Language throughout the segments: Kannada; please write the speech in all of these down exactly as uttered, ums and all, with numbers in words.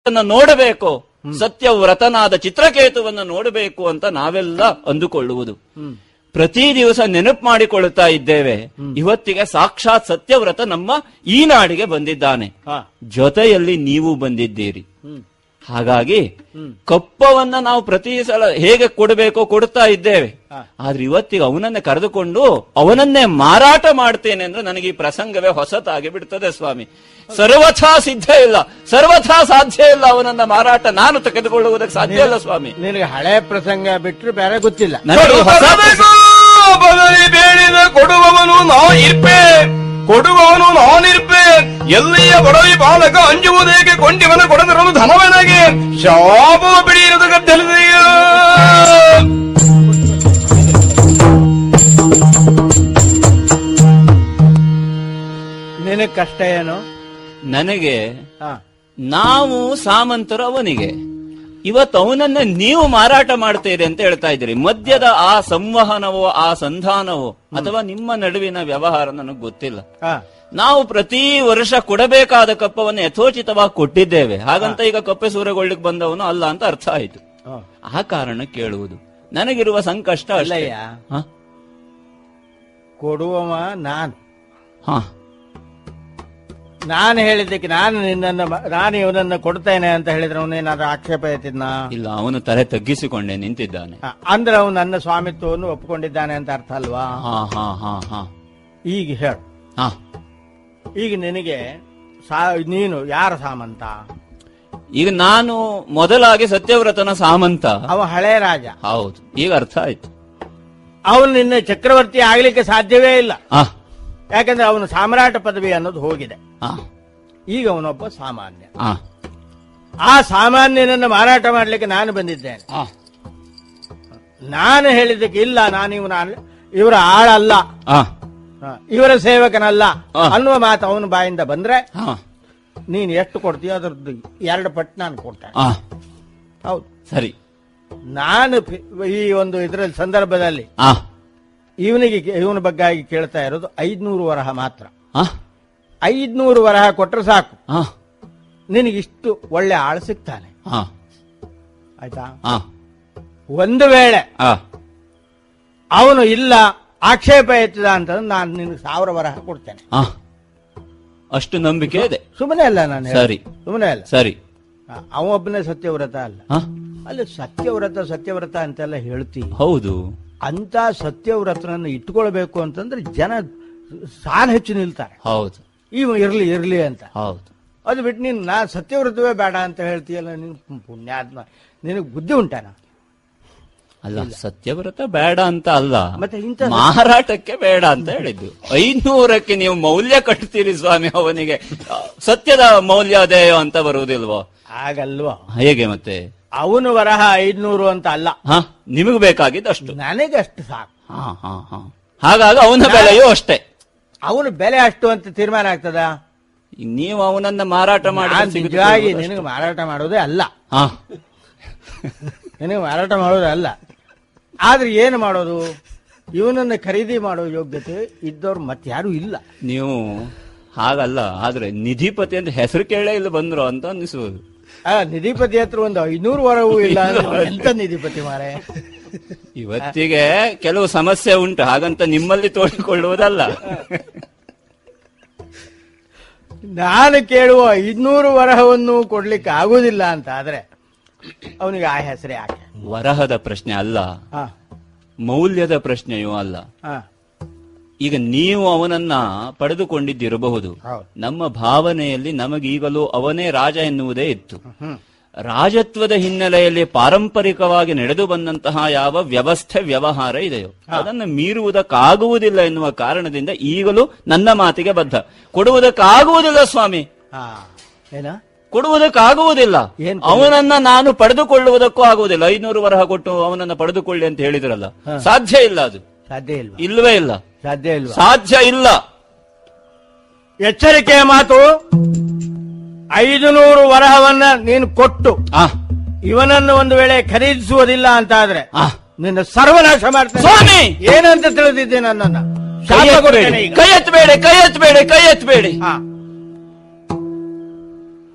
ನೋಡಬೇಕು, ಸತ್ಯವ್ರತನಾದ ಚಿತ್ರಕೇತುವನ್ನು ನೋಡಬೇಕು ಅಂತ ನಾವೆಲ್ಲ ಅಂದುಕೊಳ್ಳುವುದು. ಪ್ರತಿ ದಿವಸ ನೆನಪು ಮಾಡಿಕೊಳ್ಳುತ್ತಾ ಇದ್ದೇವೆ. ಇವತ್ತಿಗೆ ಸಾಕ್ಷಾತ್ ಸತ್ಯವ್ರತ ನಮ್ಮ ಈ ನಾಡಿಗೆ ಬಂದಿದ್ದಾನೆ, ಜೊತೆಯಲ್ಲಿ ನೀವು ಬಂದಿದ್ದೀರಿ. ಹಾಗಾಗಿ ಕಪ್ಪವನ್ನ ನಾವು ಪ್ರತಿ ಸಲ ಹೇಗೆ ಕೊಡಬೇಕೋ ಕೊಡ್ತಾ ಇದ್ದೇವೆ. ಆದ್ರೆ ಇವತ್ತಿಗೆ ಅವನನ್ನೇ ಕರೆದುಕೊಂಡು ಅವನನ್ನೇ ಮಾರಾಟ ಮಾಡ್ತೇನೆ ಅಂದ್ರೆ ನನಗೆ ಈ ಪ್ರಸಂಗವೇ ಹೊಸತಾಗಿ ಬಿಡ್ತದೆ ಸ್ವಾಮಿ. ಸರ್ವಥಾ ಸಿದ್ಧ ಇಲ್ಲ, ಸರ್ವಥಾ ಸಾಧ್ಯ ಇಲ್ಲ. ಅವನನ್ನ ಮಾರಾಟ ನಾನು ತೆಗೆದುಕೊಳ್ಳುವುದಕ್ಕೆ ಸಾಧ್ಯ ಇಲ್ಲ ಸ್ವಾಮಿ. ನಿನಗೆ ಹಳೆ ಪ್ರಸಂಗ ಬಿಟ್ಟರೆ ಬೇರೆ ಗೊತ್ತಿಲ್ಲ. ಬೇಡಿದ ಕೊಡುವವನು ನಾವು ಇರ್ಪೆ, ಕೊಡುವವನು ನಾನಿರ್ಪೆ. ಎಲ್ಲಿಯ ಬಡವಿ ಬಾಲಕ ಅಂಜುವುದೇಕೆ ಕೊಂಡಿವನ ಕೊಡದಿರಲು ಧನವನಾಗೆ ಶಾಪ ಬಿಡಿಯಿರದ ಗದ್ದಲಿದೆಯ. ನಿನಗೆ ಕಷ್ಟ ಏನು? ನನಗೆ ನಾವು ಸಾಮಂತರು ಅವನಿಗೆ, ಇವತ್ತು ಅವನನ್ನ ನೀವು ಮಾರಾಟ ಮಾಡ್ತೀರಿ ಅಂತ ಹೇಳ್ತಾ ಇದ್ದೀರಿ. ಮದ್ಯದ ಆ ಸಂವಹನವೋ ಆ ಸಂಧಾನವೋ ಅಥವಾ ನಿಮ್ಮ ನಡುವಿನ ವ್ಯವಹಾರ ನನಗೆ ಗೊತ್ತಿಲ್ಲ. ನಾವು ಪ್ರತಿ ವರ್ಷ ಕೊಡಬೇಕಾದ ಕಪ್ಪವನ್ನು ಯಥೋಚಿತವಾಗಿ ಕೊಟ್ಟಿದ್ದೇವೆ. ಹಾಗಂತ ಈಗ ಕಪ್ಪೆ ಸೂರೆಗೊಳ್ಳಿಕ್ ಬಂದವನು ಅಲ್ಲ ಅಂತ ಅರ್ಥ ಆಯ್ತು. ಆ ಕಾರಣ ಕೇಳುವುದು. ನನಗಿರುವ ಸಂಕಷ್ಟ ಅಲ್ಲಯ್ಯ, ಕೊಡುವವ ನಾನ್. ಹಾ ನಾನು ಹೇಳಿದ್ದಕ್ಕೆ ನಾನು ನಿನ್ನನ್ನು ನಾನು ಇವನನ್ನ ಕೊಡ್ತೇನೆ ಅಂತ ಹೇಳಿದ್ರೆ ಅವನೇನಾದ್ರೂ ಆಕ್ಷೇಪ ಎತ್ತಿದ್ನ? ಇಲ್ಲ, ಅವನು ತಲೆ ತಗ್ಗಿಸಿಕೊಂಡೆ ನಿಂತಿದ್ದಾನೆ. ಅಂದ್ರೆ ಅವನು ನನ್ನ ಸ್ವಾಮಿತ್ವವನ್ನು ಒಪ್ಪಿಕೊಂಡಿದ್ದಾನೆ ಅಂತ ಅರ್ಥ ಅಲ್ವಾ? ಹಾ ಹಾ ಹಾ ಹಾ ಈಗ ಹೇಳು, ಈಗ ನಿನಗೆ ನೀನು ಯಾರ ಸಾಮಂತ? ಈಗ ನಾನು ಮೊದಲಾಗಿ ಸತ್ಯವ್ರತನ ಸಾಮಂತ. ಅವ ಹಳೆ ರಾಜ. ಹೌದು, ಈಗ ಅರ್ಥ ಆಯ್ತು. ಅವನು ನಿನ್ನ ಚಕ್ರವರ್ತಿ ಆಗ್ಲಿಕ್ಕೆ ಸಾಧ್ಯವೇ ಇಲ್ಲ. ಯಾಕಂದ್ರೆ ಅವನು ಸಾಮ್ರಾಟ ಪದವಿ ಅನ್ನೋದು ಹೋಗಿದೆ. ಈಗ ಅವನೊಬ್ಬ ಸಾಮಾನ್ಯ. ಆ ಸಾಮಾನ್ಯನನ್ನು ಮಾರಾಟ ಮಾಡ್ಲಿಕ್ಕೆ ನಾನು ಬಂದಿದ್ದೇನೆ. ನಾನು ಹೇಳಿದ್ದಕ್ಕೆ ಇಲ್ಲ, ನಾನು ಇವನ ಇವರ ಆಳಲ್ಲ, ಇವರ ಸೇವಕನಲ್ಲ ಅನ್ನುವ ಮಾತು ಅವನ ಬಾಯಿಂದ ಬಂದ್ರೆ ನೀನು ಎಷ್ಟು ಕೊಡ್ತೀಯೋ ಅದ್ರದ್ದು ಎರಡು ಪಟ್ಟು ನಾನು ಕೊಡ್ತೇನೆ. ಹೌದು, ಸರಿ. ನಾನು ಈ ಒಂದು ಇದರಲ್ಲಿ ಸಂದರ್ಭದಲ್ಲಿ ಇವನಿಗೆ ಇವನ ಬಗ್ಗೆ ಕೇಳ್ತಾ ಇರೋದು ಐದ್ನೂರು ವರಹ ಮಾತ್ರ. ಐದ್ನೂರು ವರಹ ಕೊಟ್ರೆ ಸಾಕು, ನಿನಗಿಷ್ಟು ಒಳ್ಳೆ ಆಳು ಸಿಗ್ತಾನೆ. ಆಯ್ತಾ? ಒಂದು ವೇಳೆ ಅವನು ಇಲ್ಲ ಆಕ್ಷೇಪ ಎತ್ತಿದ ಅಂತಂದ್ರೆ ನಾನು ನಿನಗೆ ಸಾವಿರ ವರಹ ಕೊಡ್ತೇನೆ. ಅಷ್ಟು ನಂಬಿಕೆ ಇದೆ. ಸುಮ್ಮನೆ ಅಲ್ಲ ನಾನು, ಸರಿ, ಸುಮ್ಮನೆ ಅಲ್ಲ. ಸರಿ, ಅವೊಬ್ಬನೇ ಸತ್ಯವ್ರತ ಅಲ್ಲ. ಅಲ್ಲಿ ಸತ್ಯವ್ರತ ಸತ್ಯವ್ರತ ಅಂತೆಲ್ಲ ಹೇಳ್ತೀವಿ. ಹೌದು, ಅಂತ ಸತ್ಯವ್ರತನನ್ನು ಇಟ್ಕೊಳ್ಬೇಕು ಅಂತಂದ್ರೆ ಜನ ಸಾಲ ಹೆಚ್ಚು ನಿಲ್ತಾರೆ. ಹೌದು, ಇವ ಇರ್ಲಿ ಇರ್ಲಿ ಅಂತ. ಹೌದು, ಅದು ಬಿಟ್ಟು ನೀನು ನಾ ಸತ್ಯವ್ರತವೇ ಬೇಡ ಅಂತ ಹೇಳ್ತೀಯಲ್ಲ, ನೀನು ಪುಣ್ಯಾತ್ಮ, ನಿನಗೆ ಬುದ್ಧಿ ಉಂಟಾನ? ಅಲ್ಲ, ಸತ್ಯವ್ರತ ಬೇಡ ಅಂತ ಅಲ್ಲ, ಮತ್ತೆ ಇಂಥ ಮಾರಾಟಕ್ಕೆ ಬೇಡ ಅಂತ ಹೇಳಿದ್ದು. ಐನೂರಕ್ಕೆ ನೀವು ಮೌಲ್ಯ ಕಟ್ತೀರಿ ಸ್ವಾಮಿ, ಅವನಿಗೆ ಸತ್ಯದ ಮೌಲ್ಯ ಅದೇಯೋ ಅಂತ ಬರುವುದಿಲ್ವೋ? ಆಗಲ್ವಾ? ಹೇಗೆ ಮತ್ತೆ? ಅವನು ವರಹ ಐದ್ನೂರು ಅಂತ ಅಲ್ಲ, ಹ ನಿಮಗೆ ಬೇಕಾಗಿದ್ದು ಅಷ್ಟು, ನನಗೆ ಅಷ್ಟು ಸಾಕು. ಹಾ ಹಾ ಹಾ ಹಾಗಾಗಿ ಅವನ ಬೆಲೆಯೂ ಅಷ್ಟೇ. ಅವನು ಬೆಲೆ ಅಷ್ಟು ಅಂತ ತೀರ್ಮಾನ ಆಗ್ತದ? ನೀವು ಅವನನ್ನ ಮಾರಾಟ ಮಾಡಿ ನಿಜವಾಗಿ ನಿನಗೆ ಮಾರಾಟ ಮಾಡೋದೇ ಅಲ್ಲ, ನಿನಗೆ ಮಾರಾಟ ಮಾಡೋದೇ ಅಲ್ಲ. ಆದ್ರೆ ಏನು ಮಾಡೋದು? ಇವನನ್ನ ಖರೀದಿ ಮಾಡೋ ಯೋಗ್ಯತೆ ಇದ್ದವ್ರು ಮತ್ತೆ ಯಾರು ಇಲ್ಲ. ನೀವು ಹಾಗಲ್ಲ, ಆದ್ರೆ ನಿಧಿಪತಿ ಅಂತ ಹೆಸರು ಕೇಳೇ ಇಲ್ಲ ಬಂದ್ರು ಅಂತ ಅನಿಸುವುದು. ಆ ನಿಧಿಪತಿ ಹತ್ರ ಒಂದು ಐನೂರು ವರವೂ ಇಲ್ಲ. ಎಂತ ನಿಧಿಪತಿ ಮಾರೆ? ಇವತ್ತಿಗೆ ಕೆಲವು ಸಮಸ್ಯೆ ಉಂಟು, ಹಾಗಂತ ನಿಮ್ಮಲ್ಲಿ ತೋಡಿಕೊಳ್ಳುವುದಲ್ಲ. ನಾನು ಕೇಳುವ ಐನೂರು ವರಹವನ್ನು ಕೊಡ್ಲಿಕ್ಕೆ ಆಗುದಿಲ್ಲ ಅಂತ ಆದ್ರೆ ಅವನಿಗೆ ಆ ಹೆಸರೇ ಯಾಕೆ? ವರಹದ ಪ್ರಶ್ನೆ ಅಲ್ಲ, ಮೌಲ್ಯದ ಪ್ರಶ್ನೆಯೂ ಅಲ್ಲ. ಈಗ ನೀವು ಅವನನ್ನ ಪಡೆದುಕೊಂಡಿದ್ದಿರಬಹುದು. ನಮ್ಮ ಭಾವನೆಯಲ್ಲಿ ನಮಗೀಗಲೂ ಅವನೇ ರಾಜ ಎನ್ನುವುದೇ ಇತ್ತು. ರಾಜತ್ವದ ಹಿನ್ನೆಲೆಯಲ್ಲಿ ಪಾರಂಪರಿಕವಾಗಿ ನಡೆದು ಬಂದಂತಹ ಯಾವ ವ್ಯವಸ್ಥೆ ವ್ಯವಹಾರ ಇದೆಯೋ ಅದನ್ನು ಮೀರುವುದಕ್ಕಾಗುವುದಿಲ್ಲ ಎನ್ನುವ ಕಾರಣದಿಂದ ಈಗಲೂ ನನ್ನ ಮಾತಿಗೆ ಬದ್ಧ. ಕೊಡುವುದಕ್ಕಾಗುವುದಿಲ್ಲ ಸ್ವಾಮಿ, ಕೊಡುವುದಕ್ಕಾಗುವುದಿಲ್ಲ. ಅವನನ್ನ ನಾನು ಪಡೆದುಕೊಳ್ಳುವುದಕ್ಕೂ ಆಗುವುದಿಲ್ಲ. ಐನೂರು ವರಹ ಕೊಟ್ಟು ಅವನನ್ನ ಪಡೆದುಕೊಳ್ಳಿ ಅಂತ ಹೇಳಿದ್ರಲ್ಲ, ಸಾಧ್ಯ ಇಲ್ಲ. ಅದು ಸಾಧ್ಯ ಇಲ್ಲ, ಇಲ್ವೇ ಇಲ್ಲ, ಸಾಧ್ಯ ಇಲ್ಲ, ಸಾಧ್ಯ ಇಲ್ಲ. ಎಚ್ಚರಿಕೆಯ ಮಾತು. ಐದು ನೂರು ವರಹವನ್ನ ನೀನು ಕೊಟ್ಟು ಇವನನ್ನು ಒಂದು ವೇಳೆ ಖರೀದಿಸುವುದಿಲ್ಲ ಅಂತ ಆದ್ರೆ ನಿನ್ನ ಸರ್ವನಾಶ ಮಾಡ್ತೇನೆ ಸ್ವಾಮಿ. ಏನಂತ ತಿಳಿದಿದ್ದೆ ನನ್ನನ್ನ? ಕೈ ಎತ್ತಬೇಡಿ, ಕೈ ಎತ್ತಬೇಡಿ, ಕೈ ಎತ್ತಬೇಡಿ.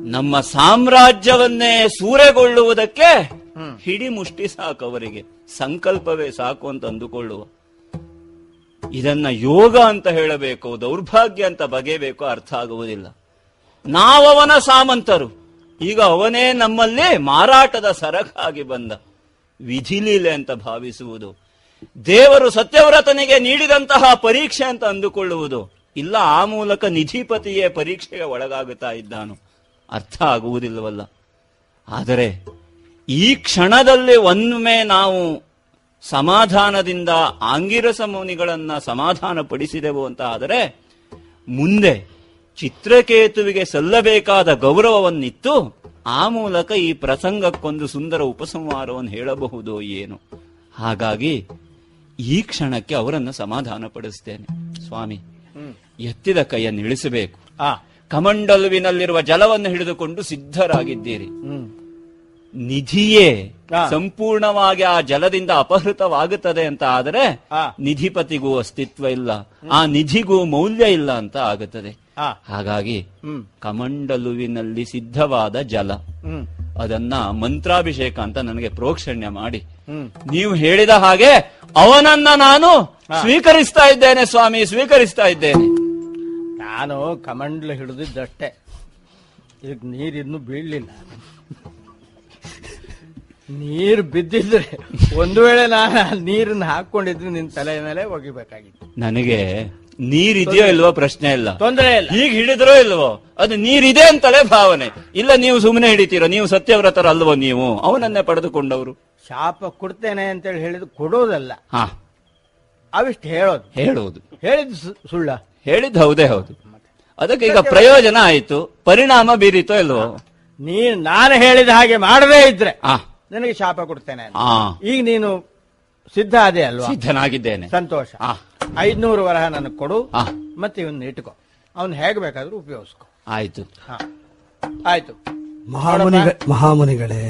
ನಮ್ಮ ಸಾಮ್ರಾಜ್ಯವನ್ನೇ ಸೂರೆಗೊಳ್ಳುವುದಕ್ಕೆ ಹಿಡಿ ಮುಷ್ಟಿ ಸಾಕು, ಅವರಿಗೆ ಸಂಕಲ್ಪವೇ ಸಾಕು ಅಂತ ಅಂದುಕೊಳ್ಳುವ. ಇದನ್ನ ಯೋಗ ಅಂತ ಹೇಳಬೇಕು, ದೌರ್ಭಾಗ್ಯ ಅಂತ ಬಗೆಯಬೇಕು, ಅರ್ಥ ಆಗುವುದಿಲ್ಲ. ನಾವವನ ಸಾಮಂತರು, ಈಗ ಅವನೇ ನಮ್ಮಲ್ಲಿ ಮಾರಾಟದ ಸರಕಾಗಿ ಬಂದ. ವಿಧಿಲೀಲೆ ಅಂತ ಭಾವಿಸುವುದು, ದೇವರು ಸತ್ಯವ್ರತನಿಗೆ ನೀಡಿದಂತಹ ಪರೀಕ್ಷೆ ಅಂತ ಅಂದುಕೊಳ್ಳುವುದು, ಇಲ್ಲ ಆ ಮೂಲಕ ನಿಧಿಪತಿಯೇ ಪರೀಕ್ಷೆಗೆ ಒಳಗಾಗುತ್ತಾ ಇದ್ದಾನು, ಅರ್ಥ ಆಗುವುದಿಲ್ಲವಲ್ಲ. ಆದರೆ ಈ ಕ್ಷಣದಲ್ಲಿ ಒಮ್ಮೆ ನಾವು ಸಮಾಧಾನದಿಂದ ಆಂಗಿರಸ ಮುನಿಗಳನ್ನ ಸಮಾಧಾನ ಪಡಿಸಿದೆವು ಅಂತ ಆದರೆ ಮುಂದೆ ಚಿತ್ರಕೇತುವಿಗೆ ಸಲ್ಲಬೇಕಾದ ಗೌರವವನ್ನಿತ್ತು ಆ ಮೂಲಕ ಈ ಪ್ರಸಂಗಕ್ಕೊಂದು ಸುಂದರ ಉಪಸಂಹಾರವನ್ನು ಹೇಳಬಹುದು ಏನು. ಹಾಗಾಗಿ ಈ ಕ್ಷಣಕ್ಕೆ ಅವರನ್ನು ಸಮಾಧಾನ ಪಡಿಸ್ತೇನೆ. ಸ್ವಾಮಿ, ಎತ್ತಿದ ಕೈಯನ್ನು ಇಳಿಸಬೇಕು. ಕಮಂಡಲುವಿನಲ್ಲಿರುವ ಜಲವನ್ನು ಹಿಡಿದುಕೊಂಡು ಸಿದ್ಧರಾಗಿದ್ದೀರಿ. ನಿಧಿಯೇ ಸಂಪೂರ್ಣವಾಗಿ ಆ ಜಲದಿಂದ ಅಪಹೃತವಾಗುತ್ತದೆ ಅಂತ ಆದರೆ ನಿಧಿಪತಿಗೂ ಅಸ್ತಿತ್ವ ಇಲ್ಲ, ಆ ನಿಧಿಗೂ ಮೌಲ್ಯ ಇಲ್ಲ ಅಂತ ಆಗುತ್ತದೆ. ಹಾಗಾಗಿ ಕಮಂಡಲುವಿನಲ್ಲಿ ಸಿದ್ಧವಾದ ಜಲ, ಅದನ್ನ ಮಂತ್ರಾಭಿಷೇಕ ಅಂತ ನನಗೆ ಪ್ರೋಕ್ಷಣ್ಯ ಮಾಡಿ ನೀವು ಹೇಳಿದ ಹಾಗೆ ಅವನನ್ನ ನಾನು ಸ್ವೀಕರಿಸ್ತಾ ಇದ್ದೇನೆ ಸ್ವಾಮಿ, ಸ್ವೀಕರಿಸ್ತಾ ಇದ್ದೇನೆ. ನಾನು ಕಮಂಡಲು ಹಿಡಿದಿದ್ದಷ್ಟೇ, ಇದಕ್ಕೆ ನೀರಿನ್ನು ಬೀಳಲಿಲ್ಲ. ನೀರು ಬಿದ್ದಿದ್ರೆ ಒಂದು ವೇಳೆ ನಾನು ನೀರನ್ನ ಹಾಕೊಂಡಿದ್ರೆ ನಿನ್ ತಲೆ ಮೇಲೆ ಒಗಿಬೇಕಾಗಿತ್ತು. ನನಗೆ ನೀರಿದೆಯೋ ಇಲ್ವೋ ಪ್ರಶ್ನೆ ಇಲ್ಲ, ತೊಂದರೆ ಇಲ್ಲ. ಈಗ ಹಿಡಿದ್ರೋ ಇಲ್ವೋ ಅದು ನೀರಿದೆ ಅಂತಲೇ ಭಾವನೆ ಇಲ್ಲ. ನೀವು ಸುಮ್ಮನೆ ಹಿಡಿತೀರೋ, ನೀವು ಸತ್ಯವ್ರತರ ಅಲ್ವೋ, ನೀವು ಅವನನ್ನೇ ಪಡೆದುಕೊಂಡವರು. ಶಾಪ ಕೊಡ್ತೇನೆ ಅಂತೇಳಿ ಹೇಳಿದ್ ಕೊಡೋದಲ್ಲ, ಹಾ ಅವಿಷ್ಟು ಹೇಳೋದು. ಹೇಳುವುದು ಹೇಳಿದ್ ಸುಳ್ಳ, ಹೇಳಿದ್ ಹೌದೇ ಹೌದು. ಅದಕ್ಕೆ ಈಗ ಪ್ರಯೋಜನ ಆಯ್ತು, ಪರಿಣಾಮ ಬೀರಿತೋ ಇಲ್ವೋ. ನೀನ್ ನಾನು ಹೇಳಿದ ಹಾಗೆ ಮಾಡದೇ ಇದ್ರೆ ನನಗೆ ಶಾಪ ಕೊಡ್ತೇನೆ. ಈಗ ನೀನು ಸಿದ್ಧ ಅದೇ ಅಲ್ವಾ? ಸಿದ್ಧನಾಗಿದ್ದೇನೆ. ಸಂತೋಷ. ಐದ್ನೂರು ವರಹ ನನಗೆ ಕೊಡು, ಮತ್ತೆ ಇವನ್ನ ಇಟ್ಕೋ, ಅವನ್ ಹೇಗೆ ಬೇಕಾದ್ರೂ ಉಪಯೋಗಿಸ್ಕೊ. ಆಯ್ತು. ಆಯ್ತು. ಮಹಾಮುನಿಗಳೇ,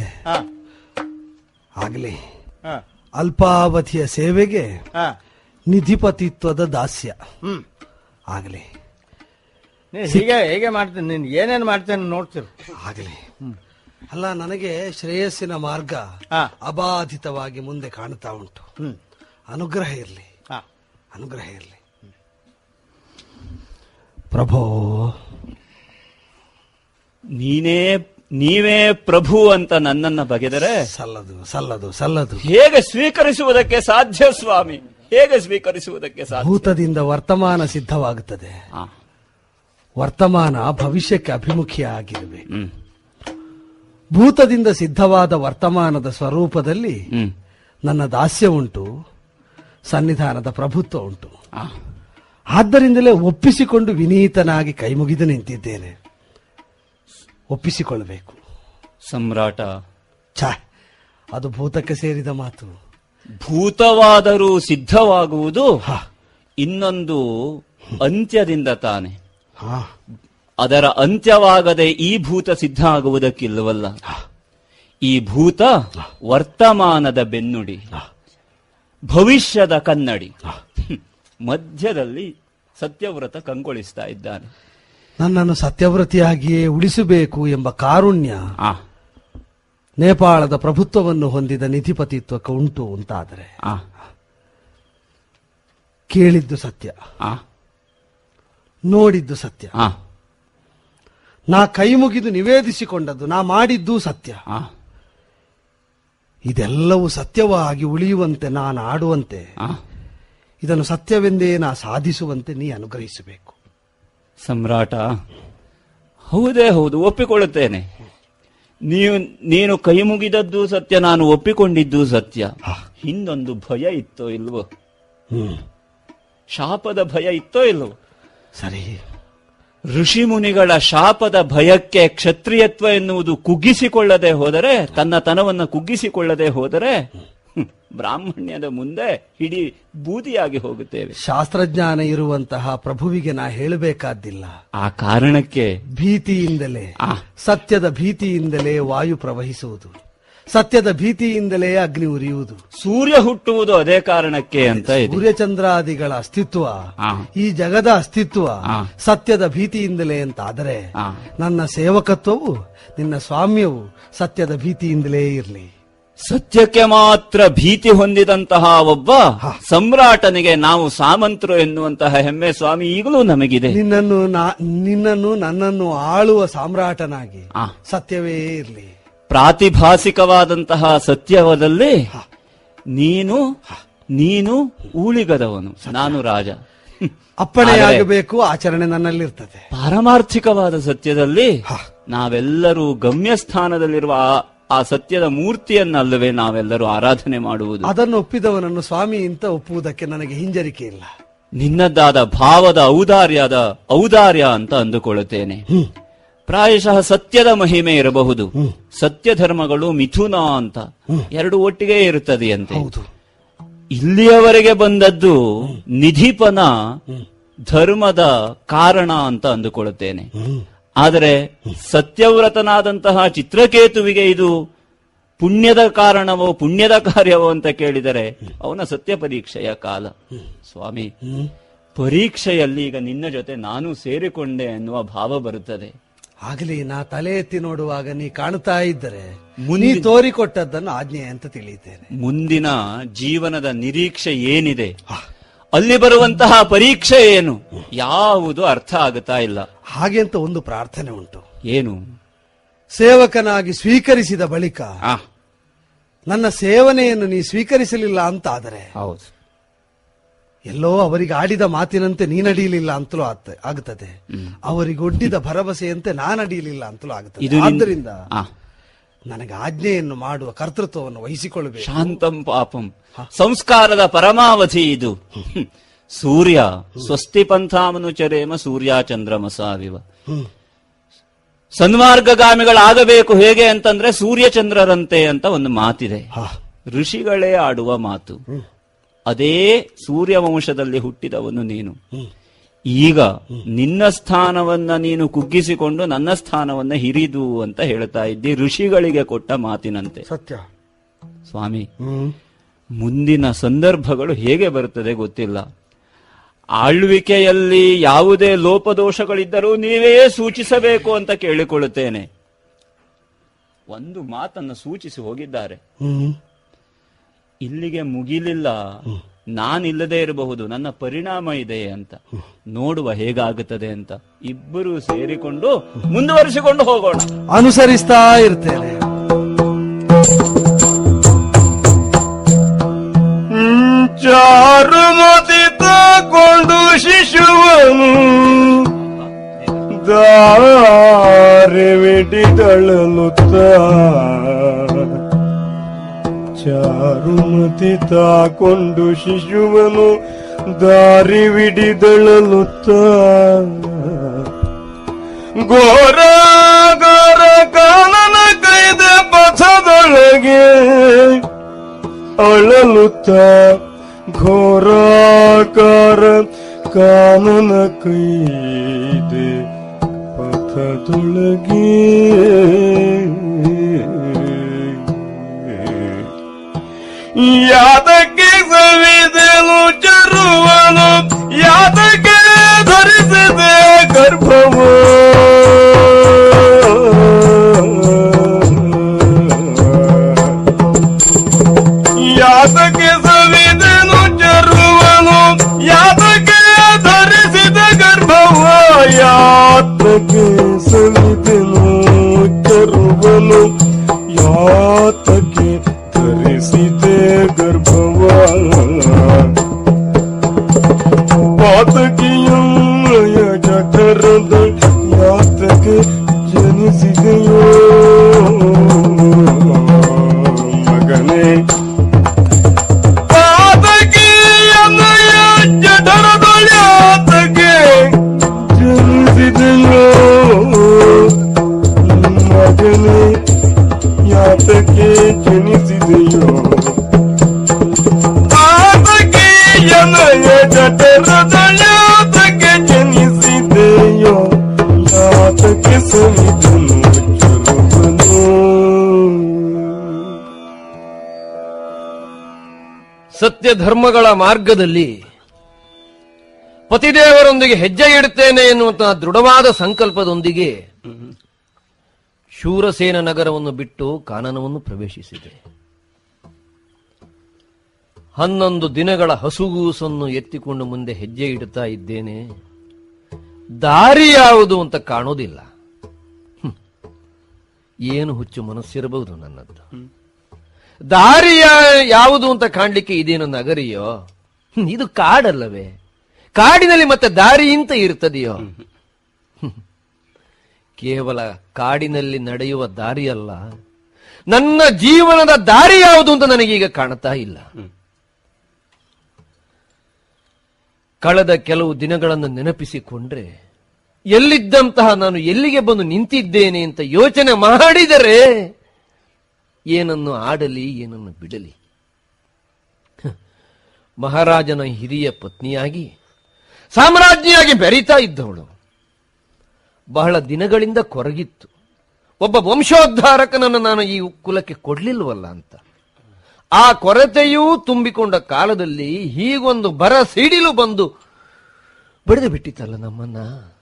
ಆಗಲಿ ಅಲ್ಪಾವಧಿಯ ಸೇವೆಗೆ ನಿಧಿಪತಿತ್ವದ ದಾಸ್ಯ ಆಗಲಿ. ಹೀಗೆ ಹೇಗೆ ಮಾಡ್ತೇನೆ, ನೀನ್ ಏನೇನು ಮಾಡ್ತೇನೆ ನೋಡ್ತಿರು. ಆಗಲಿ. ಅಲ್ಲ, ನನಗೆ ಶ್ರೇಯಸ್ಸಿನ ಮಾರ್ಗ ಅಬಾಧಿತವಾಗಿ ಮುಂದೆ ಕಾಣ್ತಾ ಉಂಟು. ಅನುಗ್ರಹ ಇರಲಿ, ಅನುಗ್ರಹ ಇರಲಿ. ಪ್ರಭೋ, ನೀನೇ ನೀವೇ ಪ್ರಭು ಅಂತ ನನ್ನನ್ನ ಬಗೆದರೆ ಸಲ್ಲದು ಸಲ್ಲದು ಸಲ್ಲದು. ಹೇಗೆ ಸ್ವೀಕರಿಸುವುದಕ್ಕೆ ಸಾಧ್ಯ ಸ್ವಾಮಿ, ಹೇಗೆ ಸ್ವೀಕರಿಸುವುದಕ್ಕೆ ಸಾಧ್ಯ? ಭೂತದಿಂದ ವರ್ತಮಾನ ಸಿದ್ಧವಾಗುತ್ತದೆ, ವರ್ತಮಾನ ಭವಿಷ್ಯಕ್ಕೆ ಅಭಿಮುಖಿಯಾಗಿರಬೇಕು. ಭೂತದಿಂದ ಸಿದ್ಧವಾದ ವರ್ತಮಾನದ ಸ್ವರೂಪದಲ್ಲಿ ನನ್ನ ದಾಸ್ಯ ಉಂಟು, ಸನ್ನಿಧಾನದ ಪ್ರಭುತ್ವ ಉಂಟು. ಆದ್ದರಿಂದಲೇ ಒಪ್ಪಿಸಿಕೊಂಡು ವಿನೀತನಾಗಿ ಕೈಮುಗಿದು ನಿಂತಿದ್ದೇನೆ. ಒಪ್ಪಿಸಿಕೊಳ್ಳಬೇಕು. ಸಮ್ರಾಟ, ಛ, ಅದು ಭೂತಕ್ಕೆ ಸೇರಿದ ಮಾತು. ಭೂತವಾದರೂ ಸಿದ್ಧವಾಗುವುದು ಇನ್ನೊಂದು ಅಂತ್ಯದಿಂದ ತಾನೆ. ಅದರ ಅಂತ್ಯವಾಗದೆ ಈ ಭೂತ ಸಿದ್ಧ ಆಗುವುದಕ್ಕಿಲ್ಲವಲ್ಲ. ಈ ಭೂತ ವರ್ತಮಾನದ ಬೆನ್ನುಡಿ, ಭವಿಷ್ಯದ ಕನ್ನಡಿ. ಮಧ್ಯದಲ್ಲಿ ಸತ್ಯವ್ರತ ಕಂಗೊಳಿಸ್ತಾ ಇದ್ದಾನೆ. ನನ್ನನ್ನು ಸತ್ಯವ್ರತಿಯಾಗಿಯೇ ಉಳಿಸಬೇಕು ಎಂಬ ಕಾರುಣ್ಯ ನೇಪಾಳದ ಪ್ರಭುತ್ವವನ್ನು ಹೊಂದಿದ ನಿಧಿಪತಿತ್ವಕ್ಕೆ ಉಂಟು ಅಂತಾದರೆ ಕೇಳಿದ್ದು ಸತ್ಯ, ನೋಡಿದ್ದು ಸತ್ಯ, ನಾ ಕೈ ಮುಗಿದು ನಿವೇದಿಸಿಕೊಂಡದ್ದು, ನಾ ಮಾಡಿದ್ದು ಸತ್ಯ. ಇದೆಲ್ಲವೂ ಸತ್ಯವಾಗಿ ಉಳಿಯುವಂತೆ ನಾನು ಆಡುವಂತೆ, ಇದನ್ನು ಸತ್ಯವೆಂದೇ ನಾ ಸಾಧಿಸುವಂತೆ ನೀ ಅನುಗ್ರಹಿಸಬೇಕು. ಸಮ್ರಾಟ, ಹೌದೇ ಹೌದು, ಒಪ್ಪಿಕೊಳ್ಳುತ್ತೇನೆ. ನೀವು ನೀನು ಕೈ ಮುಗಿದದ್ದು ಸತ್ಯ, ನಾನು ಒಪ್ಪಿಕೊಂಡಿದ್ದು ಸತ್ಯ. ಹಿಂದೊಂದು ಭಯ ಇತ್ತೋ ಇಲ್ವೋ? ಶಾಪದ ಭಯ ಇತ್ತೋ ಇಲ್ವೋ? ಸರಿ. ಋಷಿ ಮುನಿಗಳ ಶಾಪದ ಭಯಕ್ಕೆ ಕ್ಷತ್ರಿಯತ್ವ ಎನ್ನುವುದು ಕುಗ್ಗಿಸಿಕೊಳ್ಳದೆ ಹೋದರೆ, ತನ್ನ ತನವನ್ನು ಕುಗ್ಗಿಸಿಕೊಳ್ಳದೆ ಹೋದರೆ ಬ್ರಾಹ್ಮಣ್ಯದ ಮುಂದೆ ಹಿಡಿ ಬೂದಿಯಾಗಿ ಹೋಗುತ್ತೇವೆ. ಶಾಸ್ತ್ರಜ್ಞಾನ ಇರುವಂತಹ ಪ್ರಭುವಿಗೆ ನಾ ಹೇಳಬೇಕಾದ್ದಿಲ್ಲ. ಆ ಕಾರಣಕ್ಕೆ ಭೀತಿಯಿಂದಲೇ, ಸತ್ಯದ ಭೀತಿಯಿಂದಲೇ ವಾಯು ಪ್ರವಹಿಸುವುದು, ಸತ್ಯದ ಭೀತಿಯಿಂದಲೇ ಅಗ್ನಿ ಉರಿಯುವುದು. ಸೂರ್ಯ ಹುಟ್ಟುವುದು ಅದೇ ಕಾರಣಕ್ಕೆ ಅಂತ ಇದೆ. ಸೂರ್ಯಚಂದ್ರಾದಿಗಳ ಅಸ್ತಿತ್ವ, ಆ. ಈ ಜಗದ ಅಸ್ತಿತ್ವ ಆ. ಸತ್ಯದ ಭೀತಿಯಿಂದಲೇ ಅಂತಾದರೆ ಆ. ನನ್ನ ಸೇವಕತ್ವವು ನಿನ್ನ ಸ್ವಾಮ್ಯವು ಸತ್ಯದ ಭೀತಿಯಿಂದಲೇ ಇರಲಿ. ಸತ್ಯಕ್ಕೆ ಮಾತ್ರ ಭೀತಿ ಹೊಂದಿದಂತಹ ಒಬ್ಬ ಸಮ್ರಾಟನಿಗೆ ನಾವು ಸಾಮಂತರು ಎನ್ನುವಂತಹ ಹೆಮ್ಮೆ ಸ್ವಾಮಿ ಈಗಲೂ ನಮಗಿದೆ. ನಿನ್ನನ್ನು ನಾ- ನಿನ್ನನ್ನು ನನ್ನನ್ನು ಆಳುವ ಸಾಮ್ರಾಟನಾಗಿ ಆ. ಸತ್ಯವೇ ಇರಲಿ. ಪ್ರಾತಿಭಾಸಿಕವಾದಂತಹ ಸತ್ಯವದಲ್ಲಿ ನೀನು ನೀನು ಊಳಿಗದವನು, ನಾನು ರಾಜ. ಅಪ್ಪಣೆಯಾಗಬೇಕು, ಆಚರಣೆ ನನ್ನಲ್ಲಿರ್ತದೆ. ಪಾರಮಾರ್ಥಿಕವಾದ ಸತ್ಯದಲ್ಲಿ ನಾವೆಲ್ಲರೂ ಗಮ್ಯ ಸ್ಥಾನದಲ್ಲಿರುವ ಆ- ಆ ಸತ್ಯದ ಮೂರ್ತಿಯನ್ನಲ್ಲವೇ ನಾವೆಲ್ಲರೂ ಆರಾಧನೆ ಮಾಡುವುದು. ಅದನ್ನು ಒಪ್ಪಿದವನನ್ನು ಸ್ವಾಮಿ ಅಂತ ಒಪ್ಪುವುದಕ್ಕೆ ನನಗೆ ಹಿಂಜರಿಕೆ ಇಲ್ಲ. ನಿನ್ನದ್ದಾದ ಭಾವದ ಔದಾರ್ಯದ ಔದಾರ್ಯ ಅಂತ ಅಂದುಕೊಳ್ಳುತ್ತೇನೆ. ಪ್ರಾಯಶಃ ಸತ್ಯದ ಮಹಿಮೆ ಇರಬಹುದು. ಸತ್ಯ ಧರ್ಮಗಳು ಮಿಥುನ ಅಂತ ಎರಡು ಒಟ್ಟಿಗೆ ಇರುತ್ತದೆಯಂತೆ. ಹೌದು. ಇಲ್ಲಿಯವರೆಗೆ ಬಂದದ್ದು ನಿಧಿಪನ ಧರ್ಮದ ಕಾರಣ ಅಂತ ಅಂದುಕೊಳ್ಳುತ್ತೇನೆ. ಆದರೆ ಸತ್ಯವ್ರತನಾದಂತಹ ಚಿತ್ರಕೇತುವಿಗೆ ಇದು ಪುಣ್ಯದ ಕಾರಣವೋ ಪುಣ್ಯದ ಕಾರ್ಯವೋ ಅಂತ ಕೇಳಿದರೆ ಅವನ ಸತ್ಯ ಪರೀಕ್ಷೆಯ ಕಾಲ. ಸ್ವಾಮಿ, ಪರೀಕ್ಷೆಯಲ್ಲಿ ಈಗ ನಿನ್ನ ಜೊತೆ ನಾನು ಸೇರಿಕೊಂಡೆ ಎನ್ನುವ ಭಾವ ಬರುತ್ತದೆ. ಆಗಲಿ, ನಾ ತಲೆ ಎತ್ತಿ ನೋಡುವಾಗ ನೀ ಕಾಣ್ತಾ ಇದ್ದರೆ ನೀ ತೋರಿಕೊಟ್ಟದ್ದನ್ನು ಆಜ್ಞೆ ಅಂತ ತಿಳಿಯುತ್ತೇನೆ. ಮುಂದಿನ ಜೀವನದ ನಿರೀಕ್ಷೆ ಏನಿದೆ, ಅಲ್ಲಿ ಬರುವಂತಹ ಪರೀಕ್ಷೆ ಏನು, ಯಾವುದು ಅರ್ಥ ಆಗುತ್ತಾ ಇಲ್ಲ. ಹಾಗೆ ಅಂತ ಒಂದು ಪ್ರಾರ್ಥನೆ ಉಂಟು. ಏನು? ಸೇವಕನಾಗಿ ಸ್ವೀಕರಿಸಿದ ಬಳಿಕ ಆ, ನನ್ನ ಸೇವನೆಯನ್ನು ನೀ ಸ್ವೀಕರಿಸಲಿಲ್ಲ ಅಂತಾದರೆ ಹೌದು, ಎಲ್ಲೋ ಅವರಿಗೆ ಆಡಿದ ಮಾತಿನಂತೆ ನೀನಡಿಯಲಿಲ್ಲ ಅಂತಲೂ ಆತ- ಆಗುತ್ತದೆ. ಅವರಿಗೊಡ್ಡಿದ ಭರವಸೆಯಂತೆ ನಾನಡಿಯಲಿಲ್ಲ ಅಂತಲೂ ಆಗುತ್ತದೆ. ಇದು ನಿನ್- ಆದ್ದರಿಂದ ಆ, ನನಗೆ ಆಜ್ಞೆಯನ್ನು ಮಾಡುವ ಕರ್ತೃತ್ವವನ್ನು ವಹಿಸಿಕೊಳ್ಳಬೇಕು. ಶಾಂತಂ ಪಾಪಂ ಸಂಸ್ಕಾರದ ಪರಮಾವಧಿ ಇದು. ಹ್ಮ್. ಸೂರ್ಯ ಸ್ವಸ್ತಿ ಪಂಥಾಮನುಚರೇಮ ಸೂರ್ಯ ಚಂದ್ರಮಸಾವಿವ. ಸನ್ಮಾರ್ಗಗಾಮಿಗಳಾಗಬೇಕು ಹೇಗೆ ಅಂತಂದ್ರೆ ಸೂರ್ಯಚಂದ್ರರಂತೆ ಅಂತ ಒಂದು ಮಾತಿದೆ. ಋಷಿಗಳೇ ಆಡುವ ಮಾತು. ಅದೇ ಸೂರ್ಯವಂಶದಲ್ಲಿ ಹುಟ್ಟಿದವನು ನೀನು. ಈಗ ನಿನ್ನ ಸ್ಥಾನವನ್ನ ನೀನು ಕುಗ್ಗಿಸಿಕೊಂಡು ನನ್ನ ಸ್ಥಾನವನ್ನ ಹಿರಿದು ಅಂತ ಹೇಳ್ತಾ ಇದ್ದಿ, ಋಷಿಗಳಿಗೆ ಕೊಟ್ಟ ಮಾತಿನಂತೆ. ಸತ್ಯ ಸ್ವಾಮಿ, ಮುಂದಿನ ಸಂದರ್ಭಗಳು ಹೇಗೆ ಬರುತ್ತದೆ ಗೊತ್ತಿಲ್ಲ. ಆಳ್ವಿಕೆಯಲ್ಲಿ ಯಾವುದೇ ಲೋಪದೋಷಗಳಿದ್ದರೂ ನೀವೇ ಸೂಚಿಸಬೇಕು ಅಂತ ಕೇಳಿಕೊಳ್ಳುತ್ತೇನೆ. ಒಂದು ಮಾತನ್ನು ಸೂಚಿಸಿ ಹೋಗಿದ್ದಾರೆ. ಇಲ್ಲಿಗೆ ಮುಗಿಲಿಲ್ಲ, ನಾನಿಲ್ಲದೆ ಇರಬಹುದು, ನನ್ನ ಪರಿಣಾಮ ಇದೆ ಅಂತ. ನೋಡುವ ಹೇಗಾಗುತ್ತದೆ ಅಂತ. ಇಬ್ಬರು ಸೇರಿಕೊಂಡು ಮುಂದುವರಿಸಿಕೊಂಡು ಹೋಗೋಣ. ಅನುಸರಿಸ್ತಾ ಇರ್ತೇನೆ. ಚಾರುಮತಿ ತಗೊಂಡು ಶಿಶುವನು ದಾರಿ ವಿಡಿದಳಲುತ್ತ, ಚಾರುಮತಿ ತಾಕೊಂಡು ಶಿಶುವನು ದಾರಿ ವಿಡಿದಳಲುತ್ತ, ಘೋರ ಘೋರ ಕಾನನ ಕೈದ ಪಥದೊಳಗೆ ಅಳಲುತ್ತ, ಘೋರಾಕಾರ ಕಾನನ ಕೈದೆ ಪಥದೊಳಗೆ ಯಾತಕ್ಕೆ ಸವಿದೆನು ಚರುವನು, ಯಾತಕ್ಕೆ ಧರಿಸಿದೆ ಗರ್ಭವು, ಯಾತಕ್ಕೆ ಸವಿದೆನು ಚರುವನು, ಯಾತಕ್ಕೆ ಧರಿಸಿದ ಗರ್ಭವ, ಯಾತಕ್ಕೆ ಸವಿದೆನು ಚರುವನು, ಯಾತಕ್ಕೆ ಧರಿಸಿದೆ ಗರ್ಭವ, ಪಾತಕಿಯ ಜಠರದ ಯಾತಕ್ಕೆ ಜನಿಸಿದೆಯೋ ಮಗನೇ, ಯಾತಕ್ಕೆ ಜನಿಸಿದೆಯೋ ಮಗನೇ, ಯಾತಕ್ಕೆ ಜನಿಸಿದೆಯೋ, ಆತಕ್ಕೆ ಜನಯ ಜಠರದ ಯಾತಕ್ಕೆ ಜನಿಸಿದೆಯೋ, ಯಾತಕ್ಕೆ ಸವಿದನು ಚರುವನು. ಸತ್ಯ ಧರ್ಮಗಳ ಮಾರ್ಗದಲ್ಲಿ ಪತಿದೇವರೊಂದಿಗೆ ಹೆಜ್ಜೆ ಇಡುತ್ತೇನೆ ಎನ್ನುವಂತಹ ದೃಢವಾದ ಸಂಕಲ್ಪದೊಂದಿಗೆ ಶೂರಸೇನ ನಗರವನ್ನು ಬಿಟ್ಟು ಕಾನನವನ್ನು ಪ್ರವೇಶಿಸಿದೆ. ಹನ್ನೊಂದು ದಿನಗಳ ಹಸುಗೂಸನ್ನು ಎತ್ತಿಕೊಂಡು ಮುಂದೆ ಹೆಜ್ಜೆ ಇಡುತ್ತಾ ಇದ್ದೇನೆ. ದಾರಿ ಯಾವುದು ಅಂತ ಕಾಣೋದಿಲ್ಲ. ಏನು ಹುಚ್ಚು ಮನಸ್ಸಿರಬಹುದು ನನ್ನದ್ದು. ದಾರಿ ಯಾವುದು ಅಂತ ಕಾಣ್ಲಿಕ್ಕೆ ಇದೇನು ನಗರಿಯೋ? ಇದು ಕಾಡಲ್ಲವೇ? ಕಾಡಿನಲ್ಲಿ ಮತ್ತೆ ದಾರಿ ಅಂತ ಇರ್ತದೆಯೋ? ಕೇವಲ ಕಾಡಿನಲ್ಲಿ ನಡೆಯುವ ದಾರಿಯಲ್ಲ, ನನ್ನ ಜೀವನದ ದಾರಿ ಯಾವುದು ಅಂತ ನನಗೀಗ ಕಾಣ್ತಾ ಇಲ್ಲ. ಕಳೆದ ಕೆಲವು ದಿನಗಳನ್ನು ನೆನಪಿಸಿಕೊಂಡ್ರೆ ಎಲ್ಲಿದ್ದಂತಹ ನಾನು ಎಲ್ಲಿಗೆ ಬಂದು ನಿಂತಿದ್ದೇನೆ ಅಂತ ಯೋಚನೆ ಮಾಡಿದರೆ ಏನನ್ನು ಆಡಲಿ, ಏನನ್ನು ಬಿಡಲಿ. ಮಹಾರಾಜನ ಹಿರಿಯ ಪತ್ನಿಯಾಗಿ ಸಾಮ್ರಾಜ್ಞಿಯಾಗಿ ಬೆರೀತಾ ಇದ್ದವಳು ಬಹಳ ದಿನಗಳಿಂದ ಕೊರಗಿತ್ತು. ಒಬ್ಬ ವಂಶೋದ್ಧಾರಕನನ್ನು ನಾನು ಈ ಕುಲಕ್ಕೆ ಕೊಡ್ಲಿಲ್ವಲ್ಲ ಅಂತ. ಆ ಕೊರತೆಯೂ ತುಂಬಿಕೊಂಡ ಕಾಲದಲ್ಲಿ ಹೀಗೊಂದು ಬರ ಸಿಡಿಲು ಬಂದು ಬಡಿದು ಬಿಟ್ಟಿತ್ತಲ್ಲ ನಮ್ಮನ್ನ.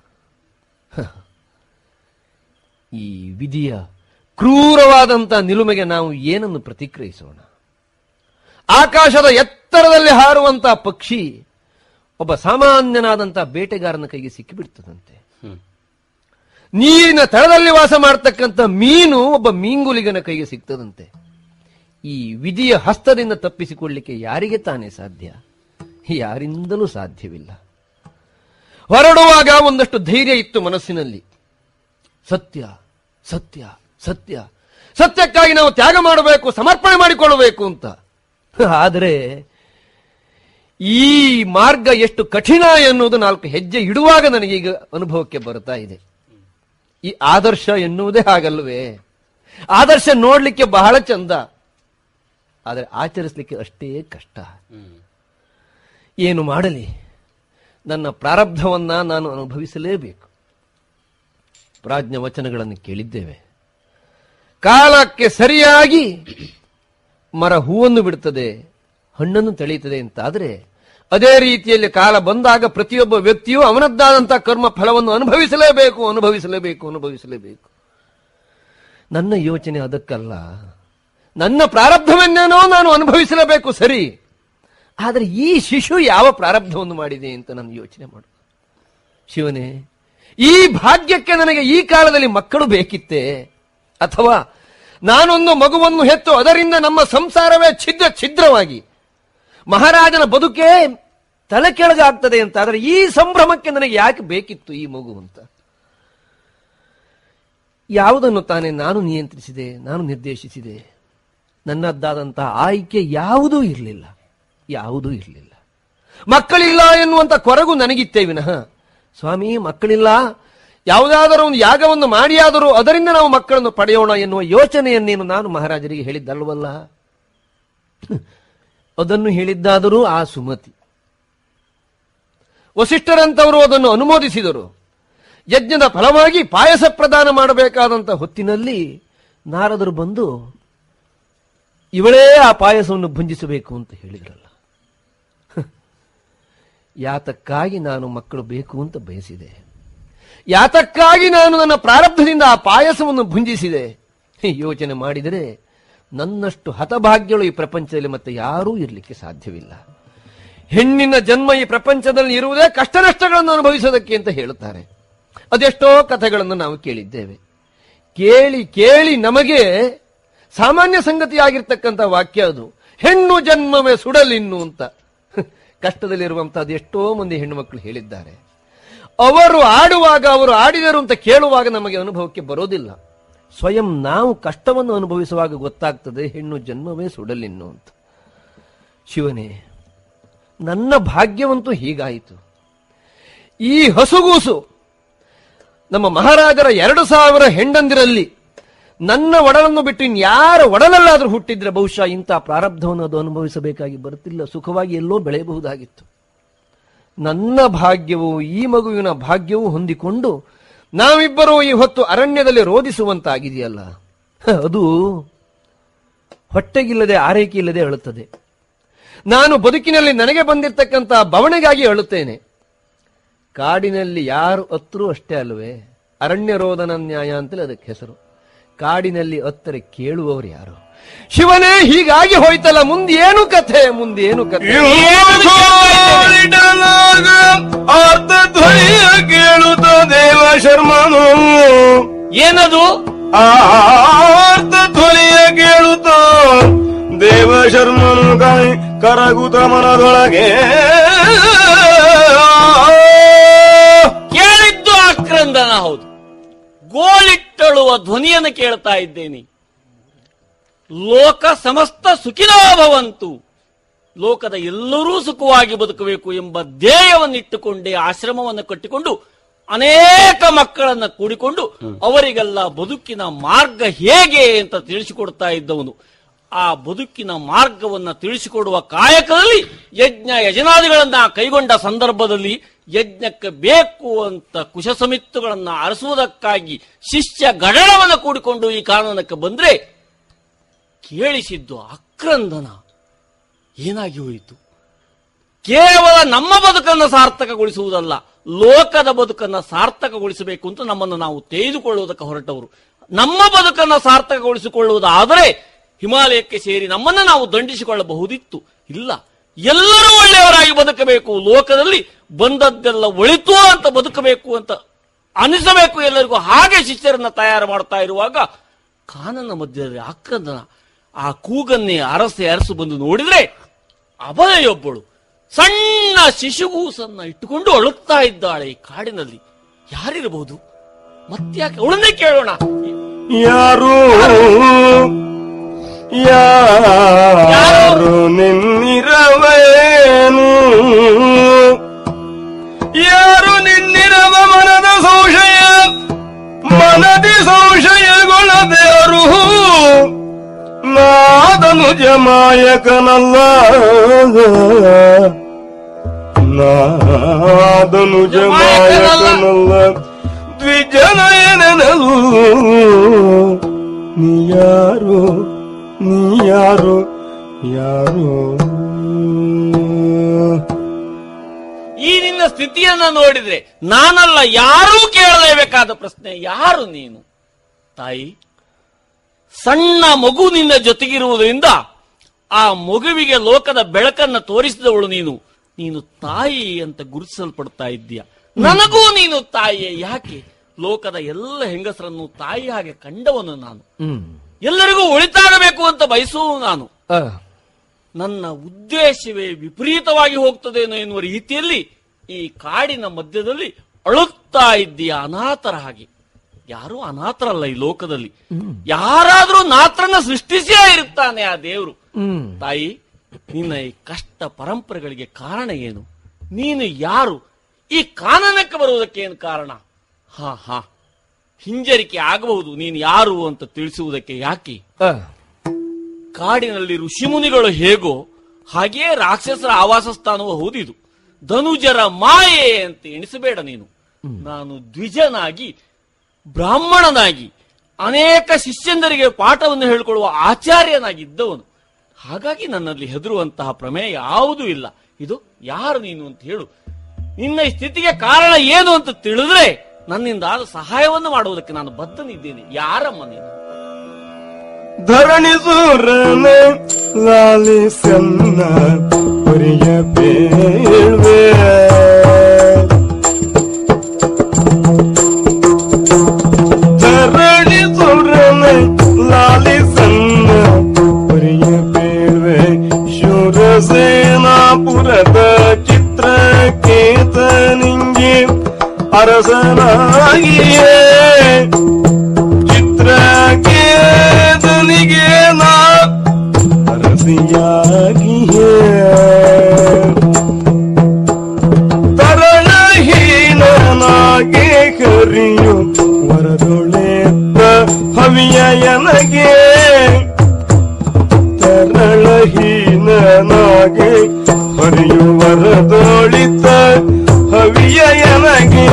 ಈ ವಿಧಿಯ ಕ್ರೂರವಾದಂತ ನಿಲುಮೆಗೆ ನಾವು ಏನನ್ನು ಪ್ರತಿಕ್ರಿಯಿಸೋಣ? ಆಕಾಶದ ಎತ್ತರದಲ್ಲಿ ಹಾರುವಂತಹ ಪಕ್ಷಿ ಒಬ್ಬ ಸಾಮಾನ್ಯನಾದಂತಹ ಬೇಟೆಗಾರನ ಕೈಗೆ ಸಿಕ್ಕಿಬಿಡ್ತದಂತೆ. ನೀರಿನ ತಳದಲ್ಲಿ ವಾಸ ಮಾಡತಕ್ಕಂಥ ಮೀನು ಒಬ್ಬ ಮೀಂಗುಲಿಗನ ಕೈಗೆ ಸಿಗ್ತದಂತೆ. ಈ ವಿಧಿಯ ಹಸ್ತದಿಂದ ತಪ್ಪಿಸಿಕೊಳ್ಳಲಿಕ್ಕೆ ಯಾರಿಗೆ ತಾನೇ ಸಾಧ್ಯ? ಯಾರಿಂದಲೂ ಸಾಧ್ಯವಿಲ್ಲ. ಹೊರಡುವಾಗ ಒಂದಷ್ಟು ಧೈರ್ಯ ಇತ್ತು ಮನಸ್ಸಿನಲ್ಲಿ. ಸತ್ಯ ಸತ್ಯ ಸತ್ಯ ಸತ್ಯಕ್ಕಾಗಿ ನಾವು ತ್ಯಾಗ ಮಾಡಬೇಕು, ಸಮರ್ಪಣೆ ಮಾಡಿಕೊಳ್ಳಬೇಕು ಅಂತ. ಆದರೆ ಈ ಮಾರ್ಗ ಎಷ್ಟು ಕಠಿಣ ಎನ್ನುವುದು ನಾಲ್ಕು ಹೆಜ್ಜೆ ಇಡುವಾಗ ನನಗೀಗ ಅನುಭವಕ್ಕೆ ಬರ್ತಾ ಇದೆ. ಈ ಆದರ್ಶ ಎನ್ನುವುದೇ ಹಾಗಲ್ವೇ? ಆದರ್ಶ ನೋಡ್ಲಿಕ್ಕೆ ಬಹಳ ಚಂದ, ಆದರೆ ಆಚರಿಸಲಿಕ್ಕೆ ಅಷ್ಟೇ ಕಷ್ಟ. ಏನು ಮಾಡಲಿ? ನನ್ನ ಪ್ರಾರಬ್ಧವನ್ನ ನಾನು ಅನುಭವಿಸಲೇಬೇಕು. ಪ್ರಾಜ್ಞ ವಚನಗಳನ್ನು ಕೇಳಿದ್ದೇವೆ. ಕಾಲಕ್ಕೆ ಸರಿಯಾಗಿ ಮರ ಹೂವನ್ನು ಬಿಡುತ್ತದೆ, ಹಣ್ಣನ್ನು ತಳೆಯುತ್ತದೆ ಅಂತಾದರೆ ಅದೇ ರೀತಿಯಲ್ಲಿ ಕಾಲ ಬಂದಾಗ ಪ್ರತಿಯೊಬ್ಬ ವ್ಯಕ್ತಿಯು ಅವನದ್ದಾದಂತಹ ಕರ್ಮ ಫಲವನ್ನು ಅನುಭವಿಸಲೇಬೇಕು ಅನುಭವಿಸಲೇಬೇಕು ಅನುಭವಿಸಲೇಬೇಕು. ನನ್ನ ಯೋಚನೆ ಅದಕ್ಕಲ್ಲ. ನನ್ನ ಪ್ರಾರಬ್ಧವನ್ನೇನೋ ನಾನು ಅನುಭವಿಸಲೇಬೇಕು, ಸರಿ. ಆದರೆ ಈ ಶಿಶು ಯಾವ ಪ್ರಾರಬ್ಧವನ್ನು ಮಾಡಿದೆ ಅಂತ ನಾನು ಯೋಚನೆ ಮಾಡು. ಶಿವನೇ, ಈ ಭಾಗ್ಯಕ್ಕೆ ನನಗೆ ಈ ಕಾಲದಲ್ಲಿ ಮಕ್ಕಳು ಬೇಕಿತ್ತೆ? ಅಥವಾ ನಾನೊಂದು ಮಗುವನ್ನು ಹೆತ್ತು ಅದರಿಂದ ನಮ್ಮ ಸಂಸಾರವೇ ಛಿದ್ರ ಛಿದ್ರವಾಗಿ ಮಹಾರಾಜನ ಬದುಕೇ ತಲೆ ಕೆಳಗಾಗ್ತದೆ ಅಂತ. ಆದರೆ ಈ ಸಂಭ್ರಮಕ್ಕೆ ನನಗೆ ಯಾಕೆ ಬೇಕಿತ್ತು ಈ ಮಗು ಅಂತ? ಯಾವುದನ್ನು ತಾನೇ ನಾನು ನಿಯಂತ್ರಿಸಿದೆ, ನಾನು ನಿರ್ದೇಶಿಸಿದೆ? ನನ್ನದ್ದಾದಂತಹ ಆಯ್ಕೆ ಯಾವುದೂ ಇರಲಿಲ್ಲ, ಯಾವುದೂ ಇರಲಿಲ್ಲ. ಮಕ್ಕಳಿಲ್ಲ ಎನ್ನುವಂತ ಕೊರಗು ನನಗಿತ್ತೇ ವಿನಃ, ಸ್ವಾಮಿ ಮಕ್ಕಳಿಲ್ಲ, ಯಾವುದಾದರೂ ಒಂದು ಯಾಗವನ್ನು ಮಾಡಿಯಾದರೂ ಅದರಿಂದ ನಾವು ಮಕ್ಕಳನ್ನು ಪಡೆಯೋಣ ಎನ್ನುವ ಯೋಚನೆಯನ್ನೇನು ನಾನು ಮಹಾರಾಜರಿಗೆ ಹೇಳಿದ್ದಲ್ವಲ್ಲ. ಅದನ್ನು ಹೇಳಿದ್ದಾದರೂ ಆ ಸುಮತಿ. ವಸಿಷ್ಠರಂತವರು ಅದನ್ನು ಅನುಮೋದಿಸಿದರು. ಯಜ್ಞದ ಫಲವಾಗಿ ಪಾಯಸ ಪ್ರದಾನ ಮಾಡಬೇಕಾದಂತ ಹೊತ್ತಿನಲ್ಲಿ ನಾರದರು ಬಂದು ಇವಳೇ ಆ ಪಾಯಸವನ್ನು ಭುಂಜಿಸಬೇಕು ಅಂತ ಹೇಳಿದ್ರಲ್ಲ. ಯಾತಕ್ಕಾಗಿ ನಾನು ಮಕ್ಕಳು ಬೇಕು ಅಂತ ಬಯಸಿದೆ? ಯಾತಕ್ಕಾಗಿ ನಾನು ನನ್ನ ಪ್ರಾರಬ್ಧದಿಂದ ಆ ಪಾಯಸವನ್ನು ಭುಂಜಿಸಿದೆ? ಯೋಚನೆ ಮಾಡಿದರೆ ನನ್ನಷ್ಟು ಹತಭಾಗ್ಯಗಳು ಈ ಪ್ರಪಂಚದಲ್ಲಿ ಮತ್ತೆ ಯಾರೂ ಇರಲಿಕ್ಕೆ ಸಾಧ್ಯವಿಲ್ಲ. ಹೆಣ್ಣಿನ ಜನ್ಮ ಈ ಪ್ರಪಂಚದಲ್ಲಿ ಇರುವುದೇ ಕಷ್ಟ ನಷ್ಟಗಳನ್ನು ಅನುಭವಿಸೋದಕ್ಕೆ ಅಂತ ಹೇಳುತ್ತಾರೆ. ಅದೆಷ್ಟೋ ಕಥೆಗಳನ್ನು ನಾವು ಕೇಳಿದ್ದೇವೆ. ಕೇಳಿ ಕೇಳಿ ನಮಗೆ ಸಾಮಾನ್ಯ ಸಂಗತಿಯಾಗಿರ್ತಕ್ಕಂಥ ವಾಕ್ಯ ಅದು. ಹೆಣ್ಣು ಜನ್ಮವೇ ಸುಡಲಿನ್ನು ಅಂತ ಕಷ್ಟದಲ್ಲಿರುವಂತಹದ್ದು ಎಷ್ಟೋ ಮಂದಿ ಹೆಣ್ಣು ಮಕ್ಕಳು ಹೇಳಿದ್ದಾರೆ. ಅವರು ಆಡುವಾಗ ಅವರು ಆಡಿದರು ಅಂತ ಕೇಳುವಾಗ ನಮಗೆ ಅನುಭವಕ್ಕೆ ಬರೋದಿಲ್ಲ. ಸ್ವಯಂ ನಾವು ಕಷ್ಟವನ್ನು ಅನುಭವಿಸುವಾಗ ಗೊತ್ತಾಗ್ತದೆ ಹೆಣ್ಣು ಜನ್ಮವೇ ಸುಡಲಿನ್ನು ಅಂತ. ಶಿವನೇ, ನನ್ನ ಭಾಗ್ಯವಂತೂ ಹೀಗಾಯಿತು. ಈ ಹಸುಗೂಸು ನಮ್ಮ ಮಹಾರಾಜರ ಎರಡು ಸಾವಿರ ಹೆಂಡಂದಿರಲ್ಲಿ ನನ್ನ ಒಡಲನ್ನು ಬಿಟ್ಟು ಇನ್ಯಾರ ಒಡಲಲ್ಲಾದ್ರೂ ಹುಟ್ಟಿದ್ರೆ ಬಹುಶಃ ಇಂಥ ಪ್ರಾರಬ್ಧವನ್ನು ಅದು ಅನುಭವಿಸಬೇಕಾಗಿ ಬರುತ್ತಿಲ್ಲ, ಸುಖವಾಗಿ ಎಲ್ಲೋ ಬೆಳೆಯಬಹುದಾಗಿತ್ತು. ನನ್ನ ಭಾಗ್ಯವು ಈ ಮಗುವಿನ ಭಾಗ್ಯವೂ ಹೊಂದಿಕೊಂಡು ನಾವಿಬ್ಬರೂ ಈ ಹೊತ್ತು ಅರಣ್ಯದಲ್ಲಿ ರೋಧಿಸುವಂತಾಗಿದೆಯಲ್ಲ, ಅದು ಹೊಟ್ಟೆಗಿಲ್ಲದೆ ಆರೈಕೆ ಇಲ್ಲದೆ ಅಳುತ್ತದೆ. ನಾನು ಬದುಕಿನಲ್ಲಿ ನನಗೆ ಬಂದಿರತಕ್ಕಂತ ಬವಣೆಗಾಗಿ ಅಳುತ್ತೇನೆ. ಕಾಡಿನಲ್ಲಿ ಯಾರು ಅತ್ತರೂ ಅಷ್ಟೇ ಅಲ್ವೇ, ಅರಣ್ಯ ರೋದನ ನ್ಯಾಯ ಅಂತಲೇ ಅದಕ್ಕೆ ಹೆಸರು. ಕಾಡಿನಲ್ಲಿ ಅತ್ತರೆ ಕೇಳುವವರು ಯಾರು? ಶಿವನೇ, ಹೀಗಾಗಿ ಹೋಯ್ತಲ್ಲ, ಮುಂದೇನು ಕಥೆ, ಮುಂದೇನು ಕಥೆ? ಅರ್ಥ ಧ್ವನಿಯ ಕೇಳುತ್ತ ದೇವ ಶರ್ಮನು. ಏನದು? ಅರ್ಥ ಧ್ವನಿಯ ಕೇಳುತ್ತ ದೇವ ಶರ್ಮನು ಕೈ ಕರಗುತ ಮನದೊಳಗೆ ಕೇಳಿದ್ದು ಆಕ್ರಂದನ. ಹೌದು, ಗೋಳಿಟ್ಟಳುವ ಧ್ವನಿಯನ್ನು ಕೇಳ್ತಾ ಇದ್ದೇನೆ. ಲೋಕ ಸಮಸ್ತ ಸುಖಿನೋ ಭವಂತು, ಲೋಕದ ಎಲ್ಲರೂ ಸುಖವಾಗಿ ಬದುಕಬೇಕು ಎಂಬ ಧ್ಯೇಯವನ್ನಿಟ್ಟುಕೊಂಡೇ ಆಶ್ರಮವನ್ನು ಕಟ್ಟಿಕೊಂಡು ಅನೇಕ ಮಕ್ಕಳನ್ನ ಕೂಡಿಕೊಂಡು ಅವರಿಗೆಲ್ಲ ಬದುಕಿನ ಮಾರ್ಗ ಹೇಗೆ ಅಂತ ತಿಳಿಸಿಕೊಡ್ತಾ ಇದ್ದವನು. ಆ ಬದುಕಿನ ಮಾರ್ಗವನ್ನ ತಿಳಿಸಿಕೊಡುವ ಕಾಯಕದಲ್ಲಿ ಯಜ್ಞ ಯಜನಾದಿಗಳನ್ನ ಕೈಗೊಂಡ ಸಂದರ್ಭದಲ್ಲಿ ಯಜ್ಞಕ್ಕೆ ಬೇಕು ಅಂತ ಕುಶಸಮಿತ್ತುಗಳನ್ನ ಅರಸುವುದಕ್ಕಾಗಿ ಶಿಷ್ಯ ಗಣವನ್ನು ಕೂಡಿಕೊಂಡು ಈ ಕಾನನಕ್ಕೆ ಬಂದ್ರೆ ಕೇಳಿಸಿದ್ದು ಆಕ್ರಂದನ. ಏನಾಗಿ ಹೋಯಿತು? ಕೇವಲ ನಮ್ಮ ಬದುಕನ್ನು ಸಾರ್ಥಕಗೊಳಿಸುವುದಲ್ಲ, ಲೋಕದ ಬದುಕನ್ನು ಸಾರ್ಥಕಗೊಳಿಸಬೇಕು ಅಂತ ನಮ್ಮನ್ನು ನಾವು ತೆಗೆದುಕೊಳ್ಳುವುದಕ್ಕೆ ಹೊರಟವರು. ನಮ್ಮ ಬದುಕನ್ನು ಸಾರ್ಥಕಗೊಳಿಸಿಕೊಳ್ಳುವುದಾದರೆ ಹಿಮಾಲಯಕ್ಕೆ ಸೇರಿ ನಮ್ಮನ್ನು ನಾವು ದಂಡಿಸಿಕೊಳ್ಳಬಹುದಿತ್ತು. ಇಲ್ಲ, ಎಲ್ಲರೂ ಒಳ್ಳೆಯವರಾಗಿ ಬದುಕಬೇಕು, ಲೋಕದಲ್ಲಿ ಬಂದದ್ದೆಲ್ಲ ಒಳಿತು ಅಂತ ಬದುಕಬೇಕು ಅಂತ ಅನಿಸಬೇಕು ಎಲ್ಲರಿಗೂ. ಹಾಗೆ ಶಿಷ್ಯರನ್ನ ತಯಾರು ಮಾಡ್ತಾ ಇರುವಾಗ ಕಾನನ ಮಧ್ಯದಲ್ಲಿ ಆಕ್ರಂದನ ಆ ಕೂಗನ್ನೇ ಅರಸೆ ಅರಸು ಬಂದು ನೋಡಿದ್ರೆ ಅಭಯೊಬ್ಬಳು ಸಣ್ಣ ಶಿಶುಗೂಸನ್ನ ಇಟ್ಟುಕೊಂಡು ಅಳುತ್ತಾ ಇದ್ದಾಳೆ ಈ ಕಾಡಿನಲ್ಲಿ. ಯಾರಿರಬಹುದು? ಮತ್ತ್ಯಾಕೆ ಅವಳನ್ನೇ ಕೇಳೋಣ. ಯಾರು ಯಾರು ನಿನ್ನಿರವೇನು? ಯಾರು ನಿನ್ನಿರವ ಮನದ ಸಂಶಯ ಮನದಿ ಸಂಶಯಗೊಳ್ಳದೇವರು. ನಾದನು ಜಮಾಯಕನಲ್ಲ, ನಾದನು ಜಮಾಯಕನಲ್ಲ, ದ್ವಿಜನಯನನಲು. ನೀಯಾರು ನೀಯಾರು ಯಾರು? ಈ ನಿನ್ನ ಸ್ಥಿತಿಯನ್ನ ನೋಡಿದ್ರೆ ನಾನಲ್ಲ, ಯಾರೂ ಕೇಳಲೇಬೇಕಾದ ಪ್ರಶ್ನೆ, ಯಾರು ನೀನು? ತಾಯಿ, ಸಣ್ಣ ಮಗು ನಿನ್ನ ಜೊತೆಗಿರುವುದರಿಂದ ಆ ಮಗುವಿಗೆ ಲೋಕದ ಬೆಳಕನ್ನು ತೋರಿಸಿದವಳು ನೀನು. ನೀನು ತಾಯಿ ಅಂತ ಗುರುತಿಸಲ್ಪಡ್ತಾ ಇದ್ದೀಯ. ನನಗೂ ನೀನು ತಾಯಿಯೇ. ಯಾಕೆ? ಲೋಕದ ಎಲ್ಲ ಹೆಂಗಸರನ್ನು ತಾಯಿ ಹಾಗೆ ಕಂಡವನು ನಾನು. ಎಲ್ಲರಿಗೂ ಒಳಿತಾಗಬೇಕು ಅಂತ ಬಯಸುವನು ನಾನು. ನನ್ನ ಉದ್ದೇಶವೇ ವಿಪರೀತವಾಗಿ ಹೋಗ್ತದೇನೋ ಎನ್ನುವ ರೀತಿಯಲ್ಲಿ ಈ ಕಾಡಿನ ಮಧ್ಯದಲ್ಲಿ ಅಳುತ್ತಾ ಇದ್ದೀಯ ಅನಾಥರ ಹಾಗೆ. ಯಾರೂ ಅನಾಥರಲ್ಲ ಈ ಲೋಕದಲ್ಲಿ, ಯಾರಾದ್ರೂ ನಾತ್ರನ ಸೃಷ್ಟಿಸಿಯೇ ಇರುತ್ತಾನೆ ಆ ದೇವರು. ತಾಯಿ, ನಿನ್ನ ಈ ಕಷ್ಟ ಪರಂಪರೆಗಳಿಗೆ ಕಾರಣ ಏನು? ನೀನು ಯಾರು? ಈ ಕಾನನಕ್ಕೆ ಬರುವುದಕ್ಕೆ ಏನು ಕಾರಣ? ಹಾ ಹಾ ಹಿಂಜರಿಕೆ ಆಗಬಹುದು ನೀನು ಯಾರು ಅಂತ ತಿಳಿಸುವುದಕ್ಕೆ. ಯಾಕೆ? ಕಾಡಿನಲ್ಲಿ ಋಷಿಮುನಿಗಳು ಹೇಗೋ ಹಾಗೆಯೇ ರಾಕ್ಷಸರ ಆವಾಸ ಸ್ಥಾನವೂ ಹೌದಿದು. ಧನುಜರ ಮಾಯೆ ಅಂತ ಎಣಿಸಬೇಡ ನೀನು. ನಾನು ದ್ವಿಜನಾಗಿ ಬ್ರಾಹ್ಮಣನಾಗಿ ಅನೇಕ ಶಿಷ್ಯಂದರಿಗೆ ಪಾಠವನ್ನು ಹೇಳಿಕೊಳ್ಳುವ ಆಚಾರ್ಯನಾಗಿದ್ದವನು. ಹಾಗಾಗಿ ನನ್ನಲ್ಲಿ ಹೆದರುವಂತಹ ಪ್ರಮೇಯ ಯಾವುದೂ ಇಲ್ಲ. ಇದು ಯಾರು ನೀನು ಅಂತ ಹೇಳು. ನಿನ್ನ ಈ ಸ್ಥಿತಿಗೆ ಕಾರಣ ಏನು ಅಂತ ತಿಳಿದ್ರೆ ನನ್ನಿಂದ ಆದ ಸಹಾಯವನ್ನು ಮಾಡುವುದಕ್ಕೆ ನಾನು ಬದ್ಧನಿದ್ದೇನೆ. ಯಾರಮ್ಮ ನೀನು? ಧರಣಿಸೂರನ ಲಾಲಿಸನ್ನ ಪರಿಯ ಬೇಳ್ವೆ. ಧರಣಿಸೂರನ ಲಾಲಿಸನ್ನ ಪರಿಯ ಬೇಳ್ವೆ. ಶೂರಸೇನಾಪುರದ ಚಿತ್ರಕೇತನಿಂಗೆ ಅರಸನಾಗಿಯೇ ಚಿತ್ರಕೇತನಿಗೆ ನಾ ಅರಸಿಯಾಗಿಯೇ. ತರಣಹೀನನಾಗೆ ಕರಿಯು ವರದೊಳೆತ್ತ ಹವಿಯನಗೆ. ತರಳಹೀನನಾಗೆ ಹರಿಯು ವರದೊಳಿತ ಹವಿಯನಗೆ.